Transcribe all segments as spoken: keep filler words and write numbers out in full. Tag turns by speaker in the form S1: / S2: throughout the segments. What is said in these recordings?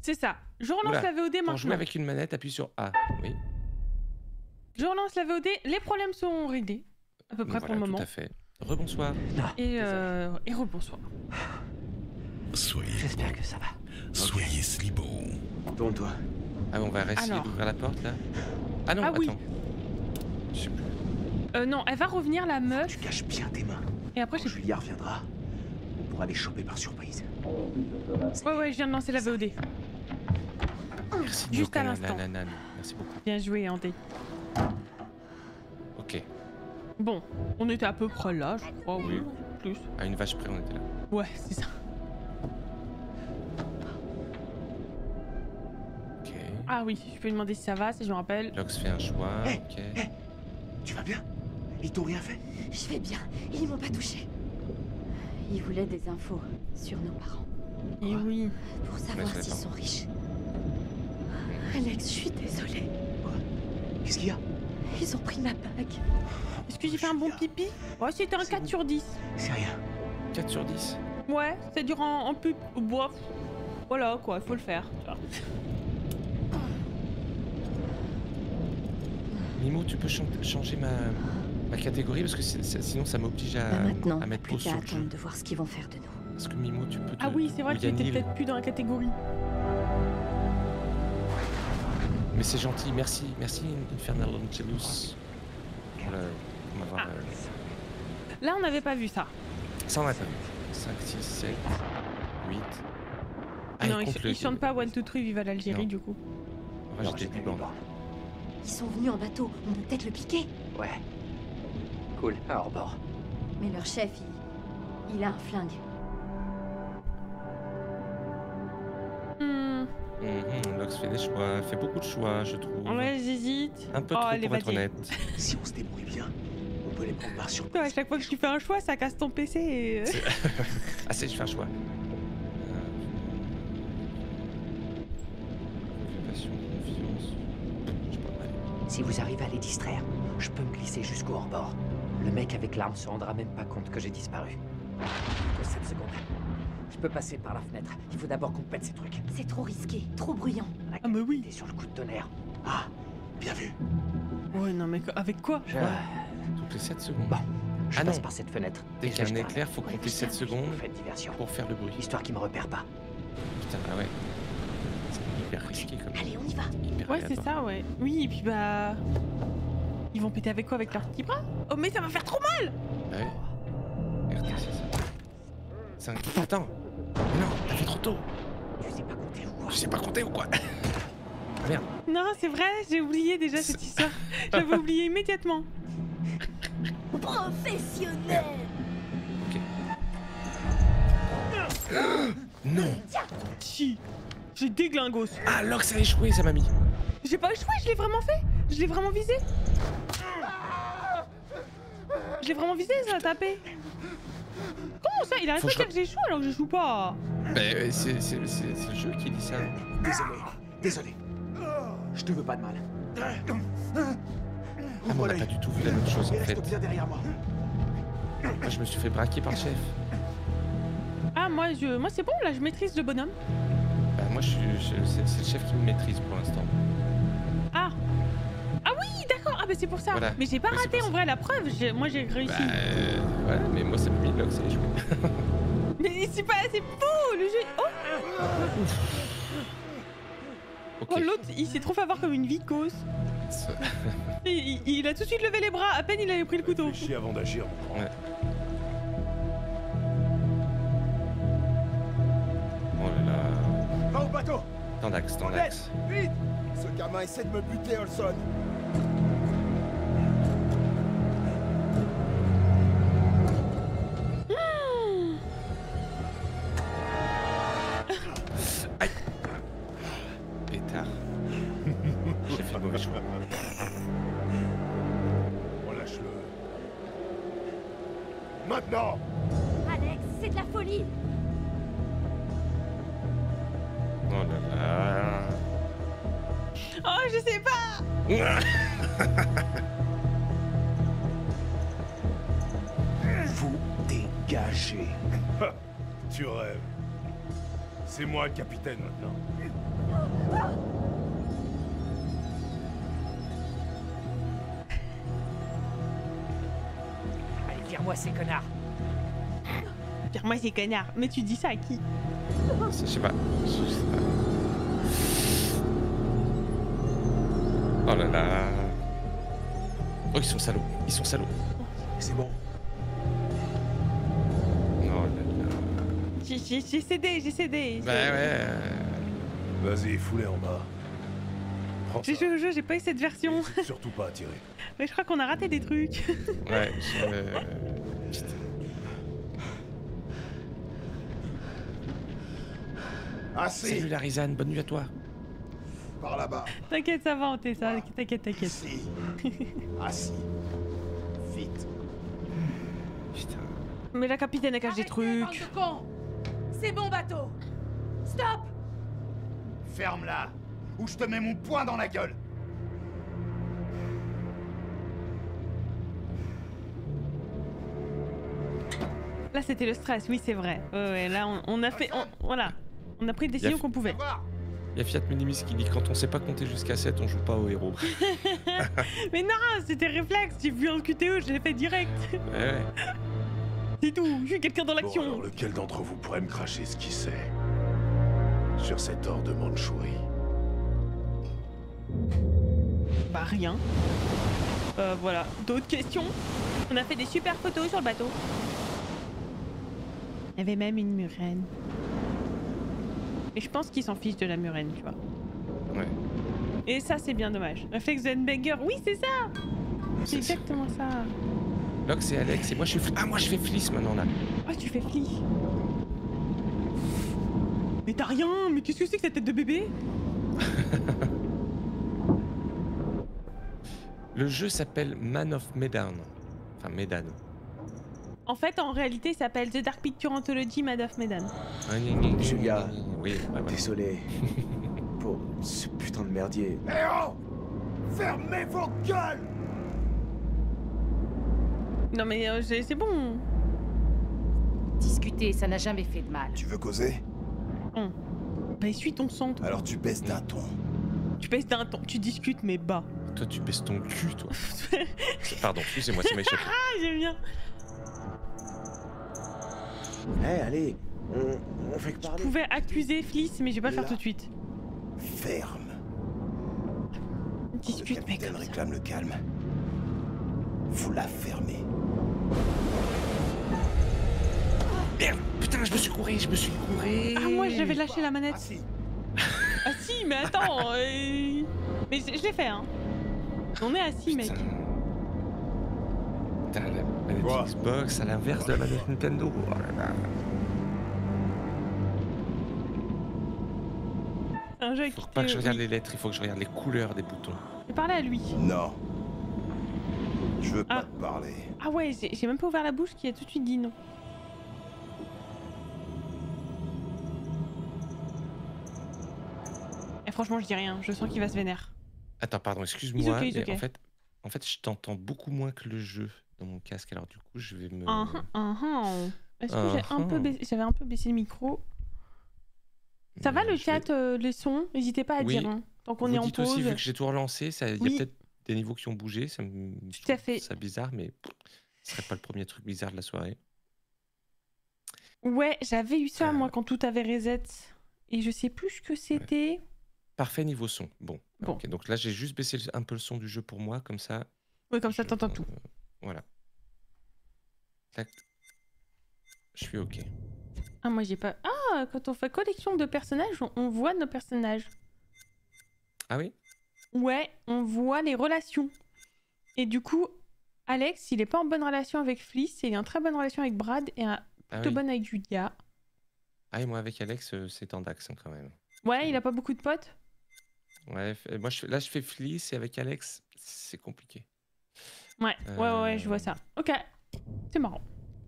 S1: C'est ça. Je relance
S2: Oula,
S1: la V O D maintenant.
S2: Pour jouer avec une manette, appuie sur A. Oui.
S1: Je relance la V O D. Les problèmes sont réglés. À peu près
S2: voilà,
S1: pour le moment.
S2: Tout à fait. Rebonsoir.
S1: Et, euh, et rebonsoir.
S3: Soyez
S4: J'espère que ça va.
S3: Soyez slibos.
S5: Tourne-toi.
S2: Ah, on va essayer
S1: Alors.
S2: d'ouvrir la porte là. Ah non,
S1: Ah
S2: attends.
S1: oui.
S2: Je sais plus.
S1: Euh, non, elle va revenir la meuf.
S5: Tu caches bien tes mains.
S1: Et après,
S5: Quand
S1: je sais plus.
S5: Julia reviendra, on pourra les choper par surprise.
S1: Ouais, ouais, je viens de lancer la V O D.
S2: Merci
S1: Juste à
S2: Nyoka,
S1: l'instant.
S2: la nanane. Merci beaucoup.
S1: Bien joué, Andé.
S2: Ok.
S1: Bon, on était à peu près là, je crois, oui.
S2: Oui.
S1: Plus.
S2: À une vache près, on était là.
S1: Ouais, c'est ça.
S2: Ok.
S1: Ah oui, je peux lui demander si ça va, si je me rappelle.
S2: Lox fait un choix.
S5: Hey,
S2: Ok.
S5: hey. Tu vas bien? Ils t'ont rien fait?
S6: Je vais bien, ils m'ont pas touché. Ils voulaient des infos sur nos parents,
S1: Et oui.
S6: pour savoir
S2: Ouais, je
S6: s'ils
S2: l'attends.
S6: sont riches. Alex, je suis désolée.
S5: Quoi? Qu'est-ce qu'il y a?
S6: Ils ont pris ma bague.
S1: Est-ce que j'ai fait un bon pipi? Ouais, c'était un
S5: C'est
S1: quatre
S5: bon.
S1: sur dix.
S5: C'est rien.
S2: quatre sur dix.
S1: Ouais, c'est dur en, en pub. Bof. Voilà, quoi, il faut le faire. Tu vois.
S2: Mimo, tu peux chan- changer ma, ma catégorie parce que c'est- c'est- sinon ça m'oblige à,
S6: Bah maintenant,
S2: à mettre
S6: plus
S2: pause
S6: qu'à
S2: sur le jeu.
S6: attendre de voir ce qu'ils vont faire de nous.
S2: Parce que Mimo, tu peux te...
S1: Ah oui, c'est vrai
S2: ou
S1: que j'étais
S2: Yanil.
S1: peut-être plus dans la catégorie.
S2: Mais c'est gentil, merci, merci Infernal Angelus pour, le- pour m'avoir...
S1: Ah.
S2: euh,
S1: Là, on n'avait pas vu ça.
S2: Ça on a pas vu. cinq, six, sept, huit... Ah,
S1: non,
S2: il
S1: ils,
S2: compte
S1: ch-
S2: le-
S1: ils chantent pas One, Two, Three, Viva l'Algérie,
S2: Non.
S1: du coup.
S2: Ouais,
S5: Alors,
S2: j'étais
S5: j'étais
S2: plus bon.
S6: Ils sont venus en bateau, on peut peut-être le piquer.
S4: Ouais. Cool, à hors bord.
S6: Mais leur chef, il... il a un flingue.
S1: Hmm.
S2: Mhm, Lox fait des choix, fait beaucoup de choix, je trouve.
S1: Ouais, j'hésite.
S2: Un peu
S1: Oh,
S2: trop
S1: allez,
S2: pour être
S1: vas-y.
S2: honnête.
S5: Si on se débrouille bien, on peut les prendre par surprise.
S1: Ouais, à chaque fois que tu fais un choix, ça casse ton P C et...
S2: C'est- Ah c'est, je fais un choix. Euh, Passion, confiance... Je sais pas, allez.
S4: Si vous arrivez à les distraire, je peux me glisser jusqu'au hors-bord. Le mec avec l'arme se rendra même pas compte que j'ai disparu. Que sept secondes. Je peux passer par la fenêtre. Il faut d'abord qu'on pète ces trucs.
S6: C'est trop risqué, trop bruyant.
S4: La
S1: Ah, mais oui.
S4: T'es sur le coup de tonnerre.
S5: Ah, bien vu.
S1: Ouais, non, mais co- avec quoi?
S4: Je...
S2: Toutes les sept secondes.
S4: Bon, je
S2: Ah
S4: passe
S2: non.
S4: par cette fenêtre.
S2: Dès
S4: Et
S2: qu'il y a
S4: je
S2: un
S4: termine.
S2: éclair, faut compter sept secondes
S4: Faites diversion.
S2: pour faire le bruit.
S4: Histoire qu'il me repère pas.
S2: Putain, ah ouais. C'est hyper risqué comme
S6: Allez, on y va.
S2: hyper
S1: Ouais, c'est
S2: aléatoire.
S1: ça, ouais. Oui, et puis bah... Ils vont péter avec quoi? Avec leurs petits bras? Oh, mais ça va faire trop mal!
S2: Bah ouais. R T, c'est ça. cinq... Attends. Mais non, t'as fait trop tôt.
S4: Tu sais pas compter ou quoi?
S2: Je sais pas compter ou quoi? Ah, merde.
S1: Non, c'est vrai, j'ai oublié déjà cette
S2: C'est-
S1: histoire. J'avais oublié immédiatement.
S6: Professionnel.
S2: Non.
S1: Si. J'ai déglingos.
S2: Ah, Lox a échoué, ça m'a mis.
S1: J'ai pas échoué, je l'ai vraiment fait. Je l'ai vraiment visé. Je l'ai vraiment visé, ça a tapé. Comment ça? Il arrête
S2: Faut
S1: pas de
S2: que
S1: dire que j'échoue alors que j'échoue pas.
S2: Bah, euh, c'est, c'est, c'est, c'est le jeu qui dit ça.
S5: Désolé, désolé. Je te veux pas de mal.
S2: Ah, mais on n'a pas du tout vu la même chose en
S5: Et
S2: fait.
S5: reste bien derrière moi.
S2: Moi, je me suis fait braquer par le chef.
S1: Ah, moi, je... moi c'est bon, là, je maîtrise le bonhomme.
S2: Bah, moi, je suis, je- c'est, c'est le chef qui me maîtrise pour l'instant.
S1: Ah. Ah oui, d'accord. Ah, bah c'est pour ça.
S2: Voilà.
S1: Mais j'ai pas
S2: Oui, c'est
S1: raté
S2: pour
S1: en
S2: ça.
S1: vrai la preuve. J'ai- Moi, j'ai réussi.
S2: Bah, euh, ouais, mais moi, ça m'a mis Lox a échoué.
S1: Mais c'est pas assez faux, le jeu. Oh,
S2: Ok.
S1: oh l'autre, il s'est trop fait avoir comme une vicose.
S2: Ça-
S1: Il, il- il a tout de suite levé les bras. À peine il avait pris le couteau.
S3: Réfléchis avant d'agir, mon grand.
S2: Ouais. Oh là là.
S7: Va au bateau!
S2: Tendax, Tendax.
S7: Vite! Ce gamin essaie de me buter, Olson.
S2: Pétard. J'ai fait le mauvais choix.
S3: Relâche-le. Maintenant!
S6: Alex, c'est de la folie.
S2: Oh là là.
S1: Oh, je sais pas.
S5: Vous dégagez.
S3: Tu rêves. C'est moi le capitaine maintenant.
S4: Allez, vire-moi ces connards.
S1: Moi c'est connard. Mais tu dis ça à qui?
S2: Je sais pas. Je sais pas. Oh là là. Oh, ils sont salauds. Ils sont salauds.
S5: C'est bon.
S2: Oh là là.
S1: J'ai j'ai- j'ai cédé, j'ai cédé.
S2: Bah ouais.
S3: Vas-y, fous-les en bas. Prends
S1: J'ai
S3: ça.
S1: joué au jeu, j'ai pas eu cette version.
S3: N'hésite surtout pas à tirer.
S1: Mais je crois qu'on a raté des trucs.
S2: Ouais. Je... Putain.
S3: Assez.
S2: Salut la Rizane, bonne nuit à toi.
S3: Par là-bas.
S1: T'inquiète, ça va, on t'est ça. T'inquiète, t'inquiète.
S3: Ici. Assis. Vite.
S2: Putain.
S1: Mais la capitaine elle cache des trucs.
S6: C'est bon, bateau. Stop.
S3: Ferme-la, ou je te mets mon poing dans la gueule.
S1: Là c'était le stress, oui c'est vrai. Ouais, ouais, là on, on a fait, on- voilà, on a pris une décision
S2: Y'a-
S1: qu'on pouvait.
S2: Il y a Fiat Minimis qui dit quand on sait pas compter jusqu'à sept, on joue pas au héros.
S1: Mais non, c'était réflexe, j'ai vu un Q T E, je l'ai fait direct.
S2: Ouais, ouais.
S1: C'est tout, je suis quelqu'un dans
S3: Bon,
S1: l'action.
S3: alors lequel d'entre vous pourrait me cracher ce qu'il sait sur cet or de Mandchourie?
S1: Bah rien. Euh voilà, d'autres questions? On a fait des super photos sur le bateau. Il y avait même une murène. Et je pense qu'ils s'en fichent de la murène, tu vois.
S2: Ouais.
S1: Et ça c'est bien dommage. Réflexe de N-Banger, oui c'est ça. C'est exactement ça.
S2: Locke, c'est Alex et moi je suis. Fl- Ah, moi je fais Fliss maintenant là.
S1: Oh tu fais fli. Mais t'as rien, mais qu'est-ce que c'est que cette tête de bébé?
S2: Le jeu s'appelle Man of Medan. Enfin, Medan.
S1: En fait, en réalité, il s'appelle The Dark Picture Anthology Mad of Medan.
S2: Ah, gna, gna, gna,
S5: Julia.
S2: gna, gna. Oui, ouais, voilà.
S5: Désolé. Pour ce putain de merdier.
S3: Eh oh! Fermez vos gueules!
S1: Non mais euh, c'est c'est bon.
S6: Discuter, ça n'a jamais fait de mal.
S7: Tu veux causer?
S1: Hum. Bah essuie ton sang, toi.
S7: Alors tu baisses d'un ton.
S1: Tu baisses d'un ton, tu discutes mais bas.
S2: Toi, tu baisses ton cul, toi. Pardon, excusez-moi, c'est m'échappé.
S1: Ah j'aime bien.
S5: Eh, allez, on, on fait que
S1: Je
S5: parler.
S1: pouvais accuser Fliss, mais je vais pas le faire
S7: Là.
S1: tout de suite.
S7: Ferme. Le
S1: Discute mais
S7: capitaine
S1: comme ça.
S7: réclame le calme. Vous la fermez.
S2: Merde, putain, je me suis couré, je me suis couré.
S1: Ah moi j'avais lâché la manette.
S3: Assis.
S1: Ah si mais attends. euh, Mais je je l'ai fait hein. On est assis mec.
S2: Putain. Putain, la manette
S3: Quoi?
S2: Xbox à l'inverse de la manette Nintendo. Oh là là.
S1: C'est un jeu qui
S2: Faut pas que je
S1: te-
S2: regarde
S1: oui.
S2: les lettres, il faut que je regarde les couleurs des boutons.
S1: J'ai parlé à lui.
S7: Non. Je veux
S1: Ah.
S7: pas te parler.
S1: Ah ouais, j'ai j'ai même pas ouvert la bouche qui a tout de suite dit non. Et franchement, je dis rien, je sens qu'il va se vénère.
S2: Attends, pardon,
S1: It's
S2: excuse-moi,
S1: okay, it's
S2: mais
S1: okay.
S2: en fait, en fait, je t'entends beaucoup moins que le jeu dans mon casque. Alors du coup, je vais me.
S1: Ah ah, ah ah. Est-ce que j'ai un peu
S2: Ah ah.
S1: baissé, j'avais un peu baissé le micro. Ça va
S2: me-
S1: le
S2: je vais-
S1: chat, euh, les sons? N'hésitez pas à
S2: Oui.
S1: dire. Hein. Tant qu'on
S2: Vous
S1: est en
S2: dites
S1: pause.
S2: aussi, vu que j'ai tout relancé, ça- il y a
S1: Oui.
S2: peut-être des niveaux qui ont bougé. Ça me. je
S1: Tout à
S2: trouve
S1: fait.
S2: Ça bizarre, mais pff, ce serait pas le premier truc bizarre de la soirée.
S1: Ouais, j'avais eu ça
S2: Euh.
S1: moi quand tout avait reset. Et je sais plus ce que c'était.
S2: Parfait niveau son. Bon.
S1: Bon.
S2: Ok, donc là, j'ai juste baissé le- un peu le son du jeu pour moi, comme ça.
S1: Oui, comme ça
S2: je-
S1: t'entends tout.
S2: euh, Voilà. Tac. Je suis ok.
S1: Ah, moi j'ai pas. Ah, quand on fait collection de personnages, on, on voit nos personnages.
S2: Ah oui?
S1: Ouais, on voit les relations. Et du coup, Alex, il est pas en bonne relation avec Fliss, et il est en très bonne relation avec Brad et un
S2: Ah
S1: plutôt
S2: oui.
S1: bonne avec Julia.
S2: Ah et moi avec Alex, euh, c'est en dax hein, quand même.
S1: Ouais, il a pas beaucoup de potes.
S2: Ouais, f- moi je fais- là je fais Fliss et avec Alex, c'est compliqué.
S1: Ouais, ouais, ouais, ouais, je vois
S2: Euh.
S1: ça. Ok, c'est marrant.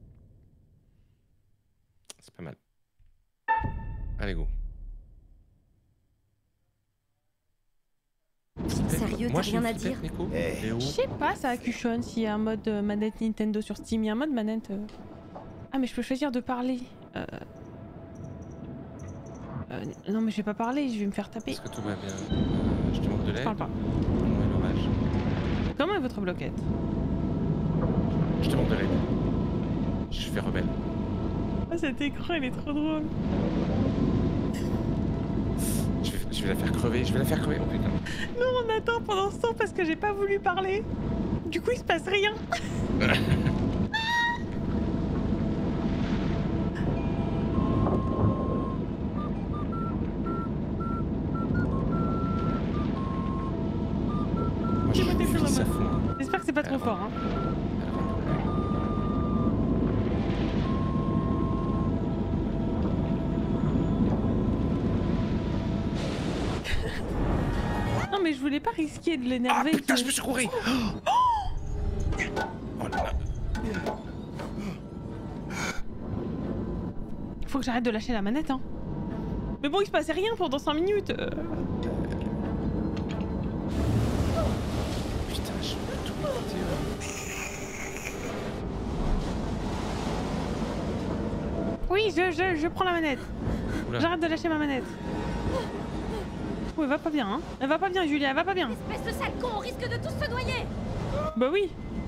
S2: C'est pas mal. Allez, go.
S6: Sérieux,
S2: Moi,
S6: t'as
S2: je suis
S6: rien à
S2: une flippette,
S6: dire?
S2: Nico.
S7: Eh.
S2: Et où
S1: Je sais pas, ça accuchonne s'il y a un mode euh, manette Nintendo sur Steam. Il y a un mode manette. euh. Ah, mais je peux choisir de parler. Euh... Euh, non mais je vais pas parler, je vais me faire taper.
S2: Est-ce que tout va bien? euh, Je te demande de
S1: Je
S2: l'aide.
S1: parle pas.
S2: Comment est l'orage?
S1: Comment est votre bloquette?
S2: Je te demande de l'aide. Je fais rebelle.
S1: Ah cet écran il est trop drôle.
S2: Je vais, je vais la faire crever, je vais la faire crever, oh putain.
S1: Non on attend pendant ce temps parce que j'ai pas voulu parler. Du coup il se passe rien.
S2: Moi je
S1: J'ai voté sur
S2: suis
S1: la
S2: à
S1: main.
S2: fond. hein.
S1: J'espère que c'est pas trop
S2: Alors,
S1: fort hein. Non mais je voulais pas risquer de
S2: Ah
S1: l'énerver.
S2: putain,
S1: qu'il-
S2: je me suis couru. Oh là là.
S1: Faut que j'arrête de lâcher la manette hein. Mais bon il se passait rien pendant cinq minutes. euh.
S2: Putain, je peux tout écouter.
S1: Oui je, je, je prends la manette.
S2: Oula.
S1: J'arrête de lâcher ma manette. Oh, elle va pas bien hein. Elle va pas bien Julia, elle va pas bien.
S6: Espèce de sale con, on risque de tous se noyer.
S1: Bah oui.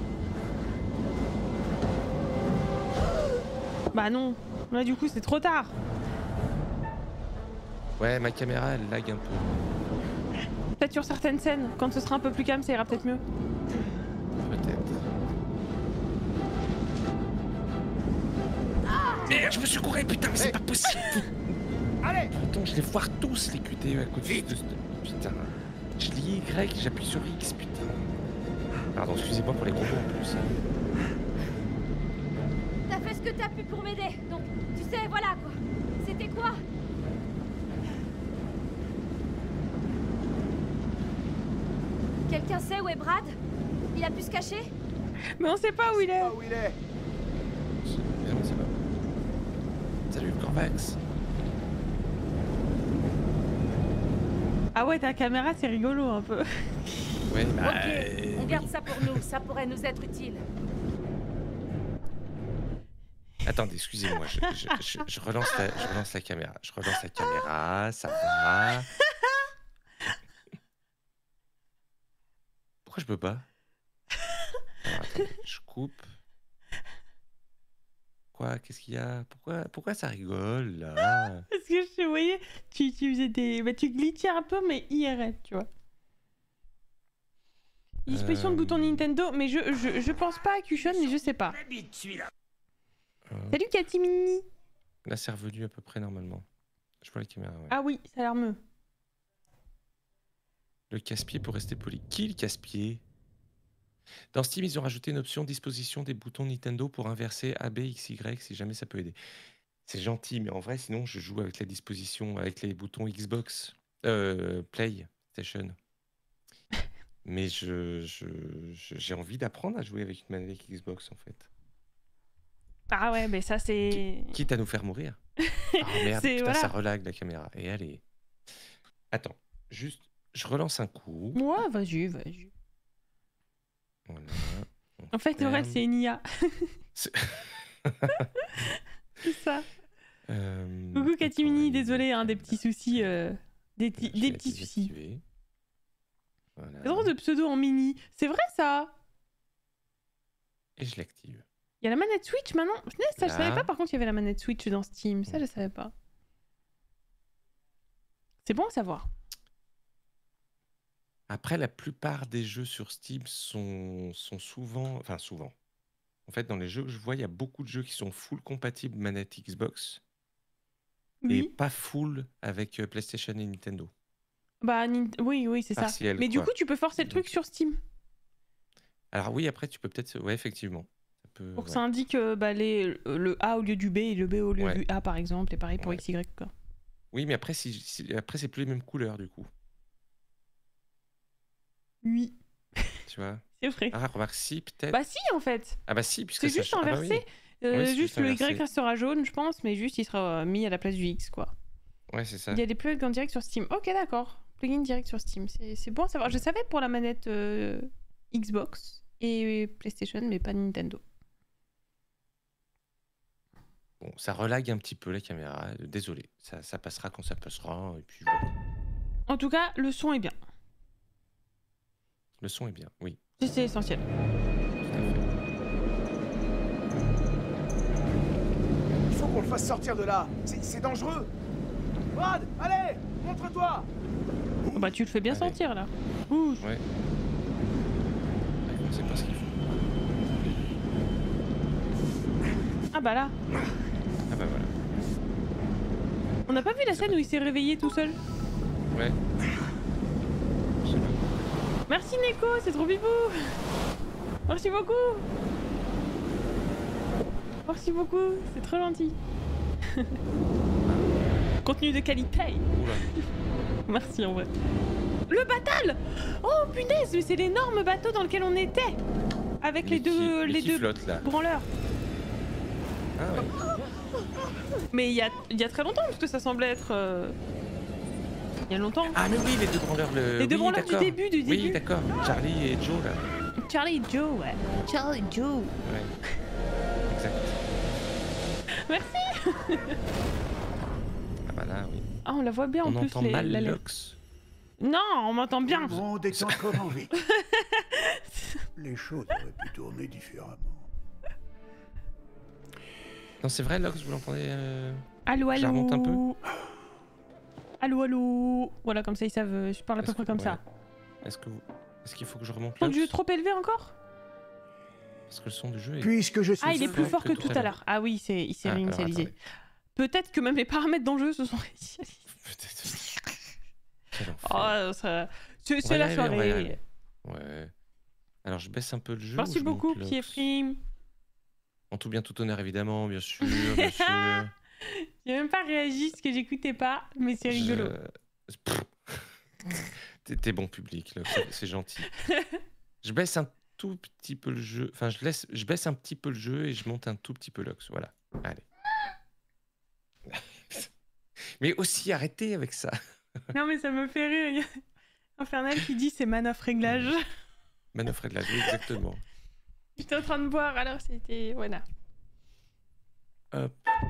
S1: Bah non. Là du coup c'est trop tard.
S2: Ouais, ma caméra elle lag un peu.
S1: Peut-être sur certaines scènes. Quand ce sera un peu plus calme ça ira peut-être mieux.
S2: Peut-être. Merde, je me suis couru, putain, mais c'est pas possible.
S5: Allez!
S2: Attends, je les vois tous les Q T E à côté de ce... Putain. Je lis Y, j'appuie sur X, putain. Pardon, excusez-moi pour les combos en plus.
S6: T'as fait ce que t'as pu pour m'aider, donc tu sais, voilà quoi. C'était quoi? Quelqu'un sait où est Brad? Il a pu se cacher?
S1: Mais on sait pas où il est.
S5: Ah, où il est?
S2: Non, c'est pas. Salut, Corvax.
S1: Ah ouais ta caméra c'est rigolo un peu.
S2: Ouais, bah...
S6: Ok,
S2: euh,
S6: on
S2: oui.
S6: garde ça pour nous, ça pourrait nous être utile.
S2: Attendez, excusez-moi, je, je, je, je relance la, je relance la caméra. Je relance la caméra, ça va. Pourquoi je peux pas? Alors, attendez, je coupe. Quoi? Qu'est-ce qu'il y a? Pourquoi, pourquoi ça rigole là?
S1: Parce que je te voyais, tu, tu faisais des. Bah tu glitchais un peu mais I R L tu vois. Disposition de
S2: Euh,
S1: bouton Nintendo, mais je, je, je pense pas à Cushion, mais je sais pas.
S2: euh,
S1: Salut Cathy Mini.
S2: Là, c'est revenu à peu près normalement. Je vois la caméra, ouais.
S1: Ah oui, ça a l'air mieux.
S2: Le casse-pied pour rester poli. Qui le casse-pied? Dans Steam, ils ont rajouté une option disposition des boutons Nintendo pour inverser A, B, X, Y si jamais ça peut aider. C'est gentil, mais en vrai, sinon, je joue avec la disposition, avec les boutons Xbox, euh, PlayStation. Mais je, je, je- j'ai envie d'apprendre à jouer avec une manette Xbox, en fait.
S1: Ah ouais, mais ça c'est.
S2: Quitte à nous faire mourir. Ah merde,
S1: C'est-
S2: putain,
S1: voilà.
S2: ça relague la caméra. Et allez. Attends, juste, je relance un coup.
S1: Ouais, vas-y, vas-y.
S2: Voilà. on
S1: En fait, ouais,
S2: ferme.
S1: c'est une I A.
S2: C'est-
S1: C'est ça.
S2: Euh,
S1: Coucou Cathy
S2: attends,
S1: Mini,
S2: allez,
S1: désolé, hein, des petits soucis. euh, Des,
S2: voilà,
S1: petits-
S2: je
S1: des
S2: vais
S1: petits
S2: la
S1: soucis.
S2: désactiver. Voilà.
S1: C'est drôle de pseudo en mini. C'est vrai ça?
S2: Et je l'active.
S1: Il y a la manette Switch maintenant? Punaise, ça je
S2: Là.
S1: savais pas par contre qu'il y avait la manette Switch dans Steam. Ça je savais pas. C'est bon à savoir.
S2: Après, la plupart des jeux sur Steam sont, sont souvent... Enfin, souvent. En fait, dans les jeux que je vois, il y a beaucoup de jeux qui sont full compatibles manette Xbox et
S1: Oui.
S2: pas full avec euh, PlayStation et Nintendo.
S1: Bah Nin- oui, oui, c'est ça.
S2: Partiel,
S1: Mais du
S2: quoi.
S1: coup, tu peux forcer le truc
S2: Donc-
S1: sur Steam
S2: Alors oui, après, tu peux peut-être... Ouais, effectivement. Ça peut...
S1: pour que
S2: ouais.
S1: ça indique euh, bah, les, le A au lieu du B et le B au lieu
S2: Ouais.
S1: du A par exemple. Et pareil pour
S2: Ouais.
S1: X Y quoi.
S2: Oui, mais après, si, si- après c'est plus les mêmes couleurs, du coup.
S1: Oui,
S2: Tu vois?
S1: c'est vrai.
S2: Ah, remarque, si, peut-être...
S1: Bah si en fait.
S2: Ah bah si, puisque
S1: C'est
S2: ça
S1: juste
S2: cha- ah bah oui.
S1: inversé. Euh,
S2: Oui, c'est
S1: juste
S2: juste
S1: le Y
S2: inversé.
S1: restera jaune, je pense, mais juste il sera euh, mis à la place du X quoi.
S2: Ouais, c'est ça.
S1: Il y a des plugins direct sur Steam. Ok, d'accord. Plugin direct sur Steam. C'est c'est bon à savoir. Je savais pour la manette euh, Xbox et PlayStation, mais pas Nintendo.
S2: Bon, ça relague un petit peu la caméra. euh, Désolé, ça, ça passera quand ça passera. Et puis voilà.
S1: En tout cas, le son est bien.
S2: Le son est bien, oui.
S1: C'est c'est essentiel.
S2: Tout à fait.
S5: Il faut qu'on le fasse sortir de là. C'est c'est dangereux. Brad, allez, montre-toi.
S1: Oh, bah tu le fais bien
S2: Allez.
S1: sentir là. Ouh.
S2: Ouais. On sait pas ce qu'il faut.
S1: Ah bah là.
S2: Ah bah voilà.
S1: On n'a pas vu la scène où il s'est réveillé tout seul.
S2: Ouais. Je sais pas.
S1: Merci Neko, c'est trop bibou. Merci beaucoup. Merci beaucoup, c'est trop gentil. Contenu de qualité.
S2: Oula.
S1: Merci en vrai. Le Batal. Oh punaise, mais c'est l'énorme bateau dans lequel on était. Avec les
S2: qui-
S1: deux,
S2: mais
S1: les
S2: qui
S1: deux
S2: flotte là.
S1: branleurs.
S2: Ah ouais.
S1: Mais il y a, il y a très longtemps, parce que ça semblait être... euh, Il y a longtemps.
S2: Ah mais oui, les deux branleurs. Le...
S1: Les deux
S2: oui,
S1: branleurs du
S2: d'accord.
S1: début, du
S2: Oui,
S1: début.
S2: d'accord. Charlie et Joe là.
S1: Charlie et Joe, ouais. Charlie et Joe.
S2: Ouais. Exact.
S1: Merci.
S2: Ah bah là, oui.
S1: Ah, on la voit bien en
S2: On
S1: plus,
S2: entend
S1: les,
S2: mal
S1: la lettre.
S2: Lox.
S1: Non, on m'entend bien.
S7: Le monde est encore en vie. Les choses auraient pu tourner différemment.
S2: Non, c'est vrai, Lox, vous l'entendez euh...
S1: Allô,
S2: Je la
S1: allô.
S2: remonte un peu
S1: Allô, allô. Voilà, comme ça, ils savent. euh, Je parle à peu
S2: Est-ce
S1: près
S2: que-
S1: comme
S2: ouais.
S1: ça.
S2: Est-ce que vous... Est-ce qu'il faut que je remonte
S1: Son
S2: Lox
S1: du jeu trop élevé encore?
S2: Parce que le son du jeu est...
S7: Puisque je suis
S1: Ah, il est
S2: ça,
S1: plus
S2: ouais,
S1: fort
S2: que
S1: que
S2: tout
S1: tout
S2: à
S1: à l'heure. Ah oui, c'est- il s'est
S2: Ah, alors,
S1: réinitialisé.
S2: attendez.
S1: Peut-être que même les paramètres dans le jeu se sont réinitialisés.
S2: Peut-être. Quel enfer.
S1: Oh, ça... C'est
S2: On
S1: c'est
S2: va y
S1: la
S2: arriver, on va y
S1: soirée.
S2: arriver. Ouais. Alors, je baisse un peu le jeu. ou
S1: Merci
S2: je monte
S1: beaucoup,
S2: Lox
S1: Piefrim.
S2: En tout bien, tout honneur, évidemment, bien sûr, bien sûr.
S1: J'ai même pas réagi parce que j'écoutais pas, mais c'est rigolo.
S2: Je- Pff. T'es t'es bon public, Lox, c'est- c'est gentil. Je baisse un tout petit peu le jeu. Enfin, je, laisse... je baisse un petit peu le jeu et je monte un tout petit peu Lox. Voilà. Allez. Mais aussi, arrêtez avec ça.
S1: Non, mais ça me fait rire. Il y a Infernal qui dit c'est manoeuvre réglage.
S2: Manœuvre de la vie, exactement.
S1: J'étais en train de boire, alors c'était. Voilà.
S2: Hop.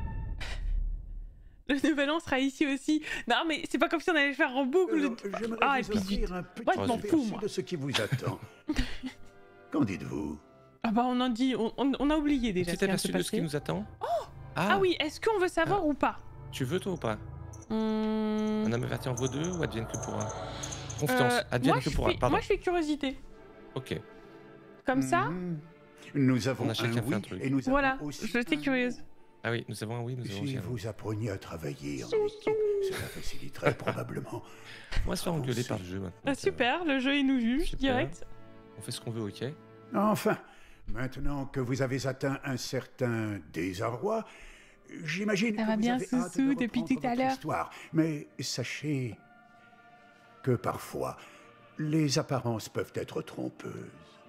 S1: Le nouvel an sera ici aussi. Non, mais c'est pas comme si on allait le faire en boucle.
S7: Alors, j'aimerais
S1: Ah, et
S7: vous
S1: puis
S7: offrir un petit
S1: Moi, je m'en
S7: aperçu
S1: fous, moi.
S7: de ce qui vous attend. Qu'en dites-vous?
S1: Ah bah, on en dit. On, on- on a oublié déjà.
S2: Petit
S1: ce qui vient de se
S2: aperçu de ce qui
S1: passer.
S2: nous attend. Oh
S1: Ah oui, est-ce qu'on veut savoir ou pas?
S2: Tu veux, toi, ou pas
S1: Hum,
S2: Un homme averti en vaut deux ou advienne que pourra Confiance,
S1: euh,
S2: advienne
S1: moi,
S2: que
S1: je
S2: pourra.
S1: fais-
S2: Pardon.
S1: Moi, je fais curiosité.
S2: Ok.
S1: Comme ça.
S7: Mhm. Nous avons
S2: On a chacun
S7: un
S2: fait un
S7: oui
S2: truc.
S7: et nous avons
S1: Voilà,
S7: aussi
S1: j'étais
S7: un
S1: curieuse.
S2: Ah oui, nous avons un oui, nous avons aussi
S7: Si
S2: un non.
S7: vous appreniez à travailler en équipe, cela faciliterait probablement.
S2: On va se faire engueuler par le jeu maintenant.
S1: Ah, super, le jeu il nous juge
S2: Super.
S1: direct.
S2: On fait ce qu'on veut, ok.
S7: Enfin, maintenant que vous avez atteint un certain désarroi, j'imagine
S1: Ça
S7: que
S1: va
S7: vous
S1: bien,
S7: avez hâte
S1: Soussou,
S7: de
S1: depuis
S7: reprendre
S1: tout à
S7: votre
S1: l'heure.
S7: histoire. Mais sachez que parfois, les apparences peuvent être trompeuses.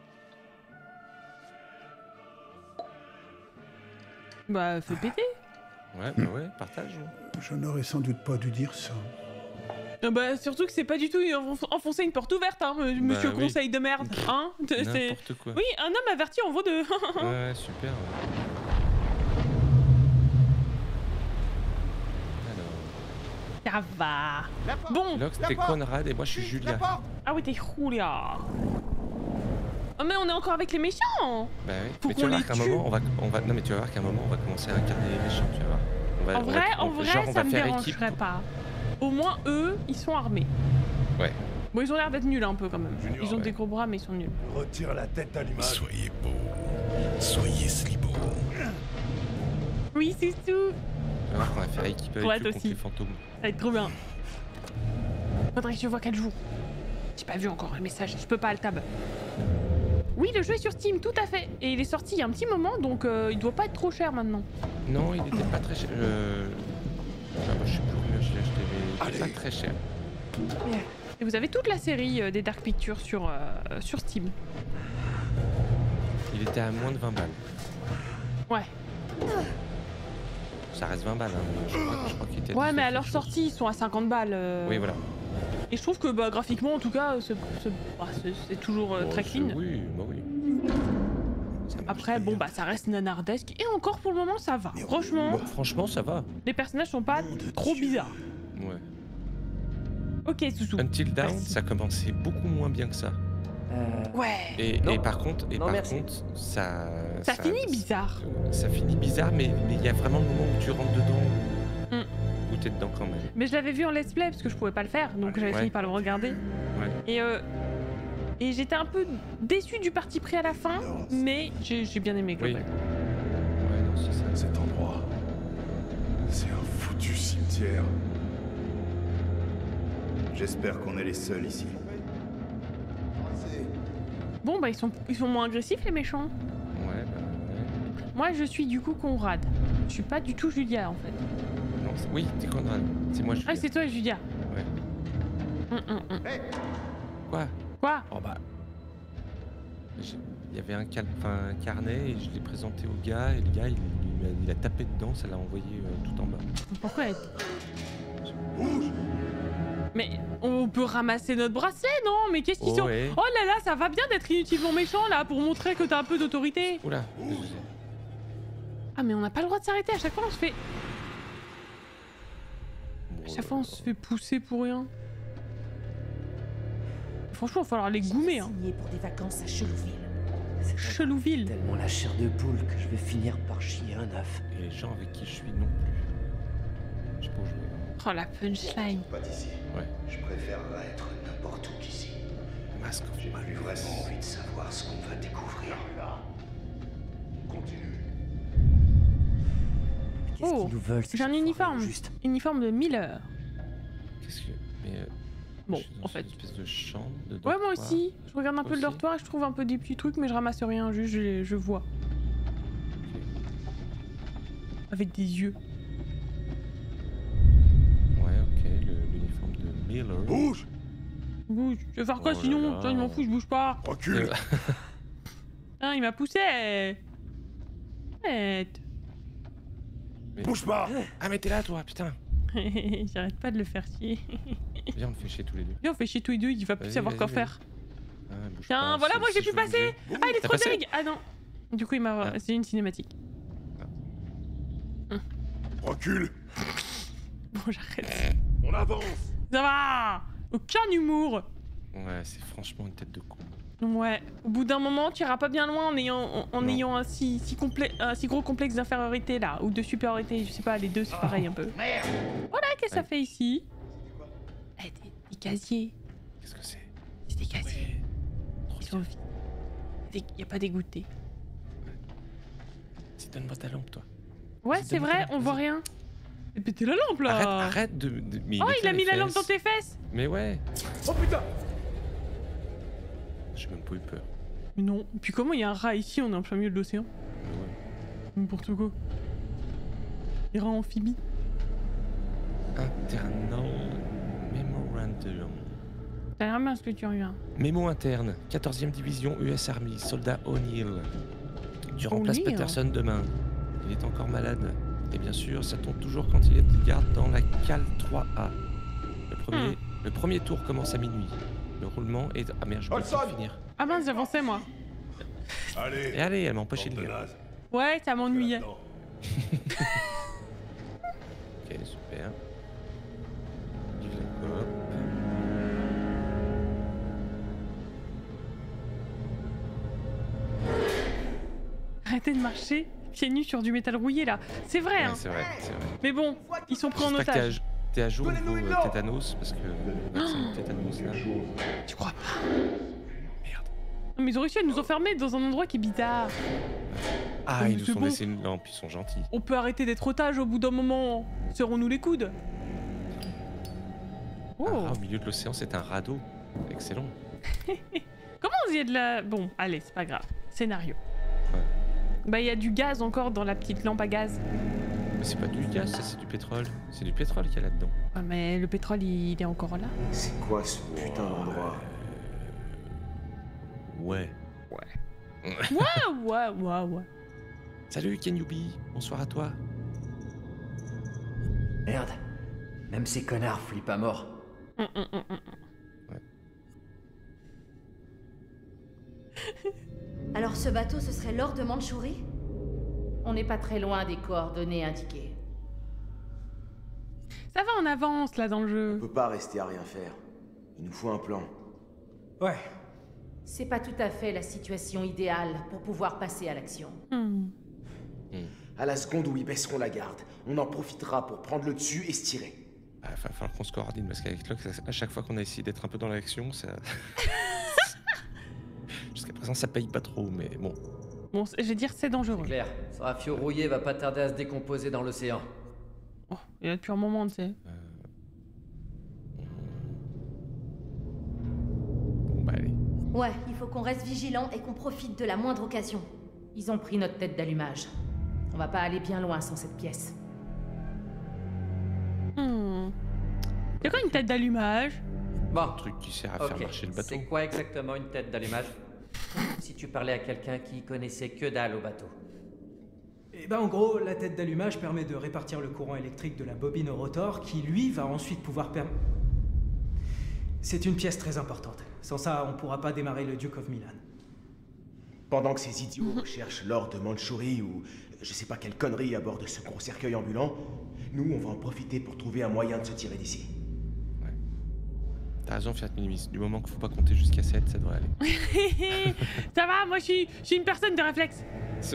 S1: Bah, fais péter.
S2: Ouais, bah ouais, partage. hein.
S7: Je n'aurais sans doute pas dû dire ça.
S1: Ah bah, surtout que c'est pas du tout enf- enfoncer une porte ouverte, hein, m- monsieur
S2: oui.
S1: conseil de merde. Hein C'est- c'est-
S2: N'importe quoi.
S1: Oui, un homme averti en vaut deux.
S2: Ouais, ouais, super. ouais. Alors,
S1: Ça va. Bon.
S2: Lox, t'es Conrad et moi je suis Julia.
S1: Ah oui, t'es Julia. Oh, mais on est encore avec les méchants.
S2: Bah oui.
S1: Faut
S2: Mais tu
S1: qu'on
S2: vas
S1: les
S2: voir qu'à un
S1: tue.
S2: moment, on va, on va, non mais tu vas voir qu'à un moment, on va commencer à incarner les méchants, tu vas voir. On va,
S1: En
S2: on va-
S1: vrai,
S2: on-
S1: en vrai,
S2: genre, on
S1: ça
S2: va
S1: me
S2: faire
S1: dérangerait
S2: équipe.
S1: pas. Au moins, eux, ils sont armés.
S2: Ouais.
S1: Bon, ils ont l'air d'être nuls un peu quand même.
S3: Junior,
S1: Ils ont
S2: ouais.
S1: des gros bras, mais ils sont nuls.
S3: Retire la tête à l'image.
S8: Soyez beau, soyez slibo.
S1: Oui, Soussou.
S2: Tu vas voir qu'on va faire équipe avec
S1: Ouais,
S2: eux
S1: toi
S2: contre
S1: aussi.
S2: les fantômes.
S1: Ça va être trop bien. Faudrait que je vois quel jour. J'ai pas vu encore le message, je peux pas le tab. Oui, le jeu est sur Steam, tout à fait. Et il est sorti il y a un petit moment, donc euh, il doit pas être trop cher maintenant.
S2: Non, il était pas très cher. Euh... Ah bah je sais plus combien je l'ai acheté, mais il était
S3: Allez.
S2: pas très cher.
S1: Et vous avez toute la série euh, des Dark Pictures sur, euh, sur Steam.
S2: Il était à moins de vingt balles.
S1: Ouais.
S2: Ça reste vingt balles, hein. mais Je crois, je crois qu'il était à
S1: Ouais, mais
S2: dix-neuf
S1: à leur
S2: quelque chose.
S1: sortie, ils sont à cinquante balles. euh.
S2: Oui, voilà.
S1: Et je trouve que bah, graphiquement, en tout cas, c'est c'est- bah, c'est- c'est toujours euh,
S2: Bon,
S1: très
S2: c'est-
S1: clean.
S2: Oui, bah oui. Ça
S1: Après, bon, bah, ça reste nanardesque. Et encore, pour le moment, ça va. Franchement,
S2: Franchement, ça va.
S1: les personnages sont pas trop bizarres.
S2: Ouais.
S1: Ok, Soussou.
S2: Until Dawn,
S1: Merci.
S2: ça commençait beaucoup moins bien que ça.
S4: Euh...
S1: Ouais.
S2: Et,
S4: Non.
S2: et par contre, et
S4: Non,
S2: par
S4: merci.
S2: contre, ça.
S1: Ça finit bizarre.
S2: Ça finit bizarre, mais mais il y a vraiment le moment où tu rentres dedans.
S1: Mm.
S2: Où t'es dedans quand même.
S1: Mais je l'avais vu en let's play parce que je pouvais pas le faire, donc j'avais
S2: Ouais.
S1: fini par le regarder.
S2: Ouais.
S1: Et euh, et j'étais un peu déçue du parti pris à la fin, mais j'ai j'ai bien aimé quand
S2: Oui.
S1: même.
S2: Ouais, non, c'est ça.
S3: Cet endroit, c'est un foutu cimetière. J'espère qu'on est les seuls ici.
S1: Bon bah ils sont ils sont moins agressifs les méchants.
S2: Ouais, bah ouais.
S1: Moi je suis du coup Conrad. Je suis pas du tout Julia en fait.
S2: Non, c'est- oui, t'es Conrad. C'est moi, je suis.
S1: Ah c'est toi Julia.
S2: Ouais.
S1: Hum, hum, hum.
S2: Quoi?
S1: Quoi?
S2: Oh bah. j'ai- Il y avait un, cal- enfin, un carnet et je l'ai présenté au gars et le gars il, il a, il a tapé dedans, ça l'a envoyé euh, tout en bas.
S1: Pourquoi elle... Mais on peut ramasser notre bracelet non? Mais qu'est-ce qu'ils
S2: Oh,
S1: sont...
S2: ouais.
S1: Oh là là ça va bien d'être inutilement méchant là pour montrer que t'as un peu d'autorité.
S2: Oula.
S1: Ah mais on n'a pas le droit de s'arrêter, à chaque fois on se fait...
S2: Bon,
S1: À chaque fois on
S2: euh,
S1: se fait pousser pour rien. Franchement il va falloir les goumer hein.
S4: Signé pour des vacances à Chelouville. C'est
S1: Chelouville.
S4: tellement la chair de poule que je vais finir par chier un œuf.
S2: Et les gens avec qui je suis non plus. Je peux jouer.
S1: Oh la punchline.
S3: Pas d'ici.
S2: Ouais.
S3: Je préférerais être n'importe où qu'ici.
S2: Masque of
S3: J'ai plus vraiment envie de savoir ce qu'on va découvrir. Continue.
S4: Qu'est-ce
S1: Oh,
S4: qu'ils nous veulent ces
S1: j'ai un
S4: enfoirés,
S1: uniforme.
S4: Juste.
S1: Uniforme de Miller.
S2: Qu'est-ce que. Mais. euh,
S1: Bon,
S2: je suis dans
S1: en fait.
S2: Une espèce de chambre de
S1: Ouais, moi
S2: dortoir.
S1: aussi. Je regarde un peu le
S2: Aussi.
S1: dortoir et je trouve un peu des petits trucs, mais je ramasse rien, juste je, je vois. Avec des yeux.
S2: Ouais, ok, le- l'uniforme de Miller.
S3: Bouge!
S1: Bouge. Je vais faire quoi
S2: Oh là
S1: sinon?
S2: là.
S1: Tiens, il m'en fout, je bouge pas.
S3: Recule!
S2: Euh,
S1: Hein, il m'a poussé. Arrête.
S2: mais-
S3: Bouge pas!
S2: Ah, mais t'es là, toi, putain!
S1: J'arrête pas de le faire chier.
S2: Viens, on le fait chier tous les deux.
S1: Viens, on fait chier tous les deux, il va plus
S2: Vas-y,
S1: savoir
S2: vas-y,
S1: quoi
S2: vas-y.
S1: faire.
S2: Ah, bouge
S1: Tiens,
S2: pas,
S1: voilà,
S2: si-
S1: moi, j'ai
S2: si
S1: pu
S2: je veux
S1: passer.
S2: bouger.
S1: Ah, il est
S2: T'as
S1: trop
S2: passé
S1: deg. Ah non. Du coup, il m'a.
S2: Ah.
S1: C'est une cinématique.
S3: Recule!
S1: Bon, j'arrête.
S3: On avance!
S1: Ça va. Aucun humour.
S2: Ouais, c'est franchement une tête de con.
S1: Ouais, au bout d'un moment, tu iras pas bien loin en ayant, en, en
S2: Non.
S1: ayant un, si, si complè- un si gros complexe d'infériorité là, ou de supériorité, je sais pas, les deux c'est pareil un peu. Voilà, qu'est-ce que ça
S2: Ouais.
S1: fait ici? Eh, des, des casiers,
S2: Qu'est-ce que c'est?
S1: c'est des casiers,
S2: Trop
S1: ils sont
S2: bien.
S1: vides. Des- Y a pas d'égoutté.
S2: Si, donne-moi ta lampe, toi.
S1: Ouais,
S2: Vas-y,
S1: c'est
S2: donne-moi
S1: vrai,
S2: ta lampe,
S1: on voit
S2: vas-y.
S1: rien. Et pétez la lampe là.
S2: Arrête, arrête de. de- mais
S1: Oh,
S2: met
S1: il a
S2: les
S1: mis la lampe
S2: fesses.
S1: dans tes fesses.
S2: Mais ouais,
S5: Oh putain!
S2: j'ai même pas eu peur.
S1: Mais non, et puis comment il y a un rat ici, on est en plein milieu de l'océan?
S2: Mais ouais.
S1: N'importe quoi. Les rats amphibies.
S2: Internal Memorandum.
S1: T'as l'air bien ce que tu reviens.
S2: Mémo interne, quatorzième division U S Army, soldat O'Neill. Tu remplaces
S1: O'Neill.
S2: Peterson demain. Il est encore malade. Et bien sûr, ça tombe toujours quand il est de garde dans la cale trois A. Le premier,
S1: Hmm.
S2: le premier tour commence à minuit. Le roulement est... Ah merde, je peux
S5: Olson.
S2: pas finir.
S1: Ah mince, j'avançais moi.
S3: Allez!
S2: Et allez, elle m'a empêché
S3: bande
S2: de
S3: de
S2: lire.
S3: nazes.
S1: Ouais, ça m'ennuyait.
S3: Attends.
S2: Ok, super. Vive la coop.
S1: Arrêtez de marcher pieds nus sur du métal rouillé là. C'est vrai,
S2: Ouais,
S1: hein.
S2: c'est vrai, c'est vrai.
S1: Mais bon, ils sont pris en
S2: J'espère que t'es à,
S1: otage.
S2: jo- t'es à jour
S5: Donnez-nous
S2: niveau
S5: une
S2: euh,
S5: lampe.
S2: tétanos, parce que le vaccin du tétanos là...
S1: Tu crois pas?
S2: Merde.
S1: Non, mais ils ont réussi à nous enfermer dans un endroit qui est bizarre.
S2: Ah,
S1: mais
S2: ils nous
S1: c'est
S2: ont
S1: bon.
S2: laissé une lampe, ils sont gentils.
S1: On peut arrêter d'être otage au bout d'un moment. Serrons-nous les coudes. Oh.
S2: Un rat au milieu de l'océan, c'est un radeau. Excellent.
S1: Comment il y a de la... Bon, allez, c'est pas grave. Scénario.
S2: Ouais.
S1: Bah, il y a du gaz encore dans la petite lampe à gaz.
S2: Mais c'est pas du gaz, ça c'est du pétrole. C'est du pétrole qu'il y a là-dedans.
S1: Ouais, mais le pétrole, il, il est encore là.
S5: C'est quoi ce putain d'endroit?
S2: Ouais.
S1: Ah, ouais, ouais, ouais.
S2: Salut Kenyubi, bonsoir à toi.
S4: Merde. Même ces connards flippent à mort.
S1: Hum, hum, hum, hum.
S6: Alors, Alors ce bateau, ce serait l'or de Mandchourie?
S9: On n'est pas très loin des coordonnées indiquées.
S1: Ça va, on avance là dans le
S5: On
S1: jeu.
S5: peut pas rester à rien faire. Il nous faut un plan.
S10: Ouais.
S9: C'est pas tout à fait la situation idéale pour pouvoir passer à l'action.
S1: Hmm.
S5: À la seconde où ils baisseront la garde, on en profitera pour prendre le dessus et se tirer.
S2: Il va falloir qu'on se coordonne parce qu'avec Locke, à chaque fois qu'on a essayé d'être un peu dans l'action, ça. Jusqu'à présent, ça paye pas trop, mais bon.
S1: Bon, je vais dire c'est dangereux.
S4: Claire, ce rafio rouillé va pas tarder à se décomposer dans l'océan.
S1: Oh, il y a depuis un moment, tu sais.
S2: Euh... Bon, bah allez.
S6: Ouais, il faut qu'on reste vigilant et qu'on profite de la moindre occasion.
S9: Ils ont pris notre tête d'allumage. On va pas aller bien loin sans cette pièce.
S1: Hmm. C'est quoi une tête d'allumage?
S4: Bon,
S2: Un truc qui sert à faire
S4: ok.
S2: marcher le bateau.
S4: C'est quoi exactement une tête d'allumage? Si tu parlais à quelqu'un qui connaissait que dalle au bateau.
S10: Et ben en gros, la tête d'allumage permet de répartir le courant électrique de la bobine au rotor, qui lui va ensuite pouvoir permettre... C'est une pièce très importante. Sans ça, on pourra pas démarrer le Duke of Milan.
S5: Pendant que ces idiots recherchent l'or de Mandchourie ou je sais pas quelle connerie à bord de ce gros cercueil ambulant, nous on va en profiter pour trouver un moyen de se tirer d'ici.
S2: T'as raison, Fiat Minimis. Du moment qu'il faut pas compter jusqu'à sept, ça devrait aller.
S1: Ça va, moi je suis, je suis une personne de réflexe.
S2: Ce...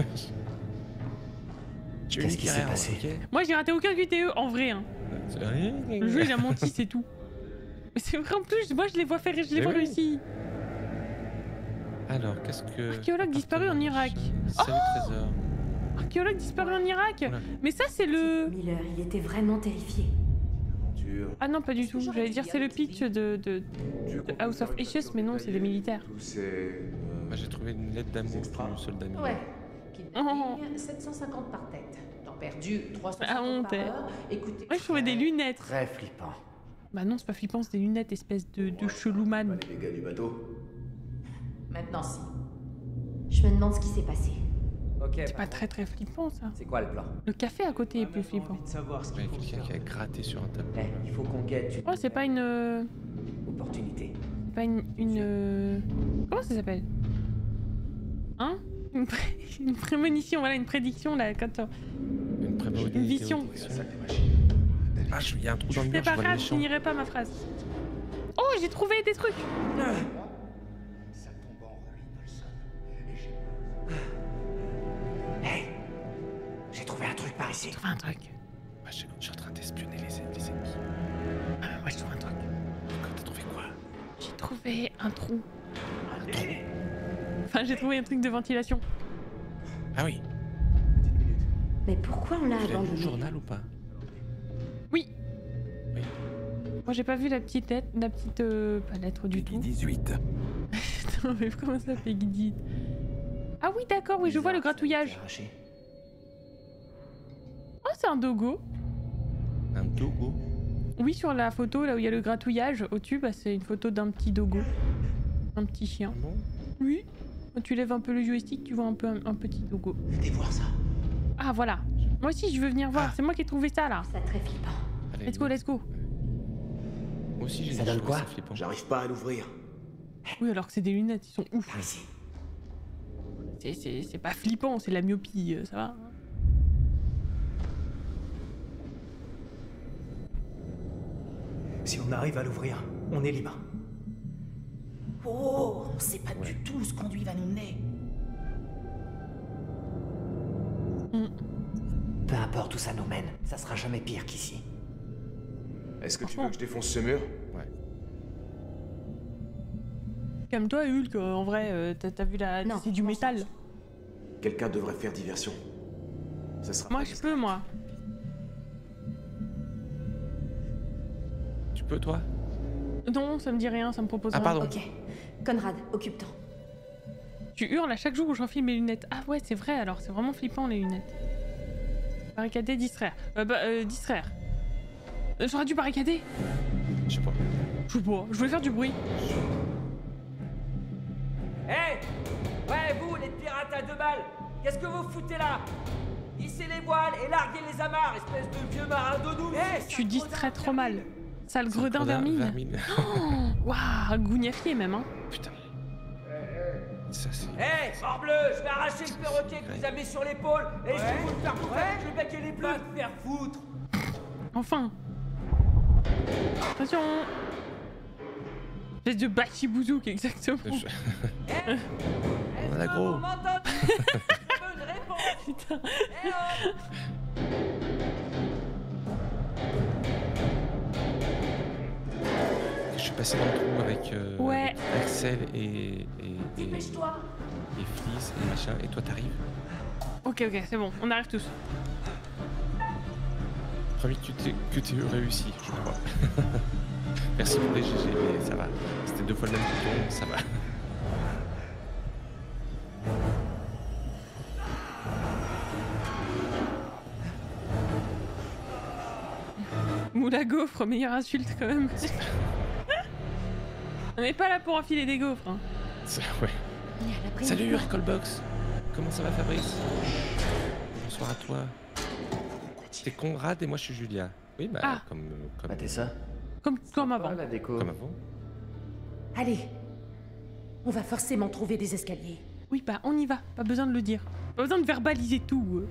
S5: Qu'est-ce qui s'est passé?
S2: Okay.
S1: Moi j'ai raté aucun Q T E en vrai. Hein. Le jeu il a menti, c'est tout. Mais c'est vrai en plus, moi je les vois faire, je les
S2: Mais
S1: vois
S2: oui.
S1: réussi.
S2: Alors, qu'est-ce que...
S1: Archéologue disparu en Irak.
S2: Salut trésor.
S1: Archéologue disparu en Irak.
S2: Oula.
S1: Mais ça c'est le...
S6: Miller, il était vraiment terrifié.
S1: Ah non, pas du tout. J'allais dire c'est le pitch de, de, de House of Ashes, mais non, c'est des militaires.
S2: Moi, j'ai trouvé une lettre d'amour du soldat militaire.
S9: Ouais. Kidnapping, sept cent cinquante par tête. Temps perdu, trois cent
S1: Ah,
S9: cinquante
S1: honte,
S9: par
S1: eh.
S9: heure. Écoutez...
S1: Ouais, je trouvais des lunettes.
S4: Très flippant.
S1: Bah non, c'est pas flippant, c'est des lunettes, espèce de, de chelouman.
S5: Les gars du bateau.
S9: Maintenant si.
S6: Je me demande ce qui s'est passé.
S4: Ok.
S1: C'est pas très très flippant ça.
S4: C'est quoi le plan?
S1: Le café à côté est plus flippant.
S10: Envie de savoir ce
S2: Ouais,
S10: qu'il faut
S2: quelqu'un qui a
S10: faire.
S2: gratté sur un tableau.
S4: Eh, il faut qu'on guette une
S1: Oh, c'est pas une... euh,
S4: opportunité.
S1: C'est pas une... une euh, Comment ça s'appelle? Hein une, pré... une prémonition, voilà, une prédiction là, quand... euh,
S2: Une prémonition.
S1: Une vision.
S2: Ah, je- il y a un trou dans le mur,
S1: C'est
S2: je
S1: pas
S2: vois le
S1: grave, je
S2: méchant.
S1: finirai pas ma phrase. Oh, j'ai trouvé des trucs.
S4: Hey, j'ai trouvé un truc par ici.
S1: J'ai trouvé un truc.
S2: Moi, je, je suis en train d'espionner les, les ennemis.
S1: Ah, moi, j'ai trouvé un truc.
S2: Quand t'as trouvé quoi?
S1: J'ai trouvé un trou. Un trou. Enfin, j'ai trouvé un truc de ventilation.
S2: Ah oui.
S6: Mais pourquoi on l'a
S2: Tu l'as lu le
S6: abandonné?
S2: journal ou pas?
S1: Oui.
S2: Oui.
S1: Moi, j'ai pas vu la petite lettre, la petite... euh, pas lettre du tout.
S8: dix-huit.
S1: Putain, mais comment ça fait Guidi? Ah oui, d'accord, oui, je vois le gratouillage. Oh, c'est un dogo.
S2: Un dogo.
S1: Oui, sur la photo, là où il y a le gratouillage, au-dessus, bah, c'est une photo d'un petit dogo. Un petit chien.
S2: Bon.
S1: Oui. Quand tu lèves un peu le joystick, tu vois un peu un, un petit dogo.
S5: Venez voir ça.
S1: Ah, voilà. Moi aussi, je veux venir voir.
S2: Ah.
S1: C'est moi qui ai trouvé ça, là.
S6: Ça très flippant.
S2: Allez,
S1: Let's go, let's go.
S2: Moi aussi, j'ai
S4: Ça
S2: des
S4: donne
S2: choses
S4: quoi?
S2: assez flippantes.
S5: J'arrive pas à l'ouvrir.
S1: Oui, alors que c'est des lunettes, ils sont ouf.
S4: Par ici.
S1: C'est- C'est c'est pas flippant, c'est la myopie, euh, ça va.
S10: Si on arrive à l'ouvrir, on est libre.
S9: Oh, on sait pas du tout où ce conduit va nous mener.
S4: Peu importe où ça nous mène, ça sera jamais pire qu'ici.
S5: Est-ce que tu veux que je défonce ce mur?
S2: Ouais.
S1: Calme-toi, Hulk, euh, en vrai, euh, t'as t'as vu la...
S6: Non,
S1: c'est du
S6: moi,
S1: métal.
S5: Quelqu'un devrait faire diversion. Ça sera
S1: Moi,
S5: pas
S1: je
S5: discret.
S1: peux, moi.
S2: Tu peux, toi?
S1: Non, ça me dit rien, ça me propose
S2: Ah,
S1: rien.
S2: pardon.
S6: Ok. Conrad, occupe-toi.
S1: Tu hurles à chaque jour où j'enfile mes lunettes. Ah ouais, c'est vrai, alors, c'est vraiment flippant, les lunettes. Barricader, distraire. Euh, bah, euh, distraire. Euh, J'aurais dû barricader.
S2: Je sais pas.
S1: Je sais pas, je voulais faire du bruit.
S4: Hey! Ouais, vous, les pirates à deux balles! Qu'est-ce que vous foutez là? Hissez les voiles et larguez les amarres, espèce de vieux marin d'eau douce! Hey,
S1: Tu distrais trop mal. Sale gredin
S2: Gredin,
S1: vermine.
S2: vermine.
S1: Oh, waouh, gougnafier même, hein.
S2: Putain. Ça, c'est...
S4: Hé, hey, morbleu, je vais arracher le perroquet que vous avez sur l'épaule et je vais vous le faire bouffer avec le bec et les bleus. Te faire foutre.
S1: Enfin. Attention. Espèce de bachibouzouk, exactement.
S2: Je... On a gros.
S1: Putain.
S2: Je suis passé dans le trou avec, euh,
S1: Ouais.
S2: avec Axel et... et, et...
S4: Dépêche-toi.
S2: Et Fliss et machin, et toi t'arrives.
S1: Ok, ok, c'est bon, on arrive tous.
S2: Premier que tu que tu réussi, je crois. Merci pour les G G, mais ça va. C'était deux fois le même bouton, ça va.
S1: Moula gaufre, meilleure insulte quand même. On n'est pas là pour enfiler des gaufres. Hein.
S2: Ça, ouais. Salut Recallbox. Comment ça va Fabrice? Bonsoir à toi. T'es Conrad et moi je suis Julia. Oui bah
S1: Ah.
S2: comme... comme...
S4: Bah t'es ça.
S1: Comme, comme avant.
S4: la déco.
S2: Comme avant.
S9: Allez, on va forcément trouver des escaliers.
S1: Oui, bah on y va, pas besoin de le dire. Pas besoin de verbaliser tout. euh.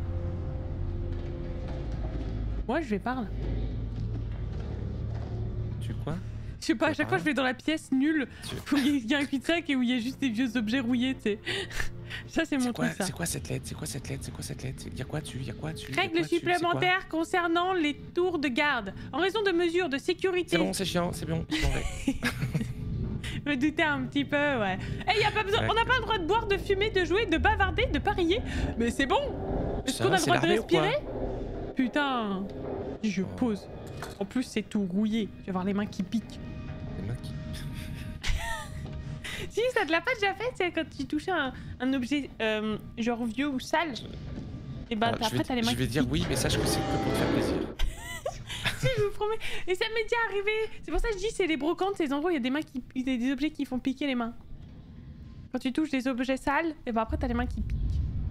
S1: Moi, je vais par là.
S2: Tu quoi?
S1: Je sais pas, à chaque fois je vais dans la pièce nulle
S2: Tu-
S1: où il y a un cul-de-sac et où il y a juste des vieux objets rouillés, tu sais. Ça, c'est mon
S2: C'est quoi,
S1: truc, ça.
S2: c'est quoi cette lettre? C'est quoi cette lettre? C'est quoi cette lettre? Y'a quoi dessus? Y'a quoi dessus? Y'a
S1: Règles
S2: quoi dessus? C'est quoi?
S1: supplémentaires concernant les tours de garde. En raison de mesures de sécurité.
S2: C'est bon, c'est chiant, c'est bon, je m'en vais.
S1: Je me doutais un petit peu, ouais. Eh, y a pas besoin.
S2: Ouais.
S1: On n'a pas le droit de boire, de fumer, de jouer, de bavarder, de parier. Mais c'est bon. Est-ce
S2: Ça
S1: qu'on a
S2: va,
S1: le
S2: c'est
S1: droit de
S2: l'armée ou quoi?
S1: respirer? Putain. Je
S2: Oh.
S1: pose. En plus, c'est tout rouillé. Je vais avoir les mains qui piquent.
S2: Les mains qui...
S1: Si, ça te l'a pas déjà fait, c'est quand tu touchais un, un objet euh, genre vieux ou sale. Et bah
S2: Alors, je
S1: après
S2: vais,
S1: t'as les mains
S2: je vais
S1: qui
S2: dire
S1: piquent.
S2: oui, mais sache que c'est que pour te faire plaisir.
S1: Si, je vous promets. Et ça m'est déjà arrivé. C'est pour ça que je dis c'est les brocantes, ces endroits où il y a des mains qui, il y a des objets qui font piquer les mains. Quand tu touches des objets sales, et bah après t'as les mains qui piquent.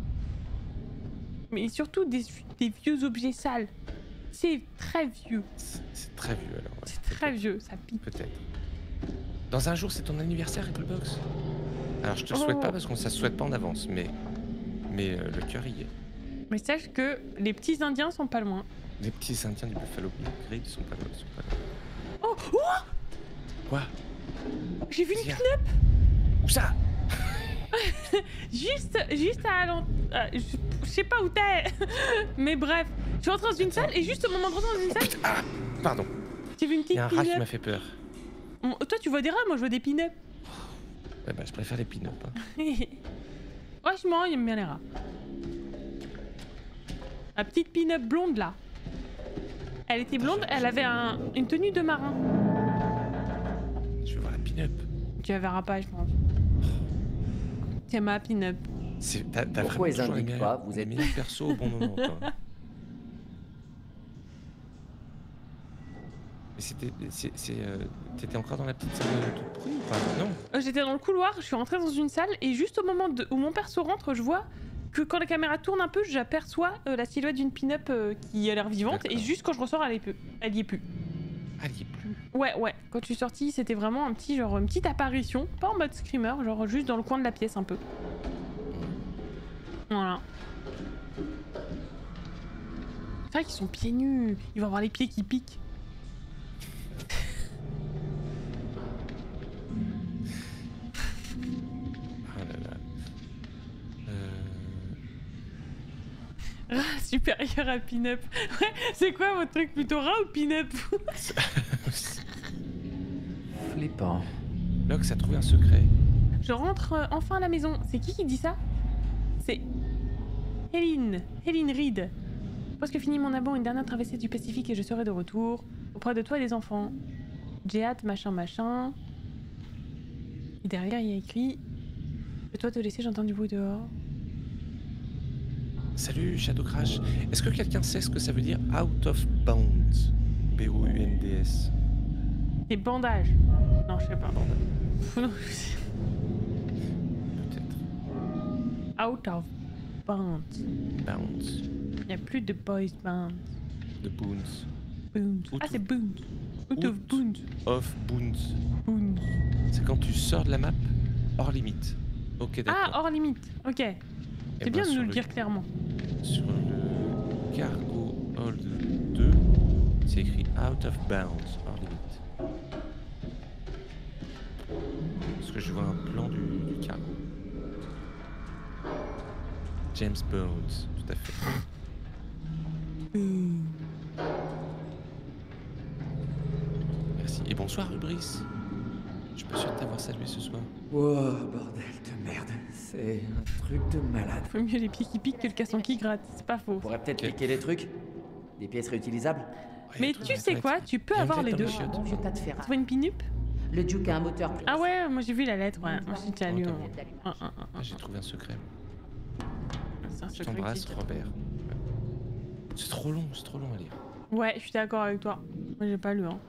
S1: Mais surtout des, des vieux objets sales. C'est très vieux.
S2: C'est c'est très vieux alors. ouais.
S1: C'est très vieux, ça pique.
S2: Peut-être. Dans un jour, c'est ton anniversaire, Recallbox. Alors, je te le souhaite
S1: Oh.
S2: pas parce qu'on ça se souhaite pas en avance, mais mais euh, le cœur y est.
S1: Mais sache que les petits indiens sont pas loin.
S2: Les petits Indiens du Buffalo Grill sont pas là, sont pas là.
S1: Oh, oh
S2: Quoi?
S1: J'ai vu une
S2: Tiens.
S1: pin-up.
S2: Où ça?
S1: Juste, juste à l'en- euh, je, je sais pas où t'es. Mais bref, je suis rentrée dans une salle et juste au moment de rentrer dans une
S2: Oh
S1: salle,
S2: putain! Ah! Pardon.
S1: j'ai vu une
S2: Il
S1: petite
S2: y a un rat qui
S1: pin-up.
S2: m'a fait peur.
S1: Bon, toi tu vois des rats, moi je vois des pin-up.
S2: Ouais, bah, je préfère les pin-up. Hein.
S1: Franchement, il aime bien les rats. La petite pin-up blonde là. Elle était blonde, elle avait un, une tenue de marin.
S2: Je veux voir la pin-up.
S1: Tu la verras pas, je pense. C'est ma pin-up.
S2: C'est- T'as t'as
S4: Pourquoi
S2: vraiment
S4: ils
S2: toujours les
S4: indiquent
S2: meilleurs-
S4: pas, vous
S2: les
S4: êtes-
S2: meilleurs persos au bon moment, toi. Mais c'était... c'est- c'est, euh, T'étais encore dans la petite salle de toute pourrie ou pas? Non?
S1: Euh, J'étais dans le couloir, je suis rentrée dans une salle et juste au moment de- où mon perso rentre, je vois que quand la caméra tourne un peu, j'aperçois euh, la silhouette d'une pin-up euh, qui a l'air vivante et
S2: D'accord.
S1: juste quand je ressors, elle, est peu, elle y est plus.
S2: Ah, il y est plus.
S1: Ouais, ouais, quand je suis sortie, c'était vraiment un petit, genre, une petite apparition, pas en mode screamer, genre juste dans le coin de la pièce un peu. Voilà. C'est vrai qu'ils sont pieds nus, ils vont avoir les pieds qui piquent.
S2: Ah là là. Euh...
S1: Rat supérieur à pin-up. Ouais, c'est quoi votre truc plutôt rat ou pin-up?
S4: Flippant.
S2: Lox a trouvé un secret.
S1: Je rentre euh, enfin à la maison. C'est qui qui dit ça? C'est Hélène, Hélène Reed. Je pense que fini mon abon, une dernière traversée du Pacifique et je serai de retour auprès de toi et des enfants. J'ai hâte, machin, machin. Et derrière, il y a écrit « Je dois te laisser, j'entends du bruit dehors.
S2: Salut Shadow Crash. Est-ce que quelqu'un sait ce que ça veut dire Out of Bounds? B O U N D S. »
S1: Des bandages. Non, je sais pas. Non,
S2: Peut-être.
S1: Out of bounds.
S2: Bounds.
S1: Il n'y a plus de boys bands.
S2: De Boons.
S1: Boons.
S2: Out
S1: Ah,
S2: of-
S1: c'est boons. Out of
S2: Out.
S1: boons.
S2: Of Boons.
S1: Boons.
S2: C'est quand tu sors de la map hors limite. Ok, d'accord.
S1: Ah, hors limite. Ok.
S2: Eh
S1: C'est
S2: ben,
S1: bien de
S2: sur
S1: nous le dire clairement.
S2: Sur le Cargo Hold deux, c'est écrit Out of Bounds, hors limite. Parce que je vois un plan du, du cargo. James Bones, tout à fait. Merci. Et bonsoir, Ubris. Je suis pas sûr de t'avoir salué ce soir.
S4: Wow, bordel de merde. C'est un truc de malade.
S1: Faut mieux les pieds qui piquent que le casson qui gratte, c'est pas faux.
S4: On pourrait peut-être
S2: Ok.
S4: piquer les trucs. Des pièces réutilisables.
S2: Ouais,
S1: Mais
S2: il y a tout
S1: tu
S2: dans
S1: sais
S2: les
S1: quoi,
S2: toilettes.
S1: tu peux
S2: Il y a une
S1: avoir les
S2: tête
S1: deux.
S2: dans les chiottes.
S9: Bon, j'ai pas de fer.
S1: Tu vois une pinup?
S9: Le Duke a un moteur plus
S1: Ah ouais, moi j'ai vu la lettre, ouais. Moi j'ai déjà lu.
S2: Oh,
S1: un-
S2: t'as
S1: un- un- un-
S2: Ah, j'ai trouvé un secret.
S1: C'est un
S2: Je
S1: secret
S2: t'embrasse,
S1: qui-
S2: Robert. Ouais. C'est trop long, c'est trop long à lire.
S1: Ouais, je suis d'accord avec toi. Moi j'ai pas lu, hein.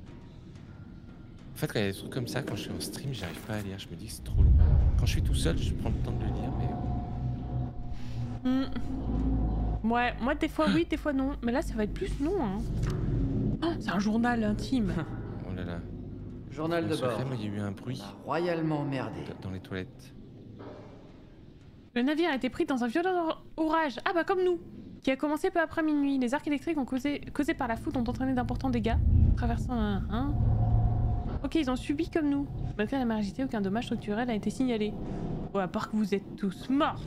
S2: En fait, quand il y a des trucs comme ça, quand je suis en stream, j'arrive pas à lire. Je me dis que c'est trop long. Quand je suis tout seul, je prends le temps de le lire, mais.
S1: Hmm. Ouais, moi des fois oui, des fois non. Mais là ça va être plus non, hein. Oh, c'est un journal intime.
S2: Oh là là.
S4: Journal
S2: Mon
S4: de
S2: secret,
S4: bord.
S2: moi, il y a eu un bruit
S4: On a royalement merdé.
S2: dans les toilettes.
S1: Le navire a été pris dans un violent orage. Ah bah comme nous. Qui a commencé peu après minuit. Les arcs électriques ont causé, causés par la foudre ont entraîné d'importants dégâts. Traversant un... Hein ok, ils ont subi comme nous. Malgré la mer agitée, aucun dommage structurel a été signalé. Ouais, à part que vous êtes tous morts.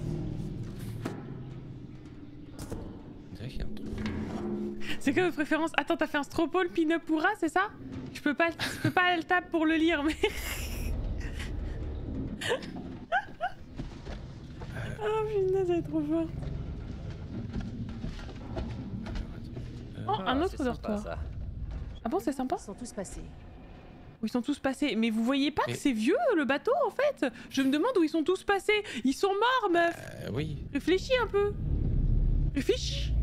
S2: On dirait qu'il y a un truc.
S1: C'est quoi vos préférences? Attends, t'as fait un stropole pin-up pourra, c'est ça? Je peux pas, je peux pas aller le tab pour le lire, mais... Oh putain, ça va être trop fort. Oh, un
S4: Ah,
S1: autre
S4: c'est sympa,
S1: dortoir.
S4: ça.
S1: Ah bon, c'est sympa?
S9: Ils sont tous passés.
S1: Où ils sont tous passés. Mais vous voyez pas
S2: Mais-
S1: que c'est vieux le bateau en fait? Je me demande où ils sont tous passés. Ils sont morts, meuf.
S2: Euh, oui.
S1: Réfléchis un peu. Réfléchis.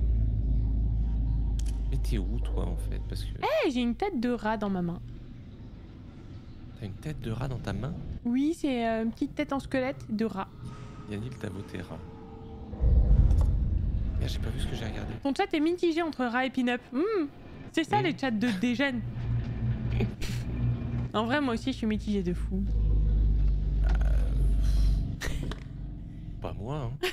S2: Mais t'es où, toi, en fait? Parce que
S1: Eh, j'ai une tête de rat dans ma main.
S2: t'as une tête de rat dans ta main.
S1: Oui, c'est euh, une petite tête en squelette de rat.
S2: Yannick, t'as voté rat. Merde, j'ai pas vu ce que j'ai regardé.
S1: Ton chat est mitigé entre rat et pin-up. Hmm, c'est ça
S2: Oui.
S1: les chats de dégène. En vrai, moi aussi, je suis mitigée de fou.
S2: Pas moi, hein.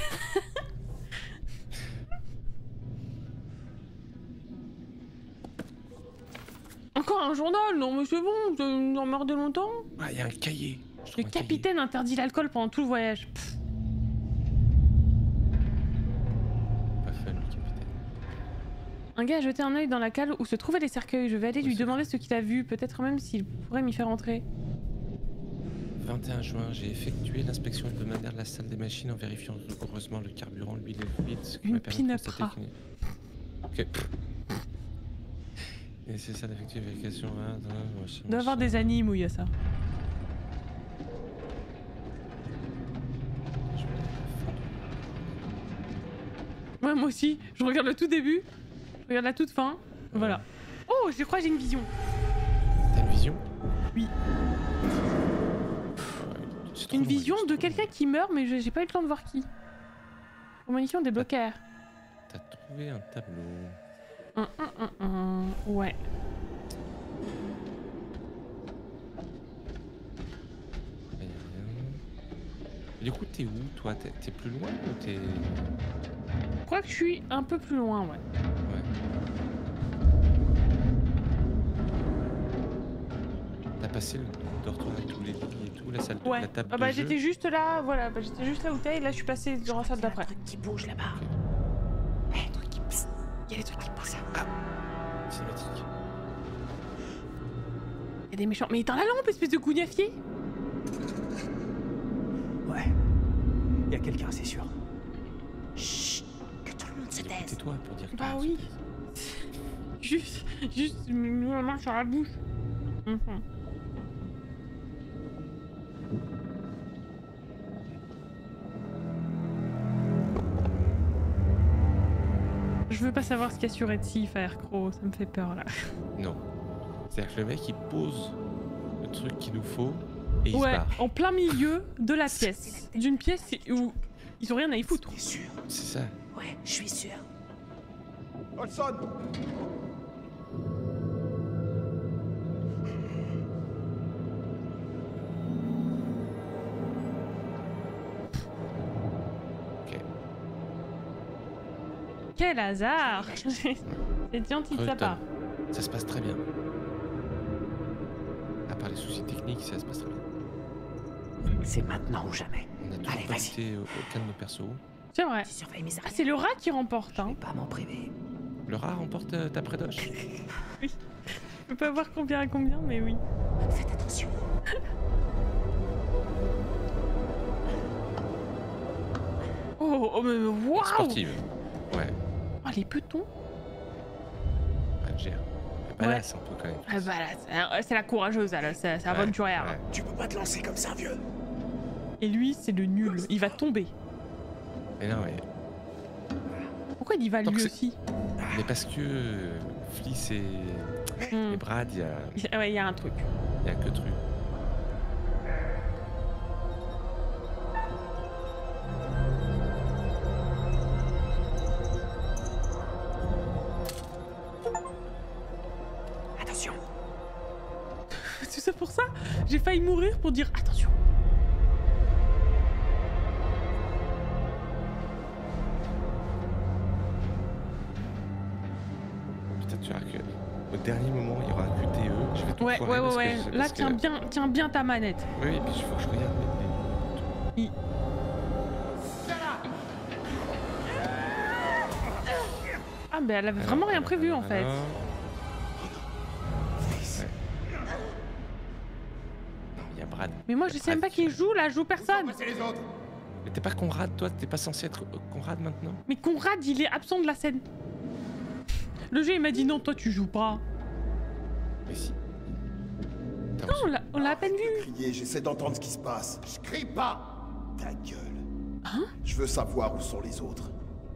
S1: Encore un journal? Non, mais c'est bon, ça nous emmerde longtemps.
S2: Ah, il y a un cahier. Je
S1: Le
S2: trouve un cahier.
S1: capitaine interdit l'alcool pendant tout le voyage. Pff.
S2: Pas fun, le capitaine.
S1: Un gars a jeté un œil dans la cale où se trouvaient les cercueils. Je vais aller
S2: Ouais,
S1: lui
S2: c'est
S1: demander ce qu'il a vu. Peut-être même s'il pourrait m'y faire entrer.
S2: vingt et un juin, j'ai effectué l'inspection hebdomadaire de la salle des machines en vérifiant rigoureusement le carburant, l'huile et le fluide, ce qui
S1: Une
S2: m'a permis de
S1: pin-up
S2: constater
S1: rat.
S2: qu'une- Ok. Il est nécessaire d'effectuer une vérification. hein, hein, machin,
S1: Il doit y avoir
S2: machin.
S1: des animes où il y a ça.
S2: Je vais aller à la fin
S1: Ouais, moi aussi. Je regarde le tout début. Je regarde la toute fin. Voilà. Oh, je crois que j'ai une vision.
S2: de- T'as une vision?
S1: Oui.
S2: Ouais, c'est trop
S1: Une
S2: long,
S1: vision
S2: c'est
S1: de
S2: trop
S1: quelqu'un
S2: long.
S1: qui meurt, mais je- j'ai pas eu le temps de voir qui. Premonition des bloqueurs.
S2: T'as trouvé un tableau.
S1: Un, un, un, un. Ouais.
S2: Ah, y a rien. Du coup, t'es où, toi? T'es t'es plus loin ou t'es...
S1: Je crois que je suis un peu plus loin, ouais.
S2: Ouais. T'as passé le dortoir avec tous les lits et tout, la salle de
S1: Ouais.
S2: la table
S1: Ah bah
S2: de jeu.
S1: j'étais juste là, voilà. Bah, j'étais juste là où t'es et là je suis passée dans la salle d'après.
S9: Un truc qui bouge là-bas.
S1: Eh, truc qui... Psst. Il y a des trucs qui bougent.
S2: Cinématique.
S1: Il y a des méchants. Mais éteins la lampe, espèce de gougnafier.
S10: Ouais. Il y a quelqu'un, c'est sûr.
S9: Chut, que tout le monde se taise.
S2: Tais-toi pour dire que
S1: Bah
S2: tout le
S1: oui.
S2: monde se taise.
S1: Juste, juste, nous la main sur la bouche. Mhm. Je veux pas savoir ce qu'il y a sur Etsy, Firecrow, ça me fait peur là.
S2: Non. C'est-à-dire que le mec, il pose le truc qu'il nous faut et il se
S1: Ouais,
S2: barre.
S1: en plein milieu de la pièce. D'une pièce où ils ont rien à y foutre.
S5: T'es sûr?
S2: C'est ça.
S9: Ouais, je suis sûr.
S3: Olson!
S1: Quel hasard. C'est gentil de sa part.
S2: Ça se passe très bien. À part les soucis techniques, ça se passe très bien.
S4: C'est maintenant ou jamais.
S2: On a toujours pas quitté aucun de nos persos.
S1: C'est vrai. Ah, c'est le rat qui remporte. Hein.
S4: Pas m'en priver.
S2: Le rat remporte euh, ta prédoche.
S1: Oui. Je peux pas voir combien à combien, mais oui.
S4: Faites attention.
S1: Oh, oh mais waouh.
S2: Sportive. Ouais.
S1: Oh, les petons.
S2: Elle gère. Elle balasse un peu quand même.
S1: Elle balasse. C'est la courageuse, elle. C'est la
S2: Ouais,
S1: aventurière.
S2: ouais.
S3: Tu peux pas te lancer comme ça, vieux.
S1: Et lui, c'est le nul. Il va tomber.
S2: Mais non, mais.
S1: Pourquoi il y va
S2: Tant
S1: lui
S2: que c'est-
S1: aussi?
S2: Mais parce que euh, Fliss et,
S1: Hmm.
S2: et Brad, il y a,
S1: Ouais, il y a un truc.
S2: il y a que truc.
S4: Attention.
S1: C'est ça pour ça? J'ai failli mourir pour dire attention.
S2: Putain, tu verras que au dernier moment, il y aura un Q T E. Je vais tout
S1: Ouais,
S2: foirer
S1: ouais, ouais,
S2: parce que
S1: ouais.
S2: je-
S1: Là,
S2: parce
S1: tiens
S2: que-
S1: bien, tiens bien ta manette.
S2: Oui, et puis il faut que je regarde les- les-
S1: Il- Ah, mais elle avait
S2: Alors,
S1: vraiment rien
S2: alors,
S1: prévu en
S2: alors,
S1: fait.
S2: alors. Ouais. Non, il y a Brad.
S1: Mais moi,
S2: Il y
S1: je
S2: a
S1: sais même pas
S2: Brad
S1: qui joue là, je joue personne.
S2: Mais t'es pas Conrad, toi? T'es pas censé être euh, Conrad maintenant?
S1: Mais Conrad, il est absent de la scène. Le jeu, il m'a dit non, toi, tu joues pas.
S2: Mais si. Attends,
S1: Non, on l'a- on l'a à peine vu.
S3: Crier, j'essaie d'entendre ce qui se passe. Je crie pas. Ta gueule.
S1: Hein?
S3: Je veux savoir où sont les autres.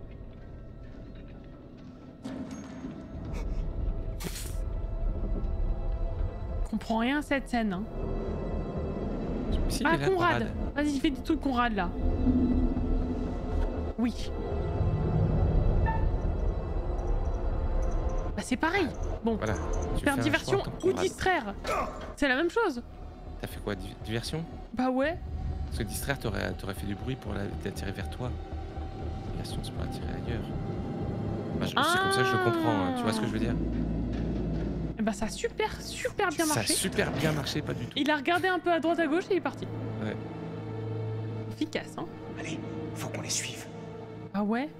S1: Je comprends rien à cette scène. Hein.
S2: si,
S1: Ah,
S2: il est là,
S1: Conrad. Vas-y, fais des trucs Conrad là. Oui. Bah, c'est pareil. Bon,
S2: Voilà. Tu
S1: faire
S2: fais un
S1: diversion
S2: choix en tant que
S1: ou
S2: Conrad.
S1: distraire. C'est la même chose.
S2: T'as fait quoi? di- Diversion?
S1: Bah ouais.
S2: Parce que distraire, t'aurais t'aurais fait du bruit pour la- l'attirer vers toi. Diversion, c'est pour l'attirer ailleurs. Bah, je- C'est comme ça que je le comprends, hein. Tu vois ce que je veux dire?
S1: Et bah, ça a super, super bien
S2: Ça a
S1: marché.
S2: super bien marché, pas du tout.
S1: Il a regardé un peu à droite à gauche et il est parti.
S2: Ouais.
S1: Efficace, hein.
S5: Allez, faut qu'on les suive.
S1: Ah ouais.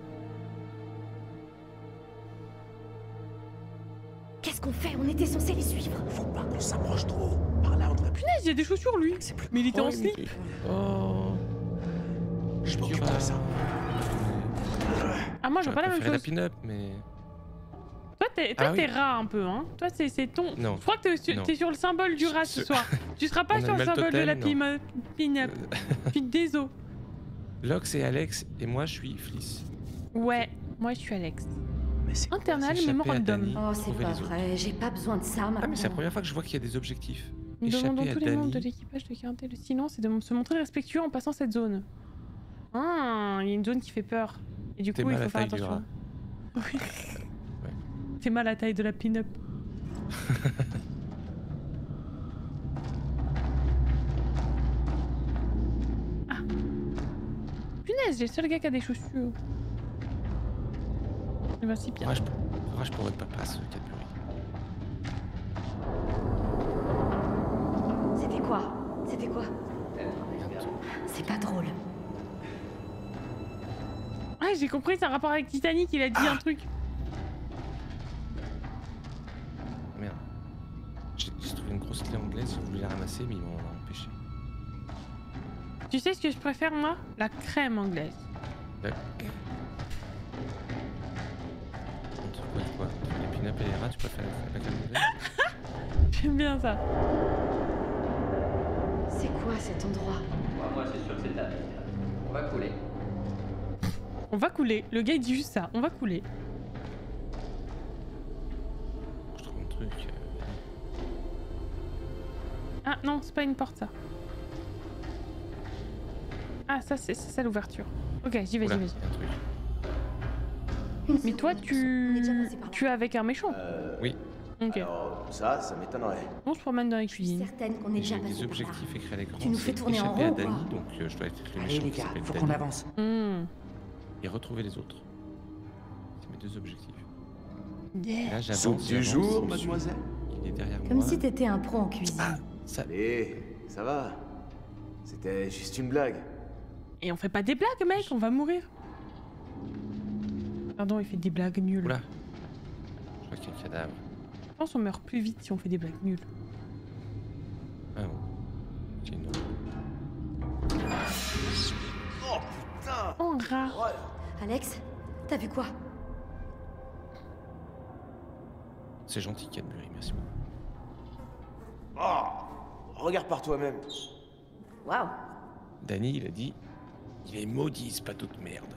S6: Qu'est-ce qu'on fait? On était censé les suivre.
S5: Faut pas qu'on s'approche trop. Par là, on devrait plus.
S1: Punaise, il y a des chaussures lui. Mais il était en
S2: Oh,
S1: slip.
S2: mais- Oh.
S5: Je m'occupe
S2: Dura.
S5: de ça.
S1: Ah, moi, j'ai
S2: J'aurais
S1: pas la même
S2: préféré
S1: chose.
S2: la pin-up, mais.
S1: Toi, t'es toi,
S2: Ah oui.
S1: t'es rat un peu, hein. Toi, c'est c'est ton.
S2: Non.
S1: Je crois que t'es su-
S2: Non.
S1: t'es sur le symbole du rat ce
S2: Ce-
S1: soir. Tu seras pas
S2: Mon
S1: sur le
S2: animal
S1: symbole de la
S2: totem, non.
S1: pin- pin-up. Je suis désolé.
S2: Lox et Alex, et moi, je suis Fliss.
S1: Ouais, moi, je suis Alex.
S5: Mais c'est
S1: Internal
S2: S'échapper à
S1: Memorandum.
S2: Dany.
S6: Oh, c'est
S2: Trouver
S6: pas
S2: les autres.
S6: vrai. J'ai pas besoin de ça maintenant.
S2: Ah, mais c'est la première fois que je vois qu'il y a des objectifs.
S1: Nous demandons
S2: Échapper à
S1: tous les membres de
S2: Dany.
S1: l'équipage de garder le silence et de se montrer respectueux en passant cette zone. Ah, il y a une zone qui fait peur. Et du
S2: T'es
S1: coup, il
S2: mal à
S1: faut faire
S2: taille du
S1: attention. Oui. T'es mal à la taille de la pin-up. Ah. Punaise, j'ai le seul gars qui a des chaussures. Eh ben, c'est bien.
S2: Courage pour, courage pour votre papa, ce Cadbury.
S6: C'était quoi? C'était quoi? C'est pas drôle.
S1: Ah, j'ai compris, c'est un rapport avec Titanic, il a dit un truc.
S2: Merde. J'ai j'ai trouvé une grosse clé anglaise, j'ai voulu la ramasser, mais ils m'ont empêché.
S1: Tu sais ce que je préfère, moi? La crème anglaise.
S2: Ouais. Entre quoi, quoi Entre les pin-up et les rats, tu préfères la, la crème anglaise?
S1: J'aime bien ça.
S6: C'est quoi cet endroit?
S4: Moi, c'est sûr que c'est ta On va couler.
S1: On va couler. Le gars, il dit juste ça. On va couler.
S2: Je trouve un truc. euh,
S1: Ah non, c'est pas une porte, ça. Ah, ça, c'est c'est ça l'ouverture. Ok, j'y vais,
S2: Oula,
S1: j'y vais.
S2: y a un truc.
S6: Une
S1: Mais toi,
S6: seconde,
S1: tu...
S6: on est déjà passé par là.
S1: Tu es avec un méchant.
S5: Euh,
S2: Oui,
S1: Ok.
S5: Alors, ça, ça m'étonnerait.
S1: On se promène dans la
S6: Je suis
S1: cuisine.
S6: certaine qu'on est déjà
S2: j'ai
S6: passé
S2: des
S6: par là.
S2: objectifs écrits à l'écran.
S6: Tu nous
S2: c'est
S6: fais tourner en
S2: échapper à
S6: rond,
S2: Dany,
S6: quoi.
S2: donc euh, je dois être le
S4: Allez,
S2: méchant
S4: les
S2: qui
S4: gars,
S2: s'appelle
S4: faut
S2: Dany.
S4: qu'on avance.
S1: Hmm.
S2: Et retrouver les autres. C'est deux objectifs.
S1: Yeah.
S2: Et là, j'avance.
S3: Soupe du
S2: j'avance,
S3: jour,
S2: il me suit.
S3: mademoiselle.
S2: Il est derrière
S6: Comme
S2: moi.
S6: si t'étais un pro en cuisine.
S2: Ah, ça...
S3: Allez, ça va. C'était juste une blague.
S1: Et on fait pas des blagues, mec, on va mourir. Pardon, il fait des blagues nulles.
S2: Oula. Je crois qu'il y a un cadavre.
S1: Je pense qu'on meurt plus vite si on fait des blagues nulles.
S2: Ah bon. C'est une...
S3: Oh putain.
S1: Oh, rat.
S6: Alex, t'as vu quoi?
S2: C'est gentil, Cadbury, merci beaucoup.
S5: Oh, regarde par toi-même.
S6: Waouh.
S2: Danny, il a dit... Il est maudit, ce plateau de merde.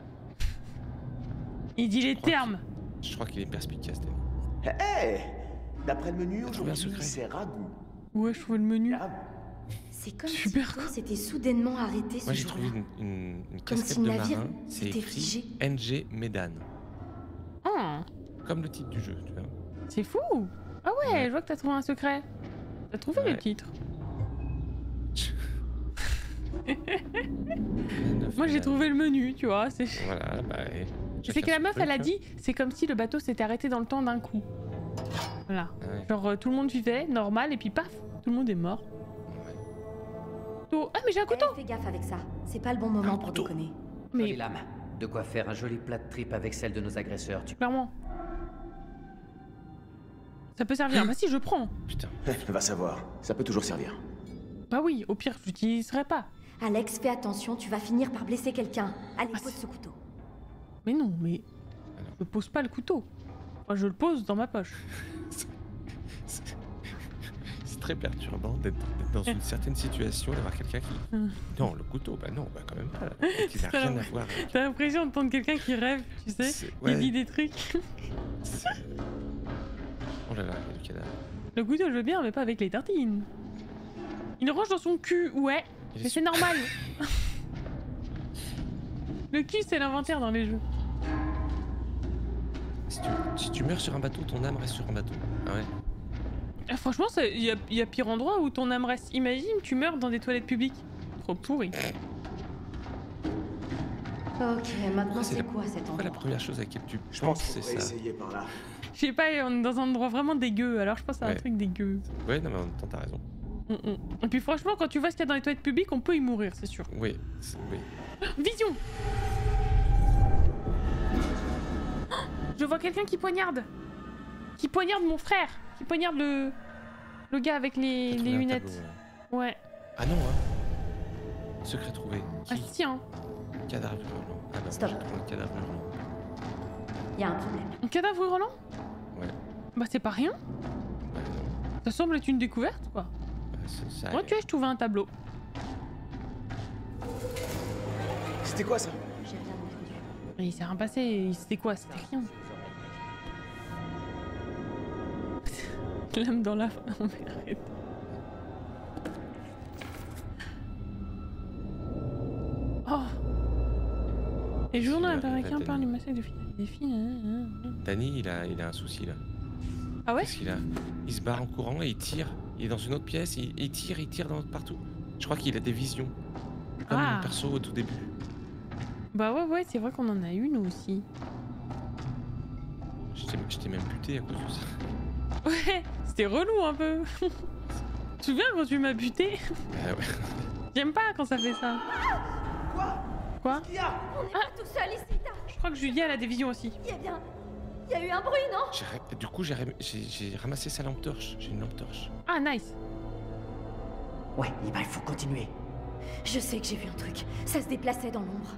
S1: Il dit les
S2: Je crois
S1: termes.
S2: qu'il- Je crois qu'il est perspicace, Danny.
S5: Hé, hey, d'après le menu,
S2: T'as trouvé un
S5: aujourd'hui,
S2: secret
S5: c'est ragoût.
S1: Ouais, je trouve le menu.
S5: Ah,
S6: C'est comme
S1: Super,
S6: si
S1: quoi.
S6: tout s'était soudainement arrêté ce
S2: Moi, j'ai
S6: jour-là.
S2: trouvé une, une, une
S6: Comme
S2: casquette
S6: si le
S2: de
S6: navire
S2: marin. C'est
S6: s'était
S2: écrit
S6: figé.
S2: N G Medan.
S1: Oh,
S2: Comme le titre du jeu, tu vois.
S1: c'est fou. Ah ouais, je vois que t'as trouvé un secret. T'as trouvé
S2: Ouais.
S1: le titre. Moi j'ai trouvé le menu, tu vois. C'est
S2: Voilà, bah... et
S1: c'est
S2: chacun
S1: que la
S2: son
S1: meuf,
S2: truc,
S1: elle a
S2: hein.
S1: dit, c'est comme si le bateau s'était arrêté dans le temps d'un coup. Voilà.
S2: Ah ouais.
S1: Genre euh, tout le monde vivait, normal, et puis paf, tout le monde est mort.
S2: Ouais.
S1: Oh, ah mais j'ai un couteau.
S6: Eh, fais gaffe avec ça. C'est pas le bon moment
S2: Un
S6: pour
S2: couteau.
S6: déconner.
S4: Jolie
S1: Mais
S4: lame. De quoi faire un joli plat de tripes avec celle de nos agresseurs. Tu...
S1: clairement. Ça peut servir. Bah si, je prends.
S2: Putain.
S5: va savoir, ça peut toujours servir.
S1: Bah oui, au pire, je l'utiliserai pas.
S6: Alex, fais attention, tu vas finir par blesser quelqu'un. Allez,
S1: Ah,
S6: pose
S1: c'est-
S6: ce couteau.
S1: Mais non, mais
S2: Alors.
S1: je pose pas le couteau. Moi, je le pose dans ma poche.
S2: C'est c'est très perturbant d'être d'être dans une certaine situation, d'avoir quelqu'un qui...
S1: Hum.
S2: Non, le couteau, bah non, bah quand même pas. Là. Qui n'a
S1: C'est
S2: rien
S1: la-
S2: à voir avec...
S1: T'as l'impression d'entendre quelqu'un qui rêve, tu sais,
S2: C'est-
S1: qui
S2: ouais.
S1: dit des trucs.
S2: c'est- Oh là là, il y a du cadavre.
S1: Le couteau, je veux bien, mais pas avec les tartines. Il le range dans son cul, ouais.
S2: Il est
S1: Mais c'est
S2: su-
S1: normal. Le cul, c'est l'inventaire dans les jeux.
S2: Si tu, si tu meurs sur un bateau, ton âme reste sur un bateau. Ah ouais.
S1: Ah, franchement, il y a, y a pire endroit où ton âme reste. Imagine, tu meurs dans des toilettes publiques. Trop pourri.
S6: Ok, maintenant
S2: c'est
S6: c'est
S2: la-
S6: quoi cet
S2: Pourquoi la
S6: endroit?
S2: première chose à laquelle tu
S5: Je pense
S2: penses,
S5: qu'on
S2: c'est
S5: pourrait
S2: ça?
S5: essayer par là.
S1: Je sais pas, on est dans un endroit vraiment dégueu, alors je pense à un
S2: Ouais.
S1: truc dégueu.
S2: Ouais, non mais en même temps, t'as raison.
S1: Mm, mm. Et puis franchement, quand tu vois ce qu'il y a dans les toilettes publiques, on peut y mourir, c'est sûr.
S2: Oui, c'est- oui.
S1: Vision. Je vois quelqu'un qui poignarde. Qui poignarde mon frère. Qui poignarde le... Le gars avec les,
S2: T'as
S1: les
S2: trouvé un
S1: lunettes.
S2: tableau, ouais.
S1: Ouais.
S2: Ah non, hein. Secret trouvé.
S1: Ah
S2: Qui?
S1: si, hein.
S2: Cadavre hurlant. Ah bah,
S6: Stop.
S2: j'ai trouvé un cadavre hurlant.
S6: Il y a un problème.
S1: Un cadavre hurlant?
S2: Ouais.
S1: Bah c'est pas rien.
S2: Bah non.
S1: Ça semble être une découverte, quoi.
S2: Bah, ça, ça a
S1: Moi,
S2: l'air.
S1: tu vois, je trouvais un tableau.
S5: C'était quoi ça?
S6: J'ai rien entendu.
S1: Mais il s'est rien passé. C'était quoi? C'était rien. L'âme dans la... Non mais arrête. Oh. Les journaux
S2: Il va-
S1: américains
S2: il va
S1: parlent du
S2: Danny.
S1: massacre de filles. Des filles... hein, hein, hein.
S2: Danny, il a, il a un souci là.
S1: Ah ouais?
S2: Qu'est-ce qu'il a? Il se barre en courant et il tire. Il est dans une autre pièce, il, il tire, il tire dans, partout. Je crois qu'il a des visions. Comme
S1: Ah.
S2: mon perso au tout début.
S1: Bah ouais, ouais, c'est vrai qu'on en a une aussi.
S2: Je t'ai- je t'ai même buté à cause de ça.
S1: Ouais, c'était relou un peu. Tu te souviens quand tu m'as buté?
S2: Ah ouais.
S1: J'aime pas quand ça fait ça.
S5: Quoi?
S1: Quoi?
S5: Qu'est-ce qu'il y a?
S6: On n'est pas tout seul ici, t'as-
S1: Je crois que Julie, elle a des visions aussi.
S6: Il y a bien... Il y a eu un bruit, non?
S2: J'ai ra- Du coup, j'ai ram- j'ai- j'ai ramassé sa lampe torche. J'ai une lampe torche.
S1: Ah, nice.
S4: Ouais, eh ben, il faut continuer.
S6: Je sais que j'ai vu un truc. Ça se déplaçait dans l'ombre.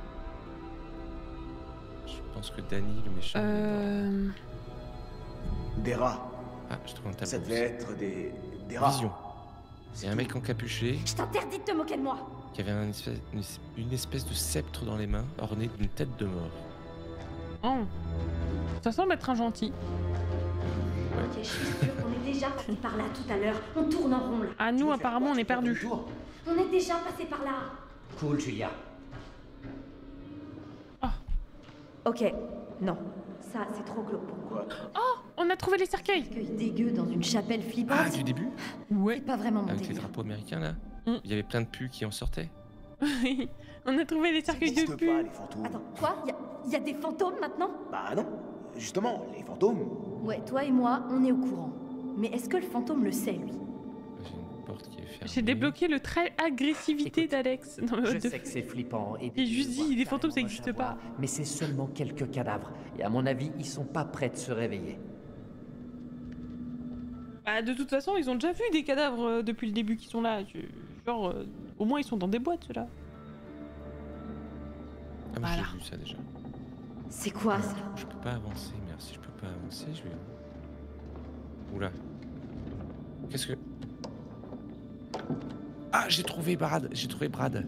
S2: Je pense que Danny, le méchant. il est mort.
S1: Euh...
S5: Des rats.
S2: Ah, je trouve un tableau.
S5: Ça devait être des... des rats.
S2: Vision. Il y a un mec encapuché
S6: Je t'interdis de te moquer de moi.
S2: qui avait un espèce, une, es- une espèce de sceptre dans les mains, orné d'une tête de mort.
S1: Oh. Ça semble être un gentil.
S6: Ok, je suis sûre qu'on est déjà passé par là tout à l'heure. On tourne en rond là.
S1: Ah, nous, apparemment, on est perdus.
S6: On est déjà passé par là.
S4: Cool, Julia.
S6: Ok, non. Ça, c'est trop glauque pour moi.
S1: Oh, on a trouvé les cercueils.
S6: Accueil dégueu dans une chapelle flippante.
S2: Ah, du début?
S1: Ouais.
S6: C'est pas vraiment mon
S2: Avec les
S6: délire.
S2: drapeaux américains là?
S1: Mm.
S2: Il y avait plein de pus qui en sortaient.
S1: On a trouvé les
S5: Ça
S1: cercueils de
S5: n'existe
S1: pu.
S5: pas, les fantômes.
S6: Attends, quoi? Y a, Il y a des fantômes maintenant?
S5: Bah non, justement, les fantômes...
S6: Ouais, toi et moi, on est au courant. Mais est-ce que le fantôme le sait, lui?
S2: J'ai une porte qui est fermée.
S1: J'ai débloqué le trait agressivité
S4: Écoute,
S1: d'Alex. Non, mais
S4: Je
S1: what the
S4: sais que c'est flippant et
S1: J'ai juste
S4: de
S1: dit,
S4: devoir
S1: les fantômes, ça
S4: carrément
S1: n'existe
S4: le savoir,
S1: pas.
S4: Mais c'est seulement quelques cadavres et à mon avis, ils sont pas prêts de se réveiller.
S1: Bah, de toute façon, ils ont déjà vu des cadavres euh, depuis le début qui sont là. Je- Genre, euh, au moins, ils sont dans des boîtes, ceux-là.
S2: Ah, mais
S1: Voilà.
S2: j'ai vu ça déjà.
S6: C'est quoi, ça?
S2: Je peux pas avancer, merde. Si je peux pas avancer, je vais... Oula. Qu'est-ce que... Ah, j'ai trouvé Brad. J'ai trouvé Brad.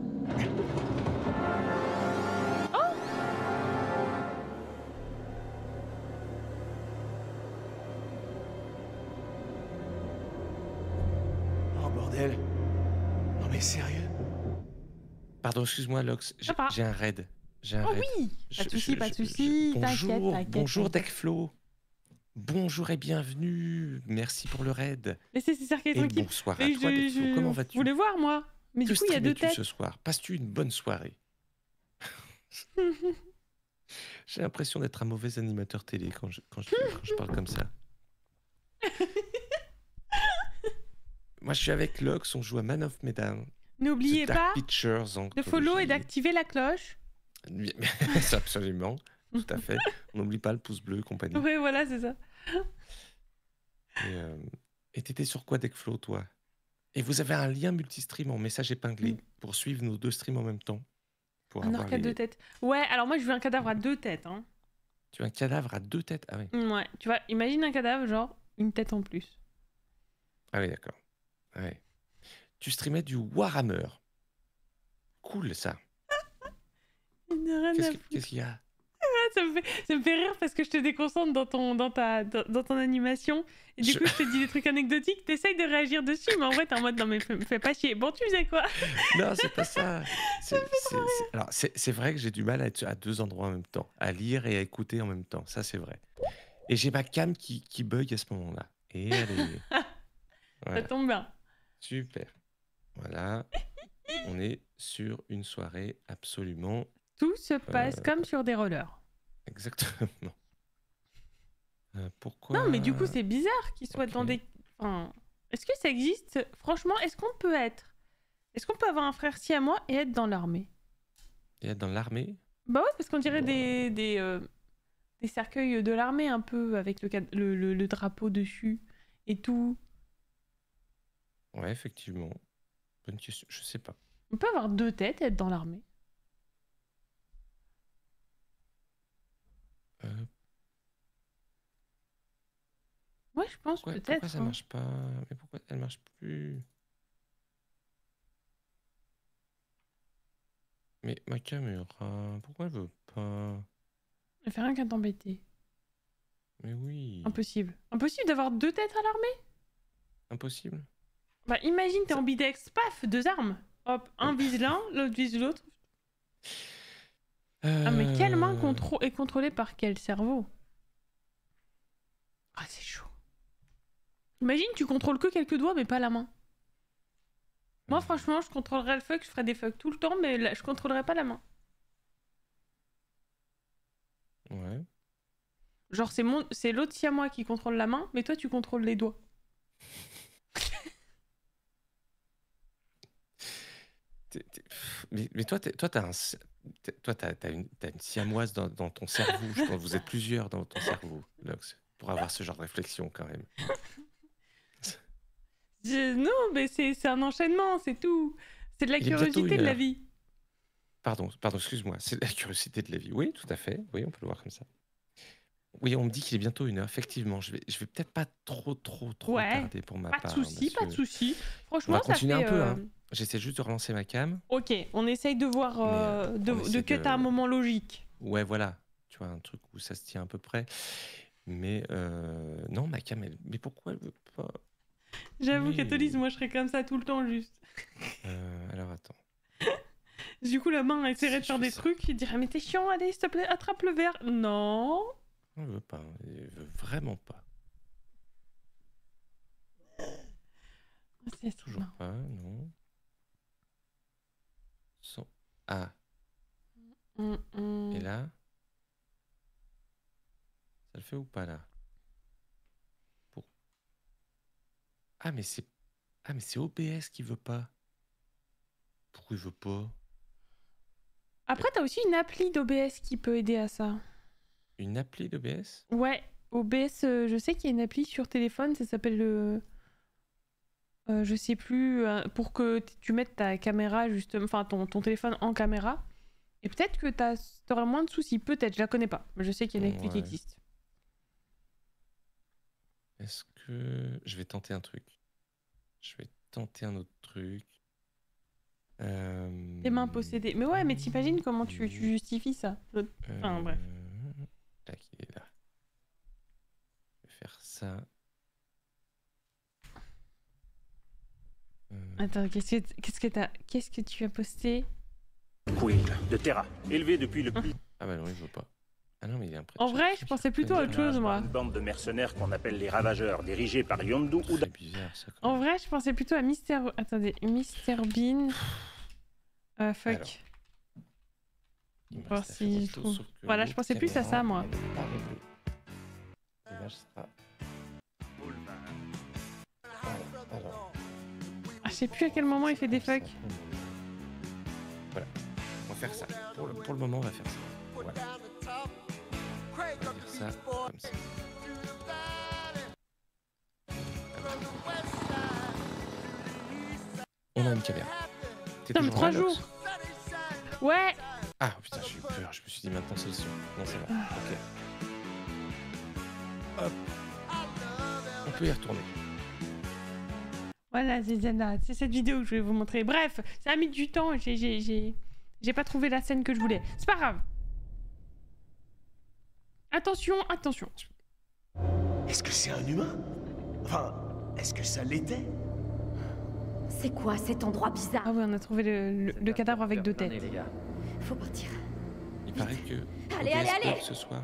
S5: Oh bordel. Non mais sérieux?
S2: Pardon, excuse-moi, Lox. J'ai
S1: Ça va.
S2: j'ai un raid. J'ai un
S1: Oh
S2: raid.
S1: oui! Pas
S2: Je-
S1: de soucis,
S2: je-
S1: pas de
S2: je- je-
S1: soucis.
S2: Bonjour,
S1: T'inquiète, t'inquiète.
S2: bonjour
S1: t'inquiète.
S2: Decflo. Bonjour et bienvenue. Merci pour le raid.
S1: Laissez ces cercueils
S2: Et
S1: tranquilles.
S2: bonsoir
S1: Mais
S2: à toi,
S1: je-
S2: Decflo.
S1: je
S2: Comment vas-tu?
S1: voulais voir, moi. Mais
S2: Que
S1: du coup, il y a deux
S2: streamais-tu
S1: têtes.
S2: ce soir? Passes-tu une bonne soirée? J'ai l'impression d'être un mauvais animateur télé quand je, quand je, quand je parle comme ça. Moi, je suis avec Lox, on joue à Man of Medan.
S1: N'oubliez
S2: The Dark
S1: pas
S2: Pictures en
S1: de follow et
S2: anthologie.
S1: d'activer la cloche.
S2: C'est absolument, tout à fait. On n'oublie pas le pouce bleu et compagnie.
S1: Oui, voilà, c'est ça.
S2: Et euh, et t'étais sur quoi, Decflo, toi? Et vous avez un lien multistream en message épinglé
S1: Mm.
S2: pour suivre nos deux streams en même temps. Pour
S1: Un
S2: avoir
S1: orque à
S2: les-
S1: deux têtes. Ouais, alors moi, je veux un cadavre à deux têtes. Hein.
S2: Tu as un cadavre à deux têtes? Ah oui,
S1: Ouais, tu vois, imagine un cadavre, genre une tête en plus.
S2: ah oui, d'accord. Ouais. Tu streamais du Warhammer. Cool, ça.
S1: Il n'y a rien
S2: Qu'est-ce
S1: à
S2: que-
S1: foutre.
S2: qu'est-ce qu'il y a?
S1: Ça me, fait, ça me fait rire parce que je te déconcentre dans ton, dans ta, dans, dans ton animation. Et du
S2: Je-
S1: coup, je te dis des trucs anecdotiques, t'essayes de réagir dessus, mais en vrai, t'es en mode non, mais fais, fais pas chier. Bon, tu faisais quoi?
S2: Non, c'est pas ça. C'est, c'est- c'est- alors, c'est, c'est vrai que j'ai du mal à être à deux endroits en même temps, à lire et à écouter en même temps. Ça, c'est vrai. Et j'ai ma cam qui, qui bug à ce moment-là. Et elle est...
S1: Ça
S2: Voilà.
S1: tombe bien.
S2: Super. Voilà. On est sur une soirée absolument...
S1: Tout se passe
S2: Euh,
S1: comme sur des rollers.
S2: Exactement. Euh, pourquoi...
S1: Non, mais du coup, c'est bizarre qu'ils soient
S2: Ok.
S1: dans des. Enfin, est-ce que ça existe? Franchement, est-ce qu'on peut être. Est-ce qu'on peut avoir un frère siamois et être dans l'armée?
S2: Et être dans l'armée?
S1: Bah ouais, parce qu'on dirait des. Des, euh, des cercueils de l'armée un peu, avec le, cad- le, le, le drapeau dessus et tout.
S2: Ouais, effectivement. Bonne question. Je sais pas.
S1: On peut avoir deux têtes et être dans l'armée.
S2: Euh,
S1: Ouais, je pense
S2: pourquoi,
S1: peut-être.
S2: pourquoi ça
S1: hein.
S2: marche pas? Mais pourquoi elle marche plus? Mais ma caméra, pourquoi elle veut pas?
S1: Elle fait rien qu'à t'embêter.
S2: Mais oui,
S1: Impossible. Impossible d'avoir deux têtes à l'armée?
S2: impossible.
S1: Bah imagine, t'es
S2: Ça-
S1: ambidex, paf, deux armes. Hop, un vise l'un, l'autre vise l'autre. Ah mais quelle main
S2: Euh,
S1: contro- est contrôlée par quel cerveau? Ah c'est chaud. Imagine, tu contrôles que quelques doigts mais pas la main. Moi
S2: euh,
S1: franchement, je contrôlerais le fuck, je ferais des fucks tout le temps, mais là, je contrôlerais pas la main.
S2: Ouais.
S1: Genre c'est mon... c'est l'autre siamois qui contrôle la main, mais toi tu contrôles les doigts.
S2: T'es- t'es- pff, Mais, mais toi, t'es- toi, t'as un, c- t'es- toi, t'as, t'as une, t'as une siamoise dans, dans ton cerveau. Je pense que vous êtes plusieurs dans ton cerveau, Lox, pour avoir ce genre de réflexion quand même.
S1: Je- Non, mais c'est c'est un enchaînement, c'est tout. C'est de la
S2: Il est bientôt
S1: curiosité
S2: une
S1: de la
S2: heure.
S1: vie.
S2: Pardon, pardon, excuse-moi, c'est la curiosité de la vie. Oui, tout à fait. Oui, on peut le voir comme ça. Oui, on me dit qu'il est bientôt une heure. Effectivement, je vais, je vais peut-être pas trop, trop, trop
S1: Ouais,
S2: tarder pour ma
S1: Pas de
S2: part.
S1: soucis,
S2: parce
S1: pas de
S2: que
S1: soucis.
S2: On
S1: Franchement,
S2: va
S1: ça
S2: continuer
S1: fait...
S2: un peu.
S1: euh,
S2: Hein. J'essaie juste de relancer ma cam.
S1: Ok, on essaye de voir,
S2: Mais,
S1: euh,
S2: euh,
S1: de,
S2: on
S1: de
S2: essaie
S1: cut
S2: de-
S1: à un moment logique.
S2: Ouais, voilà. Tu vois, un truc où ça se tient à peu près. Mais euh, non, ma cam, elle... mais pourquoi elle veut pas?
S1: J'avoue,
S2: Oui.
S1: Catholise, moi je serais comme ça tout le temps juste.
S2: Euh, alors attends.
S1: Du coup, la main elle essaierait de
S2: Si
S1: faire
S2: je
S1: des
S2: fais ça.
S1: trucs, il dirait mais t'es chiant, allez, s'il te plaît, attrape le verre. Non.
S2: Elle veut pas. Elle veut vraiment pas.
S1: C'est
S2: Toujours
S1: marrant.
S2: pas, non. Sans... Ah,
S1: Hum, hum.
S2: et là? Ça le fait ou pas là? Pour... Ah mais c'est... Ah mais c'est O B S qui veut pas. Pourquoi il veut pas?
S1: Après, t'as aussi une appli d'O B S qui peut aider à ça.
S2: Une appli d'O B S?
S1: Ouais, O B S, euh, je sais qu'il y a une appli sur téléphone, ça s'appelle le... Euh, je sais plus, euh, pour que tu mettes ta caméra, justement, enfin ton, ton téléphone en caméra. Et peut-être que t'auras moins de soucis, peut-être, je la connais pas. Mais je sais qu'il y a une appli qui
S2: Ouais.
S1: existe.
S2: Est-ce que... Je vais tenter un truc. Je vais tenter un autre truc. Euh...
S1: Tes mains possédées. Mais ouais, mais t'imagines comment tu, tu justifies ça? Enfin,
S2: euh,
S1: bref.
S2: Tac, il est là. Je vais faire ça. Euh,
S1: Attends, qu'est-ce que qu'est-ce que t'as qu'est-ce que tu as posté?
S11: Quill, de Terra, élevé depuis le plus...
S2: Ah bah non, il veut pas. Ah non, mais il est un prêtre.
S1: En vrai, je pensais plutôt à autre chose, moi.
S11: Une bande de mercenaires qu'on appelle les Ravageurs, dirigés par Yondu ou...
S2: C'est bizarre, ça. quand
S1: En
S2: même.
S1: vrai, je pensais plutôt à Mister... Attendez, Mister Bean. Euh, fuck.
S2: Alors, il me
S1: Voir
S2: reste à
S1: si
S2: faire
S1: je
S2: autre chose,
S1: trouve.
S2: sauf que
S1: Voilà, je
S2: l'autre
S1: pensais plus à ça,
S2: caméra,
S1: moi.
S2: elle est pas réglée. L'image sera... Voilà, alors...
S1: Ah, je sais plus à quel moment il fait des fucks.
S2: Voilà, on va faire ça. Pour le, pour le moment, on va faire ça. Voilà. On va faire ça comme ça. On a une caméra. T'es
S1: Putain, mais
S2: toujours
S1: trois
S2: là, Lox?
S1: jours. Ouais.
S2: Ah putain, j'ai eu peur. Je me suis dit maintenant c'est le son. Non, ça va. Ok. Hop. On peut y retourner.
S1: Voilà, c'est celle-là. C'est cette vidéo que je vais vous montrer. Bref, ça a mis du temps. J'ai j'ai j'ai j'ai pas trouvé la scène que je voulais. C'est pas grave. Attention, attention.
S5: Est-ce que c'est un humain? Enfin, est-ce que ça l'était?
S6: C'est quoi cet endroit bizarre?
S1: Ah ouais, on a trouvé le, le, le cadavre avec deux têtes.
S4: Les gars.
S6: Faut partir.
S2: Il paraît que...
S6: Allez,
S2: O B S
S6: allez, allez
S2: bug ce soir.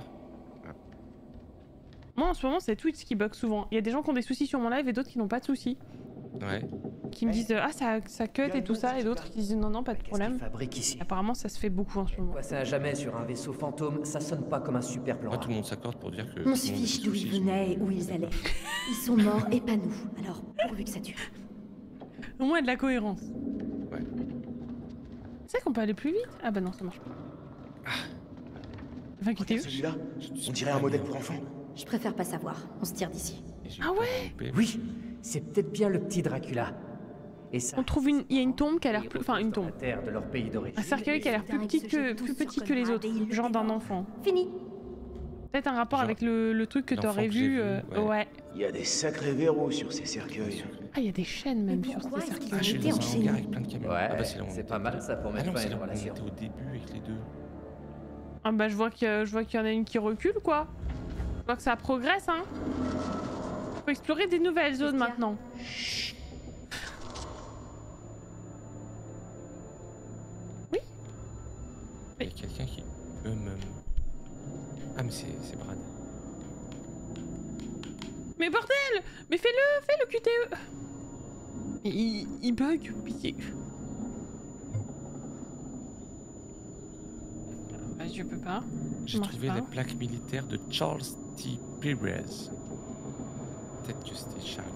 S1: Moi, en ce moment, c'est Twitch qui bug souvent. Il y a des gens qui ont des soucis sur mon live et d'autres qui n'ont pas de soucis.
S2: Ouais.
S1: Qui me disent euh, ah ça, ça cut et tout ça, et d'autres qui disent non non pas de problème.
S4: Fabrique ici.
S1: Apparemment ça se fait beaucoup en ce moment.
S4: Passer à jamais sur un vaisseau fantôme, ça sonne pas comme un super plan.
S2: Moi, tout le monde s'accorde pour dire que...
S6: On
S2: tout
S6: se
S2: le monde a
S6: fiche
S2: des
S6: d'où ils
S2: soucis.
S6: venaient et où ils allaient. Ils sont morts et pas nous. Alors, pourvu que ça dure.
S1: Au moins de la cohérence.
S2: Ouais.
S1: Tu sais qu'on peut aller plus vite? Ah bah non, ça marche pas. Enfin, qui t'es
S5: Celui-là, on dirait un modèle pour enfants.
S6: Je préfère pas savoir. On se tire d'ici.
S1: Ah ouais?
S4: Oui, c'est peut-être bien le petit Dracula. Et ça,
S1: On trouve une... Il y a une tombe qui a l'air plus... Enfin, une tombe.
S4: terre de leur pays d'origine.
S1: Un cercueil qui a l'air plus petit que, plus petit que les autres. Genre d'un enfant.
S6: Fini.
S1: Peut-être un rapport
S2: Genre
S1: avec le, le truc que
S2: l'enfant
S1: t'aurais
S2: que j'ai
S1: vu.
S2: vu,
S1: euh,
S2: ouais.
S1: Ouais.
S5: Il y a des sacrés verrous sur ces cercueils.
S1: Ah, il y a des chaînes même
S6: Mais
S1: sur
S6: pourquoi
S1: ces
S6: est-ce qu'ils
S1: cercueils.
S2: Ah, je suis
S6: été
S2: dans un
S6: enchaînés.
S2: hangar avec plein de camions.
S4: Ouais,
S2: ah bah c'est là où on
S4: c'est
S2: était.
S4: pas mal ça pour
S2: Ah
S4: mettre
S2: non,
S4: fin à
S2: c'est
S4: une
S2: là où on
S4: relation.
S2: était au début avec les deux.
S1: Ah bah je vois qu'il y, a- je vois qu'il y en a une qui recule quoi. Je vois que ça progresse hein. Faut explorer des nouvelles zones maintenant. Oui.
S2: Il y a quelqu'un qui... Eux-mêmes... Ah mais c'est c'est Brad.
S1: Mais bordel! Mais fais-le! Fais le Q T E! Il, il bug, pitié. Bah, je peux pas.
S2: J'ai
S1: marche
S2: trouvé
S1: pas.
S2: les plaques militaires de Charles T. Perez. Peut-être que c'était Charles.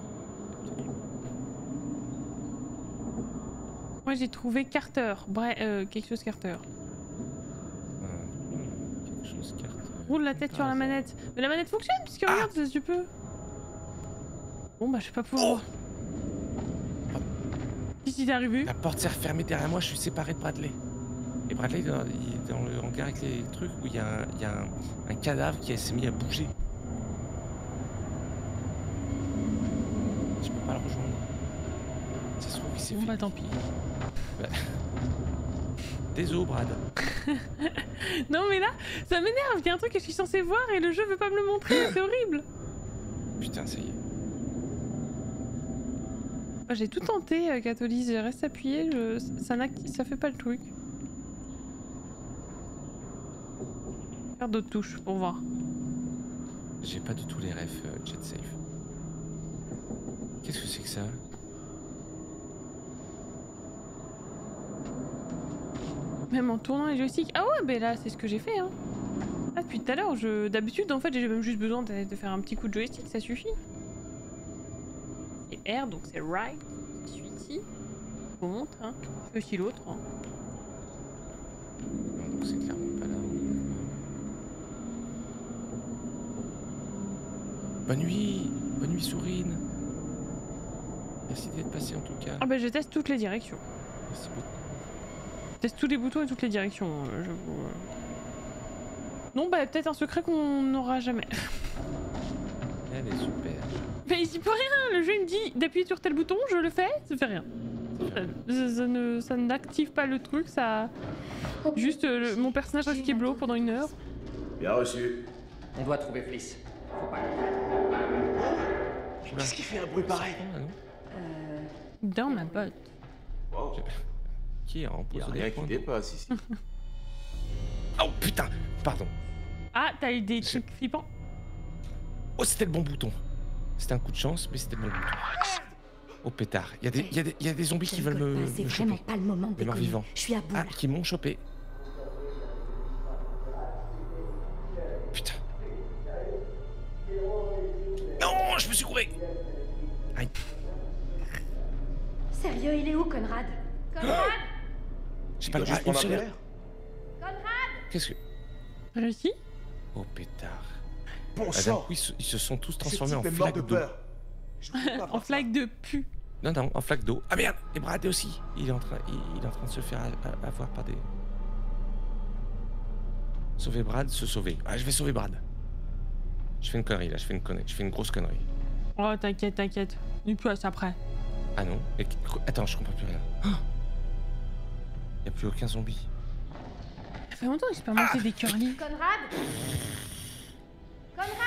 S1: Moi j'ai trouvé Carter. Bref, euh, quelque chose Carter.
S2: Euh, hmm, quelque chose carte.
S1: Roule la tête sur la manette. Mais la manette fonctionne puisque regarde, ça, tu peux. Bon bah je sais pas pouvoir. Qu'est-ce qui t'est arrivé?
S2: La porte s'est refermée derrière moi, je suis séparé de Bradley. Et Bradley il est dans, il est dans le hangar avec les trucs où il y a un, il y a un, un cadavre qui s'est mis à bouger. Je peux pas le rejoindre. Ça se trouve il s'est
S1: Bon
S2: fait...
S1: bah tant pis.
S2: Bah. Désolé Brad.
S1: Non mais là, ça m'énerve. Il y a un truc que je suis censée voir et le jeu veut pas me le montrer. C'est horrible.
S2: Putain ça y est.
S1: Bah, j'ai tout tenté, euh, Catholyse. Reste appuyé. Je... Ça, n'a... ça fait pas le truc. Faire d'autres touches pour voir.
S2: J'ai pas du tout les refs euh, Jet Safe. Qu'est-ce que c'est que ça?
S1: Même en tournant les joysticks. Ah ouais, mais là, c'est ce que j'ai fait, hein. Ah, depuis tout à l'heure. Je... D'habitude, en fait, j'ai même juste besoin de... de faire un petit coup de joystick, ça suffit. C'est R, donc c'est right. C'est celui-ci. Je vous montre, hein. Je fais aussi l'autre. Hein.
S2: Donc c'est clairement pas là. Bonne nuit. Bonne nuit, Sourine. Merci d'être passé en tout cas.
S1: Ah bah je teste toutes les directions.
S2: Merci beaucoup.
S1: Je teste tous les boutons et toutes les directions. euh, Je vous... Non bah peut-être un secret qu'on n'aura jamais.
S2: Elle est super.
S1: Mais j'y peux rien. Le jeu il me dit d'appuyer sur tel bouton, je le fais, ça fait rien. Ça, ça ne, ça n'active pas le truc, ça... Juste euh, le- mon personnage reste keblo pendant une heure.
S5: Bien reçu.
S4: On doit trouver Fliss. Faut pas...
S5: Qu'est-ce qui fait un bruit pareil?
S6: Euh...
S1: Dans ma botte.
S5: Wow.
S2: Qui est en
S5: Y a
S2: pose
S5: rien qui dépasse ici.
S2: Oh putain. Pardon.
S1: Ah, t'as eu des trucs flippants?
S2: Oh, c'était le bon bouton. C'était un coup de chance, mais c'était le bon bouton. Oh pétard. Il y a des, y a des, y a des zombies qui veulent me,
S6: C'est
S2: me
S6: vraiment
S2: choper.
S6: pas le moment de
S2: Des morts
S6: déconner.
S2: vivants.
S6: Je suis à bout.
S2: Ah,
S6: là.
S2: qui m'ont chopé. Putain. Non, je me suis couru. Aïe.
S6: Sérieux, il est où, Conrad? Conrad?
S2: J'ai pas
S5: dois
S2: le droit.
S5: juste
S2: Une
S5: prendre un
S2: seule-
S5: verre.
S2: Qu'est-ce que...
S1: Réussi?
S2: Oh pétard.
S5: Bon
S2: Ah, d'un
S5: sang.
S2: coup, ils se, ils se sont tous
S5: Ce
S2: transformés en
S5: type est mort
S2: flaques
S5: de
S2: d'eau.
S5: peur. Je peux pas
S1: En
S5: voir ça.
S1: flaque de pu.
S2: Non, non, en flaque d'eau. Ah merde. Et Brad aussi. Il est en train, il, il est en train de se faire a- a- avoir par des... Sauver Brad, se sauver. Ah, je vais sauver Brad. Je fais une connerie là, je fais une connerie. Je fais une grosse connerie.
S1: Oh t'inquiète, t'inquiète. Du plus à ça après.
S2: Ah non. Et... Attends, je comprends plus rien. Oh, y a plus aucun zombie.
S1: Ça fait longtemps que j'ai pas mangé des curly.
S6: Conrad? Conrad?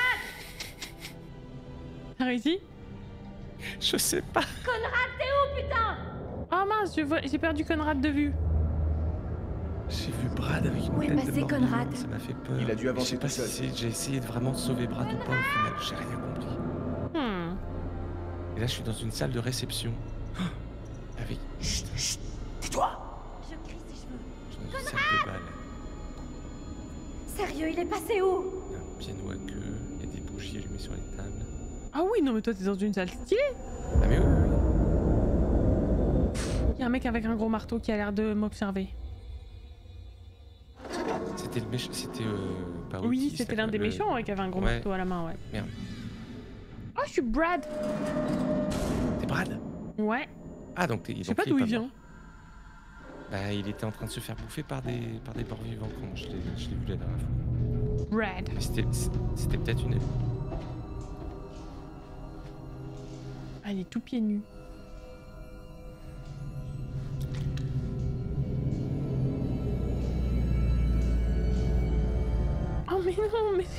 S1: T'as réussi?
S2: Je sais pas.
S6: Conrad, t'es où, putain?
S1: Oh mince, je vois- j'ai perdu Conrad de vue.
S2: J'ai vu Brad avec une
S6: Où est
S2: tête de
S6: passé
S2: mort
S6: Conrad?
S2: vivant, ça m'a fait peur.
S5: Il a dû avancer
S2: Je sais pas
S5: tout seul.
S2: si c'est- j'ai essayé de vraiment de sauver Brad ou pas au final. J'ai rien compris.
S1: Hmm.
S2: Et là, je suis dans une salle de réception. Oh, avec...
S5: Chut, chut. Tais-toi.
S6: Je crie si je veux.
S2: Je suis dans une salle de bal.
S6: Sérieux, il est passé où?
S2: Il y a un piano à queue, il y a des bougies allumées sur les tables.
S1: Ah oui, non mais toi t'es dans une salle stylée.
S2: Ah mais oui, oui, oui.
S1: Il y a un mec avec un gros marteau qui a l'air de m'observer.
S2: C'était le méchant, c'était euh, pas
S1: Oui,
S2: Otis,
S1: c'était
S2: là,
S1: l'un des
S2: le-
S1: méchants ouais, qui avait un gros
S2: Ouais.
S1: marteau à la main, ouais.
S2: Merde.
S1: Oh, je suis Brad.
S2: T'es Brad?
S1: Ouais.
S2: Ah donc t'es...
S1: Je sais
S2: donc
S1: pas
S2: est
S1: d'où il
S2: mort.
S1: vient.
S2: Bah il était en train de se faire bouffer par des, par des morts vivants quand je l'ai je l'ai vu la dernière fois.
S1: Brad.
S2: Mais c'était, c'était peut-être une...
S1: Ah, il est tout pieds nus. Oh mais non, mais...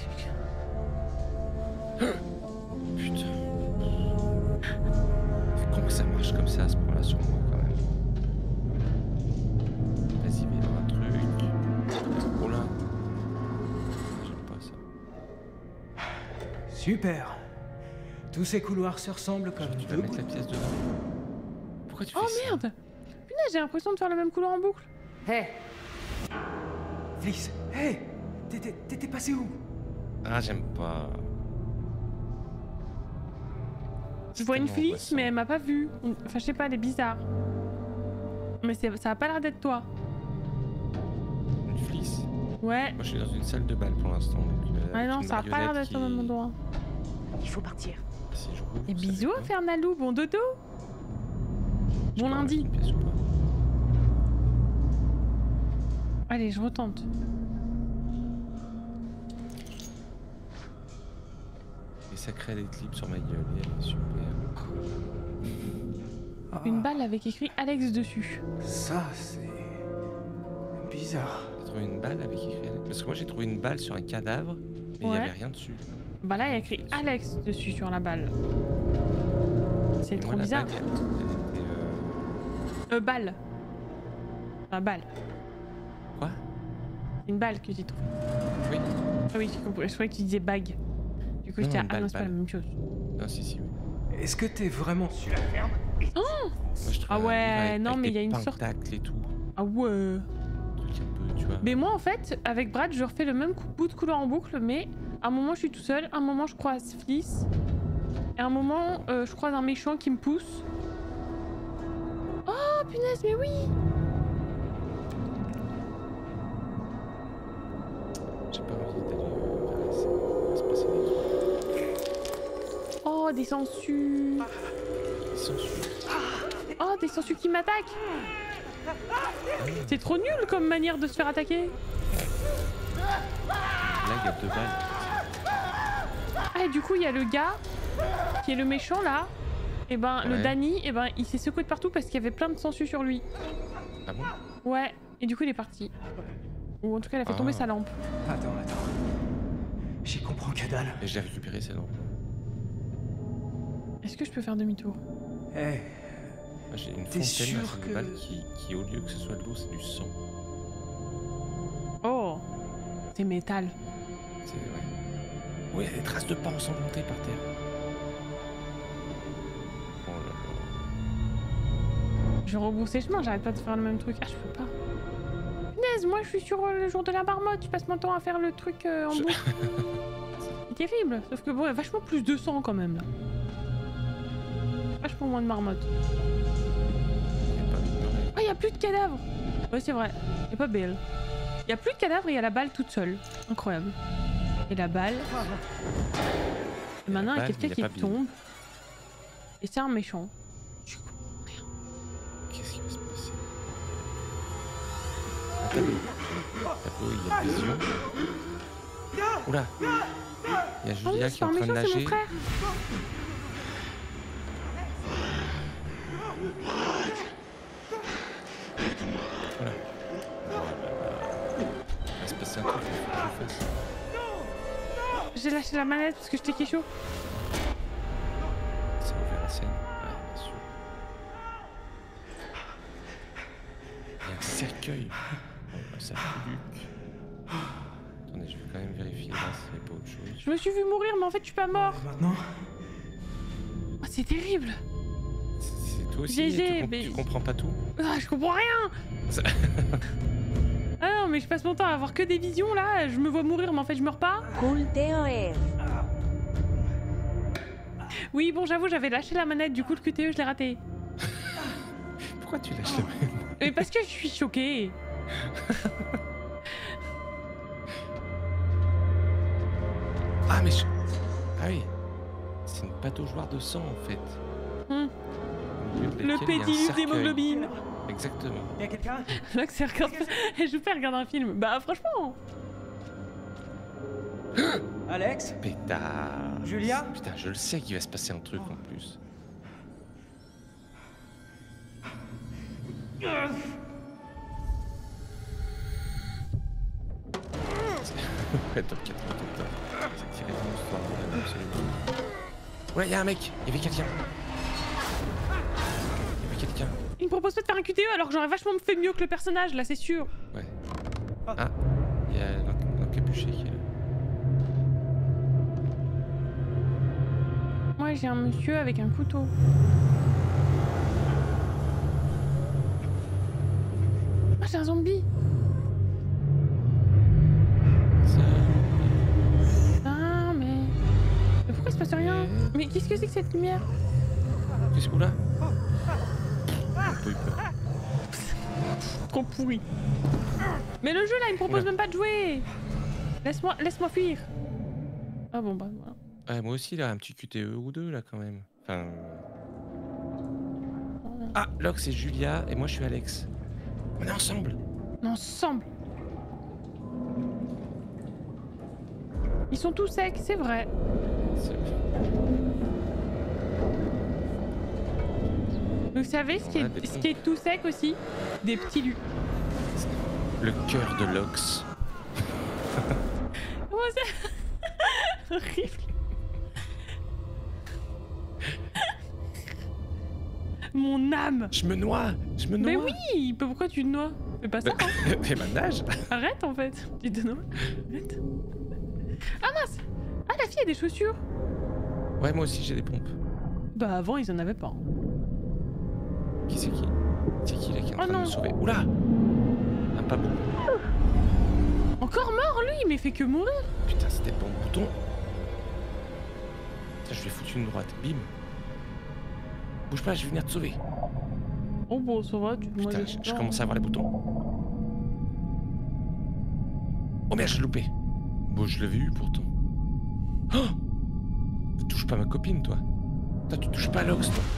S2: Putain. Comment ça marche comme ça à ce point-là sur moi quand même? Vas-y, il va y avoir un truc. Oh là. J'aime pas ça.
S10: Super. Tous ces couloirs se ressemblent comme
S2: Tu vas
S10: deux
S2: mettre la
S10: gouttes.
S2: pièce dedans. Pourquoi tu fais
S1: Oh
S2: ça?
S1: merde. Punaise, j'ai l'impression de faire le même couloir en boucle.
S4: Hé,
S10: Fliss, hé, t'étais t'étais passé où?
S2: Ah, j'aime pas.
S1: Je vois une
S2: tellement
S1: flic,
S2: angoissant.
S1: mais elle m'a pas vue. Enfin, je sais pas, elle est bizarre. Mais c'est- ça a pas l'air d'être toi.
S2: Une flisse.
S1: Ouais.
S2: Moi, je suis dans une salle de bal pour l'instant. donc, euh,
S1: Ouais,
S2: avec
S1: non,
S2: une
S1: ça a pas l'air
S2: marionnette
S1: d'être au même
S2: qui-
S1: endroit.
S6: Il faut partir.
S2: Si je rouvre,
S1: Et
S2: ça
S1: bisous
S2: fait
S1: à
S2: quoi?
S1: Fernalou, bon dodo.
S2: Je
S1: Bon
S2: peux en
S1: lundi.
S2: mettre une pièce ou pas?
S1: Allez, je retente.
S2: Et ça crée des clips sur ma gueule. Et elle est super.
S10: Ah,
S1: Une balle avec écrit Alex dessus.
S10: Ça, c'est... bizarre.
S2: T'as trouvé une balle avec écrit Alex? Parce que moi, j'ai trouvé une balle sur un cadavre, mais il
S1: Ouais.
S2: y avait rien dessus.
S1: Bah là, il y a écrit Alex dessus sur la balle. C'est
S2: Et
S1: trop
S2: moi, la
S1: bizarre.
S2: balle, elle, elle était... euh,
S1: Euh, balle. La balle.
S2: Quoi?
S1: C'est une balle que j'ai trouvée.
S2: Oui.
S1: Ah oui, j'ai compris. Je croyais que tu disais bague. Du coup,
S2: Non,
S1: j'étais
S2: une
S1: ah
S2: balle,
S1: non, c'est pas la
S2: balle.
S1: même chose.
S2: Non, si, si, oui.
S10: Est-ce que t'es vraiment sûr?
S2: Moi, je trouve
S1: Ah
S2: un livre
S1: ouais,
S2: avec-
S1: non,
S2: avec
S1: mais
S2: des
S1: il y a une sorte-
S2: pentacles et tout.
S1: Ah ouais.
S2: Un truc un peu, tu vois.
S1: Mais moi en fait, avec Brad, je refais le même coup, bout de couloir en boucle, mais à un moment je suis tout seul, à un moment je croise Fliss, et à un moment euh, je croise un méchant qui me pousse. Oh punaise, mais oui!
S2: J'ai pas envie d'aller vers la scène. Il va se passer des trucs.
S1: Oh, des sangsues!
S2: Des sangsues.
S1: Oh, des sangsues qui m'attaquent! C'est trop nul comme manière de se faire attaquer!
S2: Là, il y a deux balles.
S1: Ah, et du coup, il y a le gars qui est le méchant là. Et ben,
S2: Ouais.
S1: le Danny, et ben, il s'est secoué de partout parce qu'il y avait plein de sangsues sur lui.
S2: Ah bon?
S1: Ouais, et du coup, il est parti. Ou en tout cas, il a fait
S2: Ah.
S1: tomber sa lampe.
S10: Attends, attends. J'y comprends que dalle.
S2: Et j'ai récupéré ces lampes.
S1: Est-ce que je peux faire demi-tour?
S10: Eh,
S2: Ah, j'ai une
S10: T'es
S2: fontaine
S10: sûr
S2: à cinq
S10: que-
S2: balles qui, qui, au lieu que ce soit de l'eau, c'est du sang.
S1: Oh, c'est métal.
S2: C'est ouais. Oui, il y a des traces de pas ensanglantées par terre. Oh là là.
S1: Je rebrousse les chemins, j'arrête pas de faire le même truc. Ah, je peux pas. Punaise, moi je suis sur euh, le jour de la marmotte, je passe mon temps à faire le truc euh, en
S2: Je-
S1: boucle. C'est terrible, sauf que bon, il y a vachement plus de sang quand même là. Vachement moins de marmotte. Ah, il y a plus de cadavres. Ouais, c'est vrai. Il a pas belle. Il y a plus de cadavres et il y a la balle toute seule. Incroyable. Et la balle. Et maintenant, il y a
S2: balle,
S1: quelqu'un
S2: il y a
S1: qui
S2: pas Bill.
S1: tombe. Et c'est un méchant.
S2: Qu'est-ce qui va se passer? Attends, mais- Tableau, il y a vision. Oula! Il y a
S1: Oh
S2: Julia
S1: oui,
S2: qui
S1: c'est
S2: est en
S1: un
S2: train de
S1: méchant, c'est mon
S2: nager.
S1: frère.
S2: Voilà. Il va se passer un truc, il faut que je fasse.
S1: J'ai lâché la manette parce que j'étais kécho.
S2: Ça a ouvert la scène. Ouais, bien sûr. Il y a un cercueil. Bon, bah, ça fait Luc. Attendez, je vais quand même vérifier là s'il n'y a pas autre chose.
S1: Je me suis vu mourir, mais en fait, je suis pas mort.
S10: maintenant?
S1: Oh, c'est terrible.
S2: C'est toi aussi,
S1: G G,
S2: tu, comp-
S1: mais-
S2: tu comprends pas tout?
S1: Ah, je comprends rien.
S2: Ça-
S1: Ah non, mais je passe mon temps à avoir que des visions là. Je me vois mourir, mais en fait, je meurs pas. Oui, bon, j'avoue, j'avais lâché la manette, du coup, le Q T E, je l'ai raté.
S2: Pourquoi tu lâches la même?
S1: Mais parce que je suis choquée.
S2: Ah, mais je... Ah oui. C'est une pataugeoire de sang en fait.
S1: Hmm.
S2: Au milieu de
S1: Le
S2: laquelle il y a un
S1: pédiluve
S2: cercueil.
S1: d'hémoglobine.
S2: Exactement.
S10: Y'a quelqu'un?
S1: Là, que c'est regarde. Je fais regarder un film. Bah, franchement.
S10: Alex?
S2: Pétard.
S10: Julia?
S2: Putain, je le sais qu'il va se passer un truc en plus. Ouais, top quatre-vingt-quatorze. C'est tiré d'une histoire vraie, absolument. Ouais, y'a un mec. Il y avait quelqu'un. Il y avait quelqu'un.
S1: Il me propose pas de faire un Q T E alors que j'aurais vachement fait mieux que le personnage, là, c'est sûr.
S2: Ouais. Ah, il y a l'en- l'encapuché qui est là.
S1: Moi, j'ai un monsieur avec un couteau. Ah, c'est un zombie. Ah, mais... mais pourquoi il se passe rien? Mais qu'est-ce que c'est que cette lumière?
S2: Qu'est-ce que là? J'ai pas eu peur.
S1: Trop pourri. Mais le jeu là, il me propose
S2: Ouais.
S1: même pas de jouer. Laisse-moi, laisse-moi fuir. Ah bon bah voilà.
S2: Ouais, moi aussi, là, un petit Q T E ou deux, là, quand même. Enfin... Ah, Locke, c'est Julia, et moi, je suis Alex. On est ensemble.
S1: Ensemble. Ils sont tous secs, c'est vrai.
S2: C'est-
S1: Vous savez ce qui,
S2: On a des
S1: est, ce qui est tout sec aussi? Des petits lus.
S2: Le cœur de Lox.
S1: Comment c'est horrible. Mon âme.
S2: Je me noie. Je me noie.
S1: Mais oui, mais pourquoi tu te noies? Fais pas ça.
S2: Bah,
S1: hein.
S2: mais ma nage.
S1: Arrête en fait. Tu te noies. Arrête. Ah mince. Ah la fille a des chaussures.
S2: Ouais, moi aussi, j'ai des pompes.
S1: Bah avant ils en avaient pas.
S2: Qui c'est qui? C'est qui, là, qui est en
S1: Oh
S2: train
S1: non.
S2: de me sauver? Oula! Un pas bon.
S1: Encore mort lui, mais il fait que mourir.
S2: Putain, c'était bon bouton. Tiens, je lui ai foutu une droite. Bim. Bouge pas, je vais venir te sauver.
S1: Oh bon, ça va, tu moi
S2: Putain, je, je commence à avoir les boutons. Oh merde, j'ai loupé. Bon, je l'avais eu pourtant. Oh, tu touches pas ma copine, toi. Toi, tu touches pas à l'Ox, toi.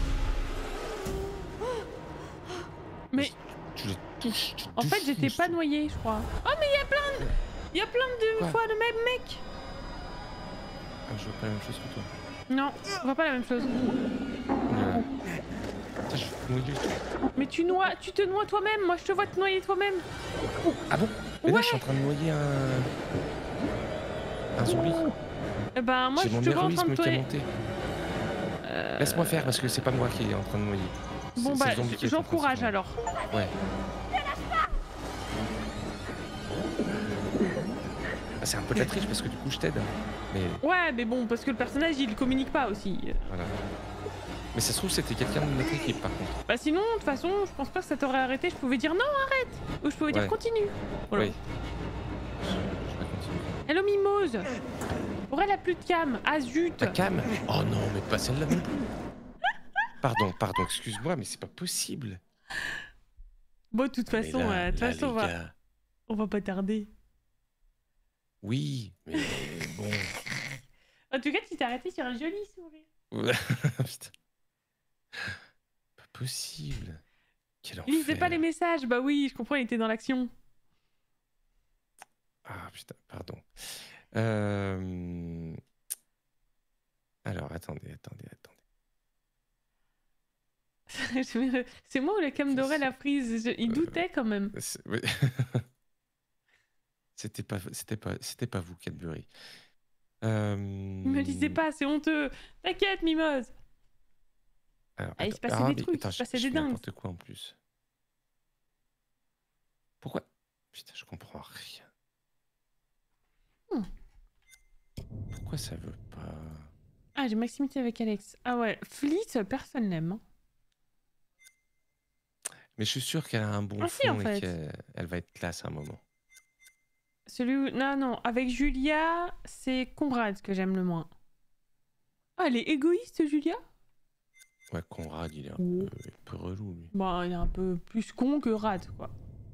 S1: Mais...
S2: Tu les touches, tu
S1: En fait, j'étais pas noyé, je crois. Oh, mais il y a plein de... Il y a plein de
S2: Quoi?
S1: fois le même mec.
S2: Ah, je vois pas la même chose que toi.
S1: Non, on voit pas la même chose.
S2: Voilà. Tiens, je vais te noyer.
S1: Mais tu noies, tu te noies toi-même. Moi, je te vois te noyer toi-même.
S2: Ah bon? Mais là,
S1: Ouais.
S2: je suis en train de noyer un... Un zombie.
S1: Eh ben, moi,
S2: J'ai
S1: je
S2: mon
S1: te vois en train de
S2: héroïsme qui a
S1: noyer.
S2: monté.
S1: Euh...
S2: Laisse-moi faire, parce que c'est pas moi qui est en train de noyer.
S1: Bon,
S2: C'est-
S1: bah,
S2: c'est le zombie qui est en train de se
S1: j'encourage
S2: noyer.
S1: alors.
S2: Ouais. Ah, c'est un peu de la triche parce que du coup je t'aide. Mais
S1: Ouais, mais bon, parce que le personnage, il communique pas aussi.
S2: voilà. Mais ça se trouve c'était quelqu'un de notre équipe par contre.
S1: Bah sinon, de toute façon, je pense pas que ça t'aurait arrêté. Je pouvais dire non, arrête. Ou je pouvais
S2: Ouais.
S1: dire continue. Voilà.
S2: Oui. Je, je vais continuer.
S1: Hello Mimose. Aurel a plus de cam. Ah zut.
S2: Ta cam? Oh non, mais pas celle-là non plus. Pardon, pardon, excuse-moi, mais c'est pas possible.
S1: Bon, de toute
S2: Mais
S1: façon,
S2: là,
S1: euh, de toute
S2: là,
S1: façon,
S2: les
S1: on va...
S2: gars.
S1: on va pas tarder.
S2: Oui, mais bon.
S1: En tout cas, tu t'es arrêté sur un joli sourire.
S2: Putain. Pas possible. Quel
S1: Il lisait
S2: enfer.
S1: pas les messages. Bah oui, je comprends, il était dans l'action.
S2: Ah putain, pardon. Euh... Alors, attendez, attendez, attendez.
S1: C'est moi ou la cam d'Aurel a prise? Je- Il doutait quand même.
S2: C'est- oui. C'était pas, c'était pas, c'était pas vous, Cadbury. Euh...
S1: Il me lisait pas, c'est honteux. T'inquiète, Mimose.
S2: Alors,
S1: Ah, il se
S2: attends.
S1: passait
S2: Ah,
S1: des
S2: mais
S1: trucs,
S2: attends,
S1: il se
S2: je-
S1: passait
S2: je
S1: des
S2: fais
S1: dingues.
S2: n'importe quoi en plus. Pourquoi? Putain, je comprends rien.
S1: Hmm.
S2: Pourquoi ça veut pas?
S1: Ah, j'ai maximité avec Alex. Ah ouais, Fleet, personne l'aime. Hein.
S2: Mais je suis sûr qu'elle a un bon
S1: Ah si,
S2: fond
S1: en
S2: et
S1: fait.
S2: qu'elle elle va être classe à un moment.
S1: Celui où... Non, non, avec Julia, c'est Conrad que j'aime le moins. Ah, elle est égoïste, Julia?
S2: Ouais, Conrad, il est un,
S1: Oh.
S2: peu, un peu relou, lui.
S1: Bon, il est un peu plus con que Rad, quoi.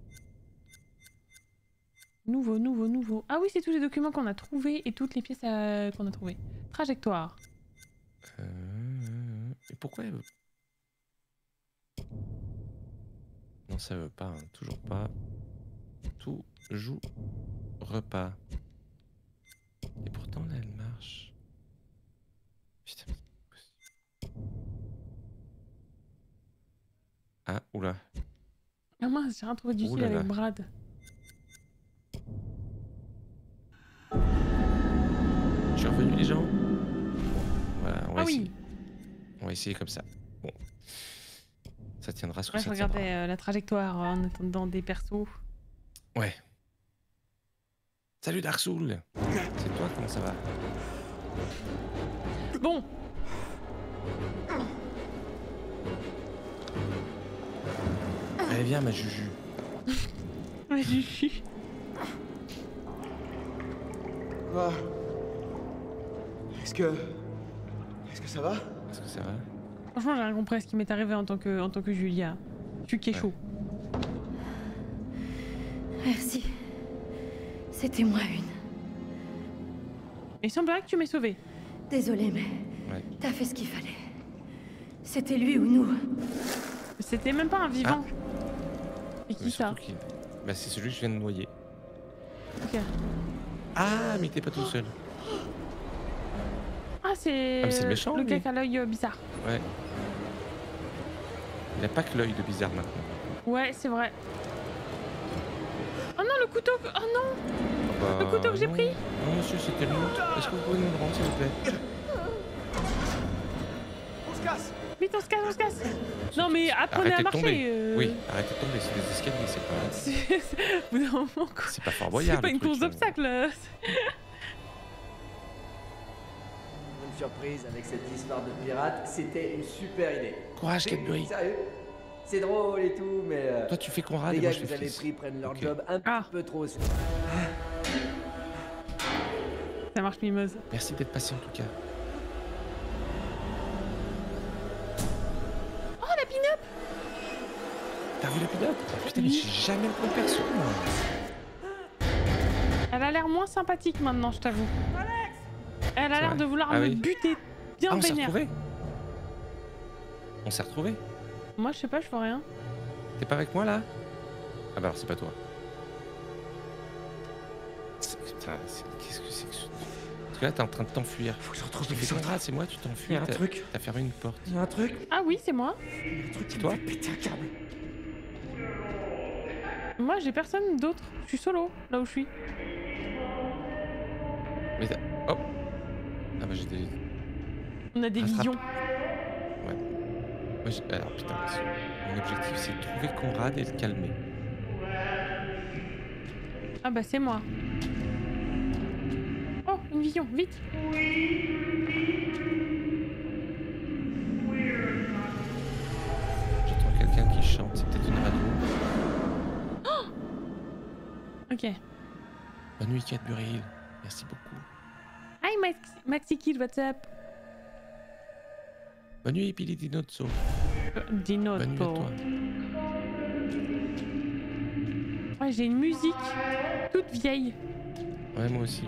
S1: Nouveau, nouveau, nouveau. Ah oui, c'est tous les documents qu'on a trouvés et toutes les pièces euh, qu'on a trouvées. Trajectoire.
S2: Euh... Et pourquoi elle veut... Non, ça veut pas, hein, toujours pas. Tout joue repas. Et pourtant, là, elle marche. Putain. Ah, oula.
S1: Ah mince, j'ai rien trouvé
S2: Ouh
S1: d'utile
S2: là là.
S1: avec Brad.
S2: Je suis revenu, les gens. Voilà, on va
S1: Ah
S2: essayer.
S1: oui.
S2: On va essayer comme ça. Bon. Ça tiendra ce que
S1: Ouais, je
S2: ça tiendra.
S1: regardais euh, la trajectoire euh, en attendant des persos.
S2: Ouais. Salut Dark Soul. C'est toi, comment ça va?
S1: Bon.
S2: Allez, viens, ma Juju.
S1: Ouais, Juju.
S5: Quoi? Est-ce que... Est-ce que ça va?
S2: Est-ce que ça va?
S1: Franchement, j'ai rien compris à ce qui m'est arrivé en tant que, en tant que Julia. Je suis kécho.
S6: Merci. C'était moi une.
S1: Il semblerait que tu m'aies sauvé.
S6: Désolée, mais
S2: Ouais.
S6: t'as fait ce qu'il fallait. C'était lui ou nous.
S1: C'était même pas un vivant. Et qui
S2: Mais
S1: ça?
S2: surtout qu'il- Bah, c'est celui que je viens de noyer.
S1: Ok.
S2: Ah, mais t'es pas tout seul.
S1: Ah, c'est
S2: Ah, mais c'est le méchant,
S1: le
S2: lui.
S1: gars qui a l'œil euh, bizarre.
S2: Ouais. Il a pas que l'œil de bizarre maintenant.
S1: Ouais, c'est vrai. Oh non, le couteau que- Oh non.
S2: Ah bah,
S1: Le couteau que j'ai
S2: non.
S1: pris.
S2: Non, monsieur, c'était le nôtre. Est-ce que vous pouvez nous le rendre, s'il vous plaît?
S5: On se casse!
S1: Vite, on se casse, on se casse. Non, mais apprenez
S2: Arrêtez
S1: à
S2: de
S1: marcher.
S2: tomber.
S1: euh.
S2: Oui, arrêtez de tomber, c'est des escaliers, c'est pas...
S1: C'est- c'est- Au bout d'un moment, quoi.
S2: C'est pas Fort Boyard,
S1: C'est pas
S2: le
S1: une
S2: truc,
S1: course
S2: euh.
S1: d'obstacles. euh.
S12: Bonne surprise avec cette histoire de pirate, c'était une super idée.
S2: Courage,
S12: Mais,
S2: Cadbury.
S12: Sérieux,
S4: C'est drôle et tout, mais... euh,
S2: Toi, tu fais Conrad
S4: les
S2: et
S4: gars
S2: moi, je
S4: que
S2: fais
S4: vous avez
S2: Fliss.
S4: pris prennent leur
S2: Ok.
S4: job un
S1: Ah.
S4: petit peu trop...
S1: Ça marche, Mimose.
S2: Merci d'être patient, en tout cas.
S1: Oh, la pin-up!
S2: T'as vu la pin-up? Putain, mais
S1: Oui.
S2: j'ai jamais le bon perso, moi.
S1: Elle a l'air moins sympathique maintenant, je t'avoue. Elle a
S2: C'est
S1: l'air
S2: vrai
S1: de vouloir
S2: Ah
S1: me
S2: oui.
S1: buter bien
S2: Ah, on s'est
S1: vénère.
S2: retrouvés On s'est retrouvés
S1: Moi, je sais pas, je vois rien.
S2: T'es pas avec moi, là? Ah bah alors, c'est pas toi. C'est- Putain, c'est- qu'est-ce que c'est que ce... Parce que là, t'es en train de t'enfuir.
S4: Faut que je retrouve
S2: Tu
S4: les
S2: fais
S4: autres.
S2: Conrad, c'est moi, tu
S4: Il
S2: t'enfuis.
S4: y a un
S2: t'as-
S4: truc.
S2: T'as fermé une porte.
S4: Il y a un truc.
S1: Ah oui, c'est moi.
S4: Il y a un truc qui me
S2: Toi
S4: fait péter un câble.
S1: Moi, j'ai personne d'autre. Je suis solo, là où je suis.
S2: Mais t'as... Oh Ah bah j'ai des...
S1: On a des
S2: Rattrape.
S1: visions.
S2: Ouais. Moi, j'ai- alors, putain, mon objectif, c'est de trouver Conrad et le calmer.
S1: Ah bah, c'est moi. Oh, une vision, vite.
S2: J'entends quelqu'un qui chante, c'est peut-être une radio.
S1: Ok.
S2: Bonne nuit, Cadbury. Merci beaucoup.
S1: Hi, Max Maxi Kid, what's up?
S2: Bonne nuit, Pili Dinozzo.
S1: Euh, Dino,
S2: Bonne nuit à
S1: po.
S2: toi.
S1: Ouais, j'ai une musique toute vieille.
S2: Ouais, moi aussi.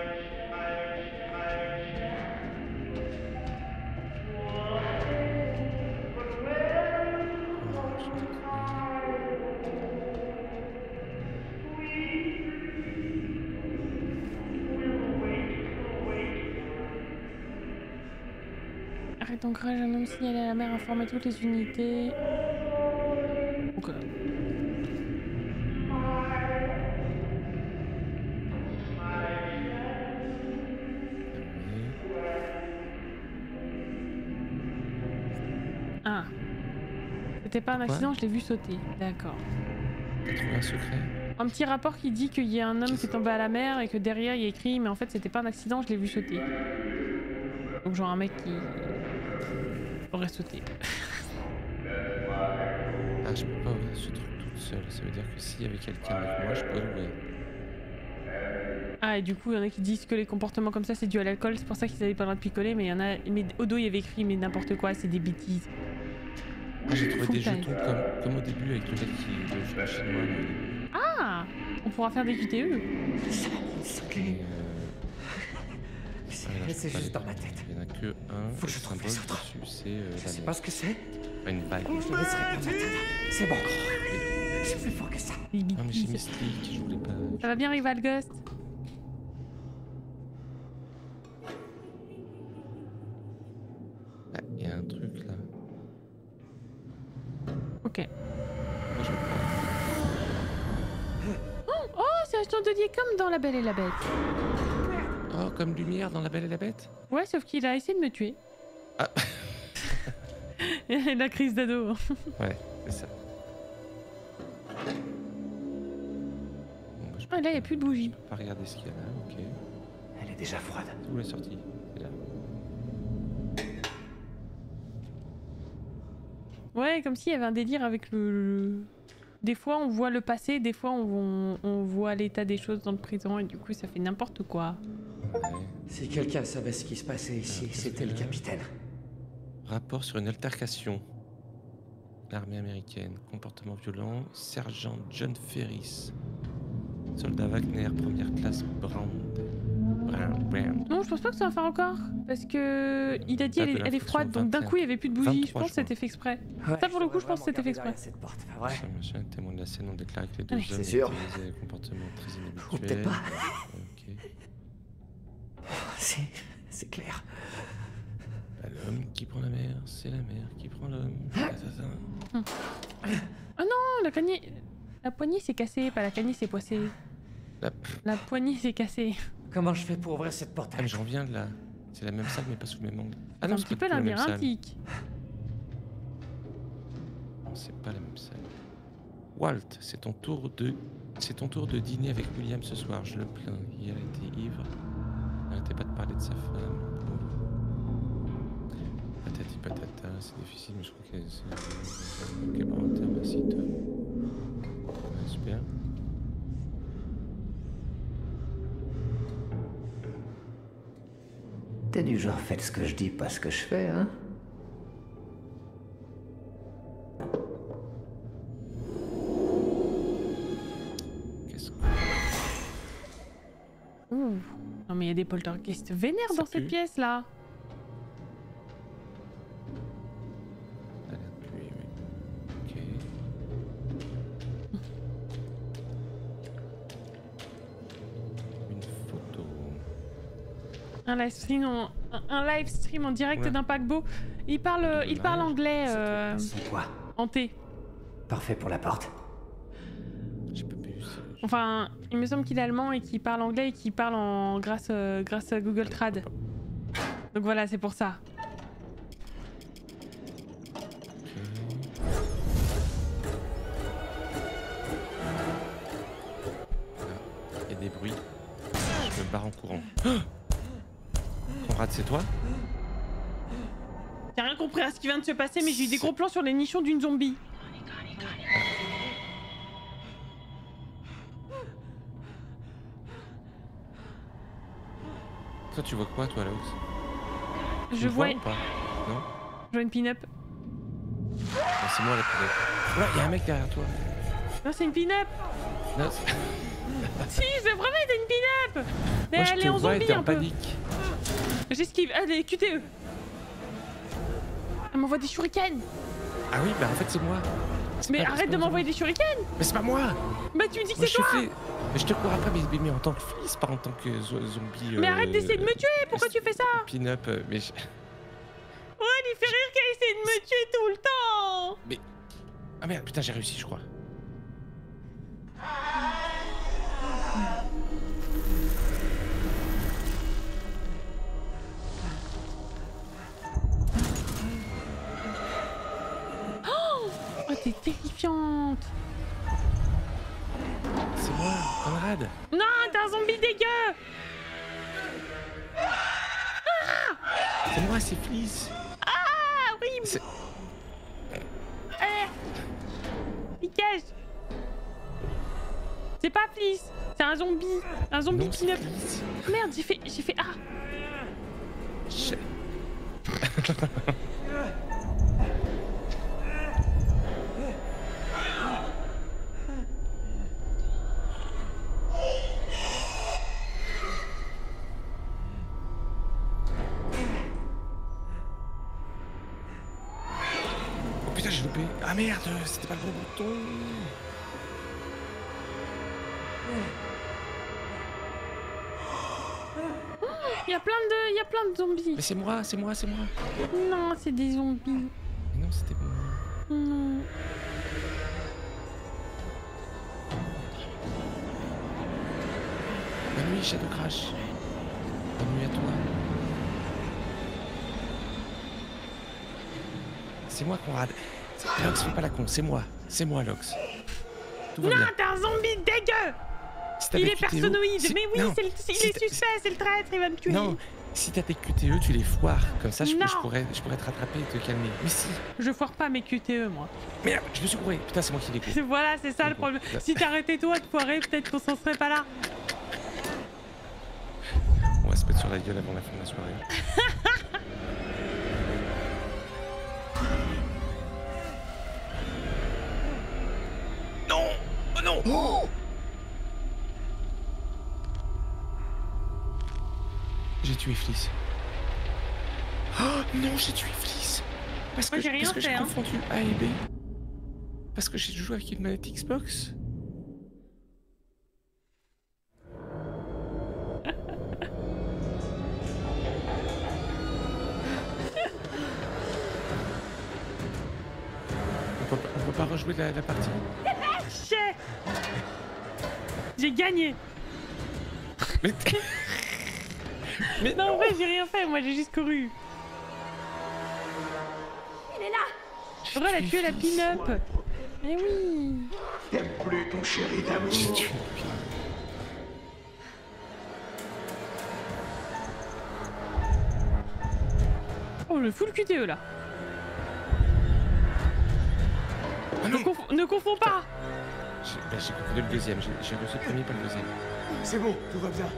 S1: Arrête ton crash, un homme signalé à la mer, informe toutes les unités. Ok. Ah. C'était pas un
S2: Pourquoi
S1: accident, je l'ai vu sauter. D'accord.
S2: T'as trouvé un secret?
S1: Un petit rapport qui dit qu'il y a un homme qui est tombé à la mer et que derrière il y a écrit mais en fait c'était pas un accident, je l'ai vu sauter. Donc genre un mec qui aurait sauté.
S2: Ah, je peux pas ouvrir ce truc toute seule. Ça veut dire que s'il y avait quelqu'un avec moi, je pourrais l'ouvrir.
S1: Ah et du coup il y en a qui disent que les comportements comme ça c'est dû à l'alcool, c'est pour ça qu'ils avaient pas le droit de picoler, mais il y en a. Mais au dos il y avait écrit mais n'importe quoi, c'est des bêtises.
S2: Ah, j'ai trouvé des
S1: Foutage.
S2: jetons comme, comme au début avec le mec qui le jeu chinois. Là, au début.
S1: Ah, on pourra faire des Q T E.
S2: Mais, euh,
S4: C'est
S2: ah, là, je
S4: c'est
S2: peux pas
S4: juste
S2: les
S4: dans ma
S2: faire.
S4: tête.
S2: Il y en a que un.
S4: Faut que je
S2: le
S4: trouve
S2: symbole
S4: les autres.
S2: dessus, c'est euh,
S4: Je
S2: la
S4: sais
S2: mer.
S4: pas ce que c'est.
S2: Pas une vague.
S4: Je le laisserai pas m'atteindre. C'est bon. Je suis plus fort que ça.
S1: Les
S2: Non, mais j'ai
S1: bêtises.
S2: Mystique, je voulais pas.
S1: Ça va bien Rival Ghost?
S2: Ah, il y a un truc là.
S1: Ok.
S2: Moi, je veux pas.
S1: Oh, c'est un chandelier comme dans La Belle et la Bête.
S2: Oh, comme Lumière dans La Belle et la Bête?
S1: Ouais, sauf qu'il a essayé de me tuer.
S2: Ah,
S1: La crise d'ado.
S2: ouais, c'est ça. Bon, bah, je peux
S1: Ah, là, il n'y a plus de bougie.
S2: pas regarder ce qu'il y a là, ok.
S4: Elle est déjà froide.
S2: C'est où la sortie? C'est là.
S1: Ouais, comme s'il y avait un délire avec le... le- Des fois, on voit le passé, des fois, on, on voit l'état des choses dans le présent, et du coup, ça fait n'importe quoi.
S2: Ouais.
S4: Si quelqu'un savait ce qui se passait ici,
S2: Ah,
S4: c'était le
S2: qu'est-ce que-
S4: capitaine.
S2: Rapport sur une altercation. L'armée américaine. Comportement violent. Sergent John Ferris. Soldat Wagner, première classe Brand. Brown, Brown.
S1: Non, je pense pas que ça va faire encore, parce que il a dit
S2: Date
S1: elle
S2: de
S1: est, elle est
S2: l'infraction,
S1: froide, donc d'un coup, il y avait plus de bougie. Je
S2: vingt-trois
S1: pense que c'était
S2: juin.
S1: fait exprès.
S4: Ouais,
S1: Ça, pour le coup, je
S4: devrais
S1: pense que c'était fait
S4: vraiment
S1: exprès.
S4: regarder cette porte, pas vrai?
S2: Machin, machin, témoin de la scène ont déclaré que les deux
S1: Allez.
S2: hommes
S4: C'est sûr.
S2: utilisaient des comportements très
S4: Ou
S2: inhabituels.
S4: peut-être pas.
S2: Ok.
S4: C'est... c'est clair.
S2: Bah, l'homme qui prend la mer, c'est la mer qui prend l'homme. Tatatin.
S1: Oh, la poignée... La poignée s'est cassée, pas la poignée s'est poissée.
S2: La-
S1: La poignée s'est cassée.
S4: Comment je fais pour ouvrir cette porte?
S2: Ah, mais je reviens de là. C'est la même salle, mais pas sous le même angle. Ah
S1: C'est
S2: non,
S1: un
S2: c'est
S1: petit
S2: pas
S1: peu
S2: du tout la même salle.
S1: labyrinthique.
S2: Non, c'est pas la même salle. Walt, c'est ton tour de... C'est ton tour de dîner avec William ce soir, je le plains. Hier, elle était ivre. Elle n'arrêtait pas de parler de sa femme. Pauvre. patati patata, c'est difficile, mais je crois que c'est... Ok, bon, tiens, merci, toi. Ouais, super.
S4: T'es du genre faites ce que je dis, pas ce que je fais, hein?
S2: Qu'est-ce que...
S1: Ouh. Non mais il y a des poltergeists vénères dans cette pièce là.
S2: Ça a l'air de puer, oui. Ok. Une photo.
S1: Un live stream en, un, un live stream en direct
S2: Ouais.
S1: d'un paquebot. Il parle, il parle anglais. Euh,
S4: C'est quoi?
S1: hanté.
S4: Parfait pour la porte.
S2: J'ai pas pu.
S1: Enfin, il me semble qu'il est allemand et qu'il parle anglais et qu'il parle en grâce, euh, grâce à Google Trad. Donc voilà, c'est pour ça.
S2: Il y a des bruits. Je me barre en courant. Conrad, c'est toi?
S1: J'ai rien compris à ce qui vient de se passer, mais j'ai eu des gros plans sur les nichons d'une zombie.
S2: Toi, tu vois quoi, toi, Lox? Tu
S1: Je
S2: me
S1: vois,
S2: ou pas? Non?
S1: je vois une pin-up.
S2: Non, c'est moi la pin-up. Ouais, il y a un mec derrière toi.
S1: Non, c'est une pin-up.
S2: Non, c'est...
S1: Si, je le promets, c'est une pin-up. Mais
S2: Moi, je
S1: elle
S2: te
S1: est en
S2: vois et
S1: zombie
S2: t'es
S1: un
S2: en
S1: peu.
S2: panique.
S1: J'esquive. Allez, Q T E. Elle m'envoie des shurikens.
S2: Ah oui, bah en fait, c'est moi. C'est
S1: Mais
S2: pas- c'est
S1: arrête
S2: pas
S1: de
S2: une
S1: m'envoyer
S2: zombie.
S1: des shurikens.
S2: Mais c'est pas moi.
S1: Bah tu me dis que
S2: Moi,
S1: c'est
S2: je te
S1: toi.
S2: fais... Mais je te crois pas, mais, mais- mais en tant que fils, pas en tant que zo- zombie.
S1: Mais
S2: euh,
S1: arrête d'essayer de me tuer. Pourquoi tu fais ça?
S2: Pin-up, euh, mais... je-
S1: Ouais, il fait rire qu'elle essaie de me tuer tout le temps.
S2: Mais... Ah merde, putain, j'ai réussi, je crois.
S1: Oh, oh t'es terrifiante.
S2: C'est moi, Conrad.
S1: Non, t'es un zombie dégueu.
S2: C'est moi, c'est Fliss.
S1: Ah oui.
S2: C'est...
S1: Eh. Dégage. C'est pas Fliss, c'est un zombie, un zombie
S2: Non, c'est
S1: pin-up.
S2: Fliss.
S1: Merde, j'ai fait, j'ai fait ah.
S2: Shit. Oh putain, j'ai loupé. Ah merde, c'était pas le bon bouton.
S1: Il y a plein de, il y a plein de zombies.
S2: Mais c'est moi, c'est moi, c'est moi.
S1: Non, c'est des zombies.
S2: Mais non, c'était moi.
S1: Non.
S2: Bonne nuit, Shadow Crash. Bonne nuit à toi. C'est moi, Conrad. C'est- Lox, fais pas la con, c'est moi. C'est moi, Lox. Tout va
S1: Non,
S2: bien.
S1: t'es un zombie dégueu.
S2: Si t'avais
S1: Il est
S2: Q T E,
S1: personnoïde.
S2: si-
S1: Mais oui,
S2: non,
S1: c'est le,
S2: si
S1: il est
S2: t'as-
S1: suspect, c'est le traître, il va me tuer.
S2: Non, si t'as tes Q T E, tu les foires. Comme ça, je,
S1: Non.
S2: je pourrais, je pourrais te rattraper et te calmer. Mais si.
S1: Je foire pas mes Q T E, moi.
S2: Merde, je me suis couru. Putain, c'est moi qui l'ai couru.
S1: Voilà, c'est ça le problème. Si t'arrêtais toi de foirer, peut-être qu'on s'en serait pas là.
S2: On va se mettre sur la gueule avant la fin de la soirée. Non. Oh non. Oh. J'ai tué Fliss. Oh non, j'ai tué Fliss. Parce
S1: Moi,
S2: que
S1: j'ai
S2: j'ai
S1: rien
S2: parce que j'ai
S1: fait, hein.
S2: confondu A et B. Parce que j'ai joué avec une manette Xbox. On peut, pas- on peut pas rejouer la, la partie.
S1: J'ai J'ai gagné.
S2: Mais, Mais
S1: non, en vrai, j'ai rien fait. Moi, j'ai juste couru.
S6: Il est là.
S1: Aurore, elle a tué la pin-up. Mais oui.
S3: T'aimes plus ton chéri d'amour.
S2: j'ai tué.
S1: Oh, le full Q T E là.
S2: Ah
S1: ne, conf ne confonds pas.
S2: J'ai bah, confondu le deuxième. J'ai reçu le premier, pas le deuxième.
S5: C'est bon, tout va bien.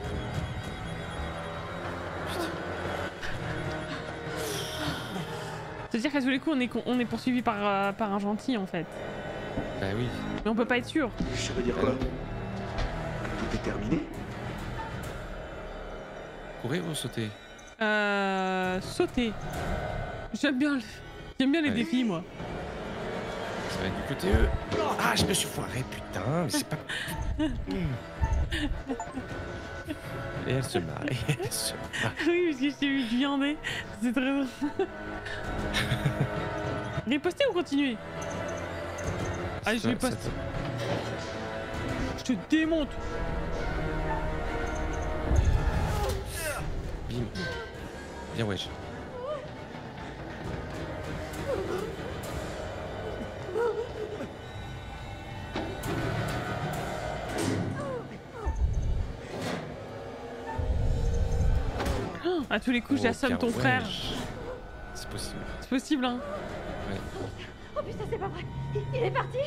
S1: C'est-à-dire qu'à tous les coups, on est, on est poursuivi par, euh, par un gentil en fait.
S2: Bah oui.
S1: Mais on peut pas être sûr.
S5: Ça veut dire quoi? Tout est terminé?
S2: Courir ou sauter?
S1: Euh... Sauter. J'aime bien, le... j'aime bien les
S2: Allez.
S1: défis, moi.
S2: Ça va être du côté E. Ah, je me suis foiré, putain, mais c'est pas... Et elle se marre, et elle se marre.
S1: Oui, parce que je t'ai vu viander. C'est très drôle. Riposter ou continuer? Ah, je riposte.
S2: Ça,
S1: Je te démonte.
S2: Bim. Bien, wesh.
S1: À tous les coups, j'assomme ton frère.
S2: C'est possible.
S1: C'est possible, hein.
S2: Ouais.
S6: Oh putain, c'est pas vrai. Il, il est parti.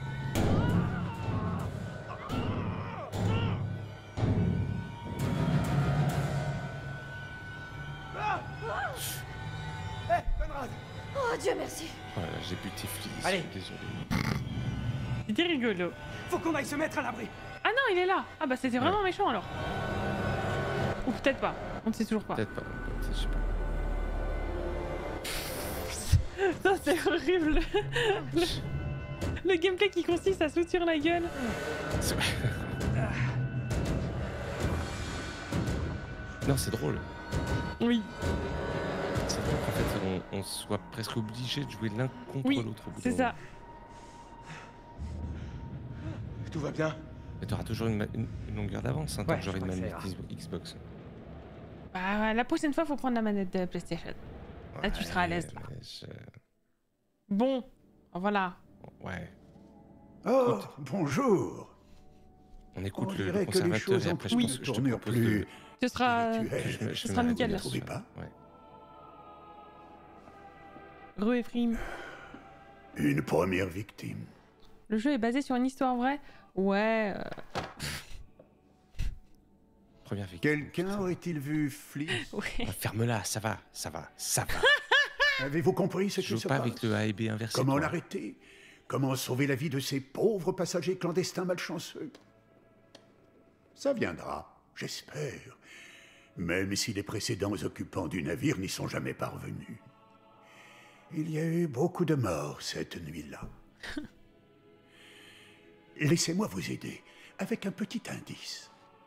S5: Hé, Conrad!
S6: Oh Dieu merci.
S2: Voilà, j'ai buté Fliss.
S5: Allez.
S2: Désolé.
S1: C'était rigolo.
S10: Faut qu'on aille se mettre à l'abri.
S1: Ah non, il est là. Ah bah c'était vraiment ouais. méchant alors. Ou peut-être pas. On ne sait toujours pas.
S2: Peut-être pas. Je sais pas.
S1: Ça c'est horrible. Le... Le gameplay qui consiste à sauter sur la gueule.
S2: Non, c'est drôle.
S1: Oui.
S2: C'est drôle qu'en fait on, on soit presque obligé de jouer l'un contre
S1: oui,
S2: l'autre.
S1: C'est ça.
S5: Tout va bien?
S2: Mais t'auras toujours une, une, une longueur d'avance, hein,
S5: ouais,
S2: tant que j'aurai une manette Xbox.
S1: Bah, la prochaine fois, faut prendre la manette de PlayStation. Là, tu seras à l'aise.
S2: Je...
S1: Bon, voilà.
S2: Ouais.
S7: Oh, écoute, bonjour.
S2: On écoute
S7: on
S2: le, le
S7: dirait que les choses
S2: et après je
S1: oui.
S2: pense que je te propose
S7: plus.
S2: de...
S1: Ce sera,
S2: je me, je
S1: ce sera nickel.
S7: Vous ne pas
S2: ouais.
S1: Re-Efrim.
S7: Une première victime.
S1: Le jeu est basé sur une histoire vraie? Ouais. Euh...
S2: Première victime.
S7: Quelqu'un aurait-il vu Fliss?
S1: Ouais.
S2: Oh, ferme-la, ça va, ça va, ça va.
S7: Avez-vous compris ce
S2: je
S7: qui
S2: joue
S7: se
S2: pas
S7: passe?
S2: avec le A et B inversé.
S7: Comment l'arrêter? Comment sauver la vie de ces pauvres passagers clandestins malchanceux? Ça viendra, j'espère. Même si les précédents occupants du navire n'y sont jamais parvenus. Il y a eu beaucoup de morts cette nuit-là. Laissez-moi vous aider avec un petit indice.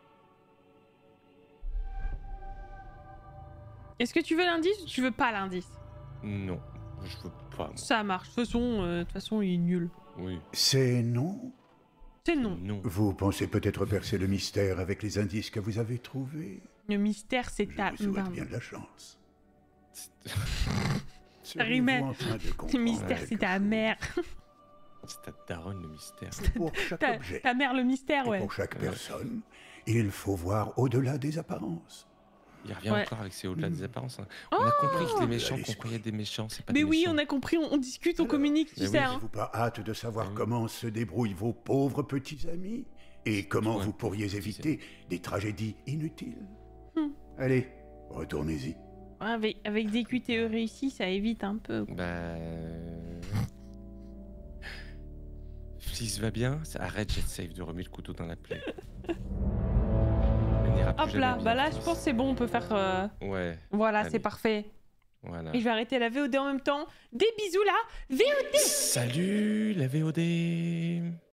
S1: Est-ce que tu veux l'indice ou tu veux pas l'indice?
S2: Non, je veux pas. Moi.
S1: Ça marche. De toute façon, euh, de toute façon, il est nul.
S2: Oui.
S7: C'est non?
S1: C'est non.
S2: non.
S7: Vous pensez peut-être percer le mystère avec les indices que vous avez trouvés?
S1: Le mystère, c'est ta...
S7: Je vous souhaite bien de la chance.
S1: Rimel. Le mystère, c'est ta mère.
S2: C'est ta daronne, le mystère.
S7: Pour chaque
S1: ta,
S7: objet.
S1: Ta mère, le mystère, ouais.
S7: Et pour chaque personne, il faut voir au-delà des apparences.
S2: Il revient
S1: ouais.
S2: encore avec ses au-delà des apparences. Hein.
S1: Oh
S2: on a compris que les méchants, qu'on croyait des méchants, c'est pas
S1: Mais
S2: des
S1: oui,
S2: méchants.
S1: on a compris, on, on discute, on Alors, communique, tu sais.
S7: Oui,
S1: hein.
S7: N'avez-vous pas hâte de savoir
S2: oui.
S7: comment se débrouillent vos pauvres petits amis? Et comment
S2: ouais,
S7: vous pourriez éviter des tragédies inutiles?
S1: hmm.
S7: Allez, retournez-y.
S1: Avec, avec des Q T E réussis, ça évite un peu.
S2: Bah... Euh... Fliss va bien? Arrête, jet save de remettre le couteau dans la plaie.
S1: Hop là, bah là je pense c'est bon, on peut faire... Euh...
S2: Ouais.
S1: Voilà, c'est parfait.
S2: Voilà.
S1: Et je vais arrêter la V O D en même temps. Des bisous là, V O D!
S2: Salut la V O D!